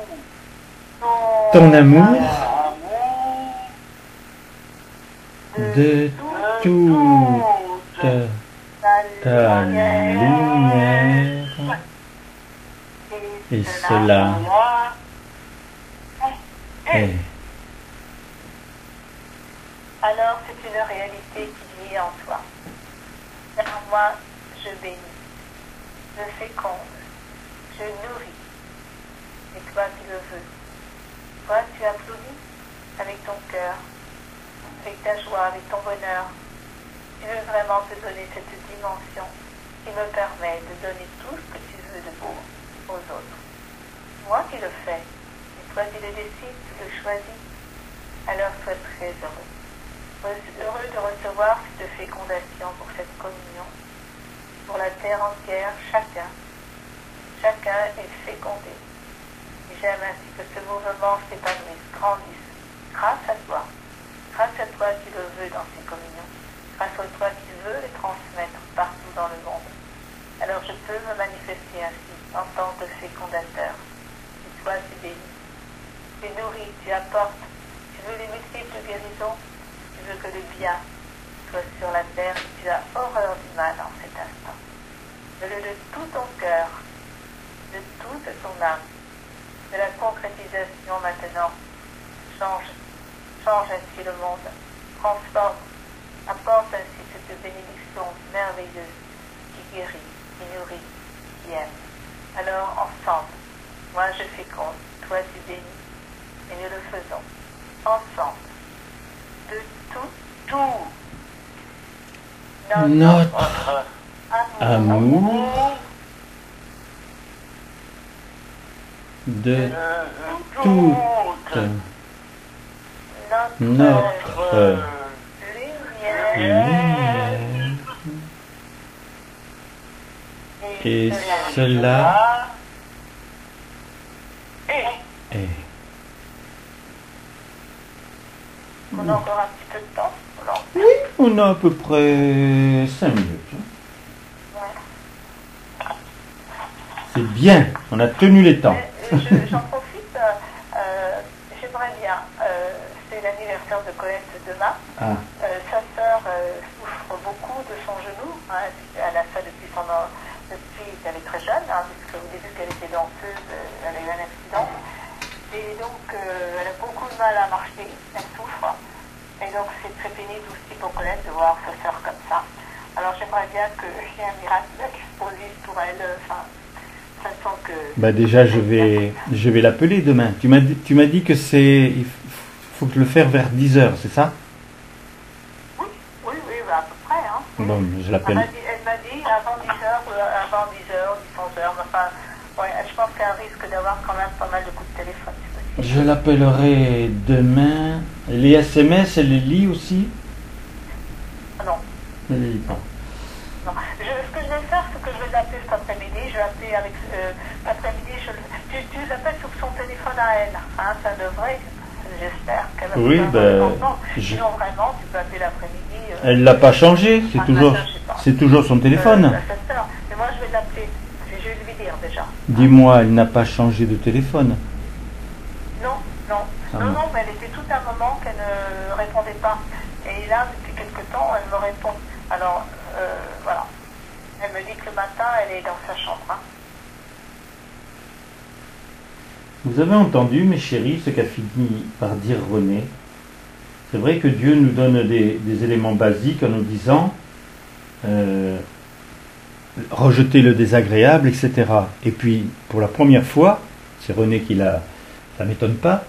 Ton amour de toute ta lumière, et cela est.
Alors c'est une réalité qui vit en toi. Car moi, je bénis, je féconde, je nourris. Et toi qui le veux, toi tu applaudis avec ton cœur, avec ta joie, avec ton bonheur. Tu veux vraiment te donner cette dimension qui me permet de donner tout ce que tu veux de beau aux autres. Moi qui le fais, et toi qui le décides, tu le choisis, alors sois très heureux. Heureux de recevoir cette fécondation pour cette communion. Pour la terre entière, chacun est fécondé. Et j'aime ainsi que ce mouvement s'épanouisse, grandisse, grâce à toi qui le veux dans ces communions, grâce à toi qui veux les transmettre partout dans le monde. Alors je peux me manifester ainsi en tant que fécondateur. Et toi tu bénis, tu nourris, tu apportes, tu veux les multiples guérisons. Tu veux que le bien soit sur la terre, tu as horreur du mal en cet instant. Veux-le de tout ton cœur, de toute ton âme, de la concrétisation maintenant. Change ainsi le monde, transforme, apporte ainsi cette bénédiction merveilleuse qui guérit, qui nourrit, qui aime. Alors ensemble, moi je féconde, toi tu bénis, et nous le faisons ensemble. De tout
notre amour, de toute notre lumière, et cela est.
On a encore un petit peu de temps.
Oui, on a à peu près 5 minutes.
Ouais.
C'est bien, on a tenu les temps.
J'en profite, j'aimerais bien, c'est l'anniversaire de Colette demain.
Ah.
Sa sœur souffre beaucoup de son genou. Hein, elle a ça depuis qu'elle est très jeune, hein, puisque au début qu'elle était danseuse, elle a eu un accident. Et donc, elle a beaucoup de mal à marcher, elle souffre. Et donc, c'est très pénible aussi pour Colette de voir sa sœur comme ça. Alors, j'aimerais bien qu'il y ait un miracle qui se produise pour elle. Enfin, de façon que...
Bah déjà, je vais l'appeler demain. Tu m'as dit que il faut le faire vers 10h, c'est ça?
Oui, bah, à peu près. Hein.
Bon, je l'appelle.
Elle m'a dit avant 10h, 11h, enfin... Ouais, je pense qu'il y a un risque d'avoir quand même pas mal de coups de téléphone.
Je l'appellerai demain. Les SMS, elle les lit aussi?
Non.
Elle les lit pas.
Non. Ce que je vais faire, c'est que je vais l'appeler cet après-midi. Je vais appeler avec l'après-midi. Tu l'appelles sur son téléphone à elle. Hein, ça devrait. J'espère qu'elle va sinon vraiment, tu peux appeler l'après-midi. Elle l'a pas changé.
C'est toujours son téléphone.
Mais moi, je vais l'appeler. Je vais lui dire déjà.
Dis-moi, elle n'a pas changé de téléphone?
Non, mais elle était tout un moment qu'elle ne répondait pas. Et là, depuis quelque temps, elle me répond. Alors, voilà. Elle me dit que le matin, elle est dans sa chambre. Hein.
Vous avez entendu, mes chéris, ce qu'a fini par dire René? C'est vrai que Dieu nous donne des éléments basiques en nous disant rejeter le désagréable, etc. Et puis, pour la première fois, c'est René qui l'a, ça ne m'étonne pas,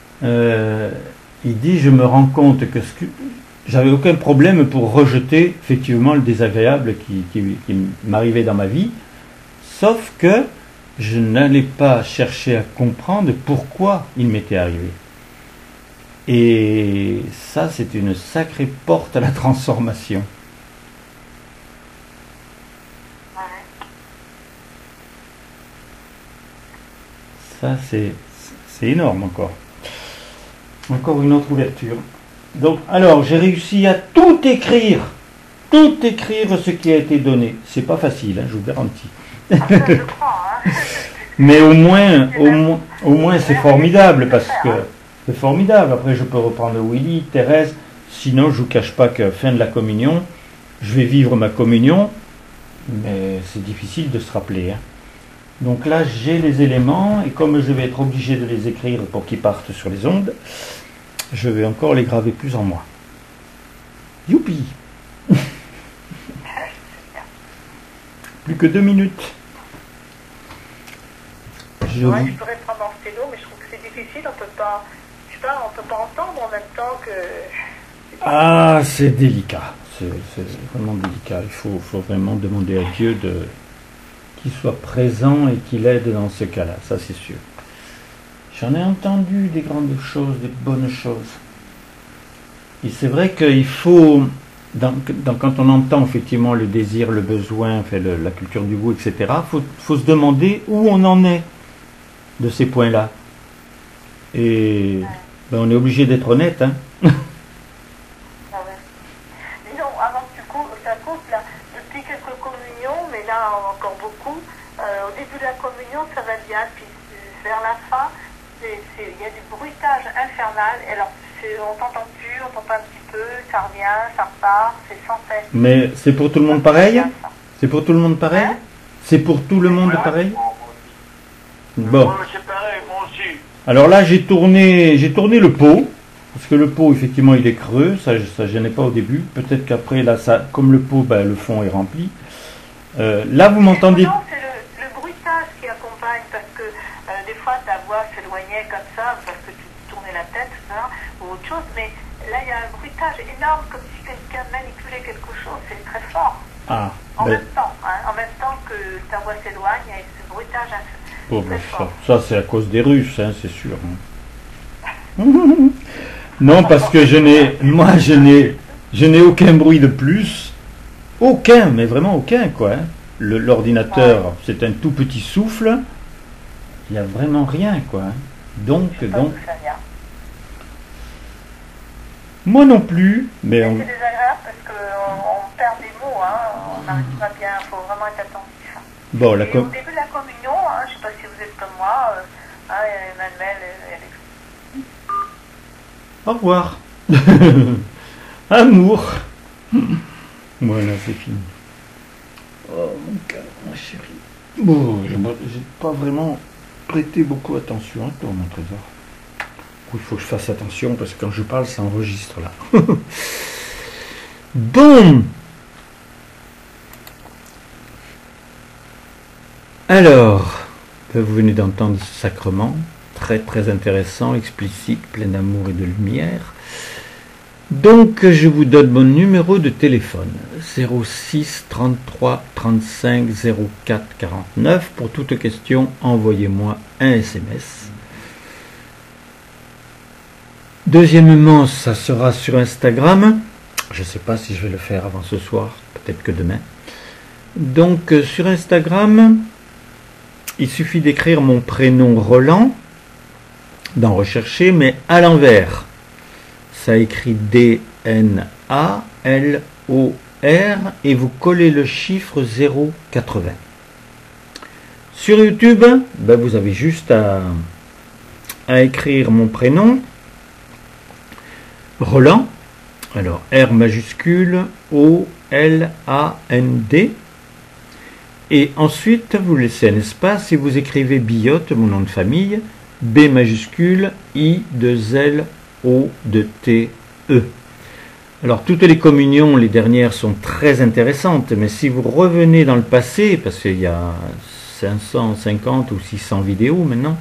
il dit, je me rends compte que j'avais aucun problème pour rejeter effectivement le désagréable qui m'arrivait dans ma vie, sauf que je n'allais pas chercher à comprendre pourquoi il m'était arrivé. Et ça, c'est une sacrée porte à la transformation. Ça, c'est énorme encore. Encore une autre ouverture. Donc, alors, j'ai réussi à tout écrire ce qui a été donné. C'est pas facile, hein, je vous garantis.
Je crois, hein.
Mais au moins c'est formidable, parce que c'est formidable. Après, je peux reprendre Willy, Thérèse, sinon, je ne vous cache pas qu'à la fin de la communion, je vais vivre ma communion, mais c'est difficile de se rappeler. Hein. Donc là, j'ai les éléments, et comme je vais être obligé de les écrire pour qu'ils partent sur les ondes, je vais encore les graver plus en moi. Youpi! Plus que 2 minutes.
Je pourrais prendre mon stylo, mais je trouve que c'est difficile, on peut pas, je sais pas, on peut pas entendre en même temps que...
Ah, c'est délicat, c'est vraiment délicat. Il faut vraiment demander à Dieu qu'il soit présent et qu'il aide dans ce cas-là, ça c'est sûr. J'en ai entendu des grandes choses, des bonnes choses. Et c'est vrai qu'il faut, quand on entend effectivement le désir, le besoin, enfin, la culture du goût, etc., faut se demander où on en est de ces points-là. Et ben, on est obligé d'être honnête. Hein.
Ah ouais. Disons, avant que ça coupe, là, depuis quelques communions, mais là encore beaucoup, au début de la communion, ça va bien, puis vers la fin, il y a du bruitage infernal, et alors on t'entend plus, on t'entend un petit peu, ça revient, ça repart, c'est sans cesse.
Mais c'est pour tout le monde pareil? C'est pour tout le monde pareil? Hein? C'est pour tout le monde pareil? Bon.
C'est pareil, moi aussi.
Alors là, j'ai tourné le pot, parce que le pot, effectivement, il est creux, ça gênait pas au début. Peut-être qu'après, là, comme le pot, ben, le fond est rempli. Là, vous m'entendez?
Non, c'est le bruitage qui accompagne, parce que des fois, ta voix s'éloignait comme ça, parce que tu tournais la tête, hein, ou autre chose, mais là, il y a un bruitage énorme, comme si quelqu'un manipulait quelque chose, c'est très fort.
Ah,
en même temps, hein, en même temps que ta voix s'éloigne, il y a ce bruitage
bon, ben, ça c'est à cause des Russes, hein, c'est sûr. Hein. Non, parce que je n'ai aucun bruit de plus. Aucun, mais vraiment aucun, quoi. Hein. L'ordinateur, c'est un tout petit souffle. Il n'y a vraiment rien, quoi. Hein. Donc. Moi non plus, mais
c'est désagréable parce qu'on perd des mots, hein. On n'arrive pas bien, il faut vraiment être attentif.
Bon,
au début de la communion, hein, je ne sais pas si vous êtes comme moi, Emmanuel,
au revoir. Amour. Voilà, c'est fini. Oh mon cœur, ma chérie. Bon, j'ai pas vraiment prêté beaucoup attention à toi, mon trésor. Il faut que je fasse attention parce que quand je parle, ça enregistre là. Bon. Alors, vous venez d'entendre ce sacrement, très très intéressant, explicite, plein d'amour et de lumière. Donc, je vous donne mon numéro de téléphone, 06 33 35 04 49. Pour toute question, envoyez-moi un SMS. Deuxièmement, ça sera sur Instagram. Je ne sais pas si je vais le faire avant ce soir, peut-être que demain. Donc, sur Instagram, il suffit d'écrire mon prénom Roland, d'en rechercher, mais à l'envers. Ça écrit D-N-A-L-O-R et vous collez le chiffre 080. Sur YouTube, ben vous avez juste à écrire mon prénom, Roland, alors R majuscule, O-L-A-N-D, et ensuite vous laissez un espace et vous écrivez Billotte, mon nom de famille, B majuscule, I-2-L-O-T-E. Alors toutes les communions, les dernières sont très intéressantes, mais si vous revenez dans le passé, parce qu'il y a 550 ou 600 vidéos maintenant,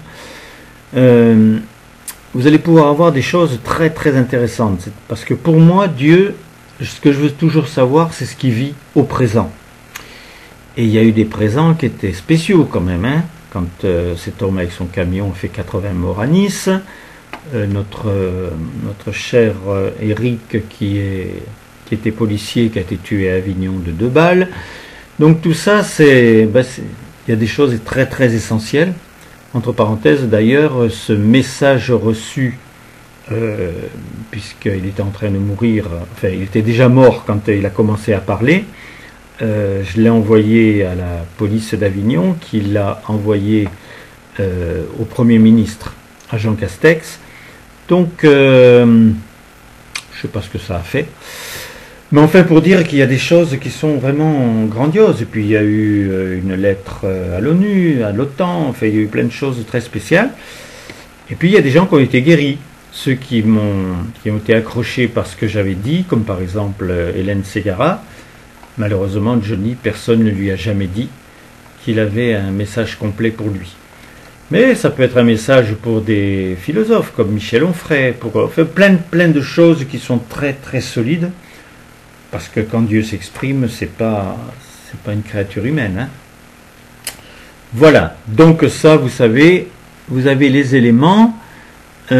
vous allez pouvoir avoir des choses très très intéressantes. Parce que pour moi, Dieu, ce que je veux toujours savoir, c'est ce qui vit au présent. Et il y a eu des présents qui étaient spéciaux quand même. Hein, quand cet homme avec son camion fait 80 morts à Nice, notre cher Eric qui était policier, qui a été tué à Avignon de 2 balles. Donc tout ça, il y a des choses très très essentielles. Entre parenthèses, d'ailleurs, ce message reçu, puisqu'il était en train de mourir, enfin, il était déjà mort quand il a commencé à parler, je l'ai envoyé à la police d'Avignon, qui l'a envoyé au Premier ministre, à Jean Castex. Donc, je sais pas ce que ça a fait. Mais enfin, pour dire qu'il y a des choses qui sont vraiment grandioses. Et puis il y a eu une lettre à l'ONU, à l'OTAN, enfin il y a eu plein de choses très spéciales. Et puis il y a des gens qui ont été guéris. Ceux qui ont été accrochés par ce que j'avais dit, comme par exemple Hélène Ségara. Malheureusement, Johnny, personne ne lui a jamais dit qu'il avait un message complet pour lui. Mais ça peut être un message pour des philosophes comme Michel Onfray, pour plein de choses qui sont très très solides, parce que quand Dieu s'exprime, c'est pas une créature humaine. Hein. Voilà, donc ça, vous savez, vous avez les éléments. Bon,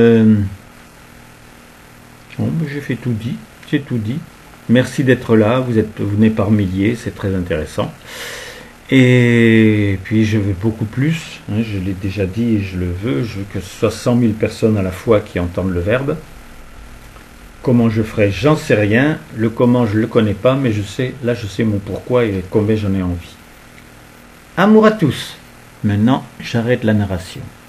j'ai fait tout dit, j'ai tout dit. Merci d'être là, vous venez par milliers, c'est très intéressant. Et puis je veux beaucoup plus, hein, je l'ai déjà dit et je veux que ce soit 100 000 personnes à la fois qui entendent le verbe. Comment je ferai, j'en sais rien. Le comment, je ne le connais pas, mais je sais mon pourquoi et combien j'en ai envie. Amour à tous. Maintenant, j'arrête la narration.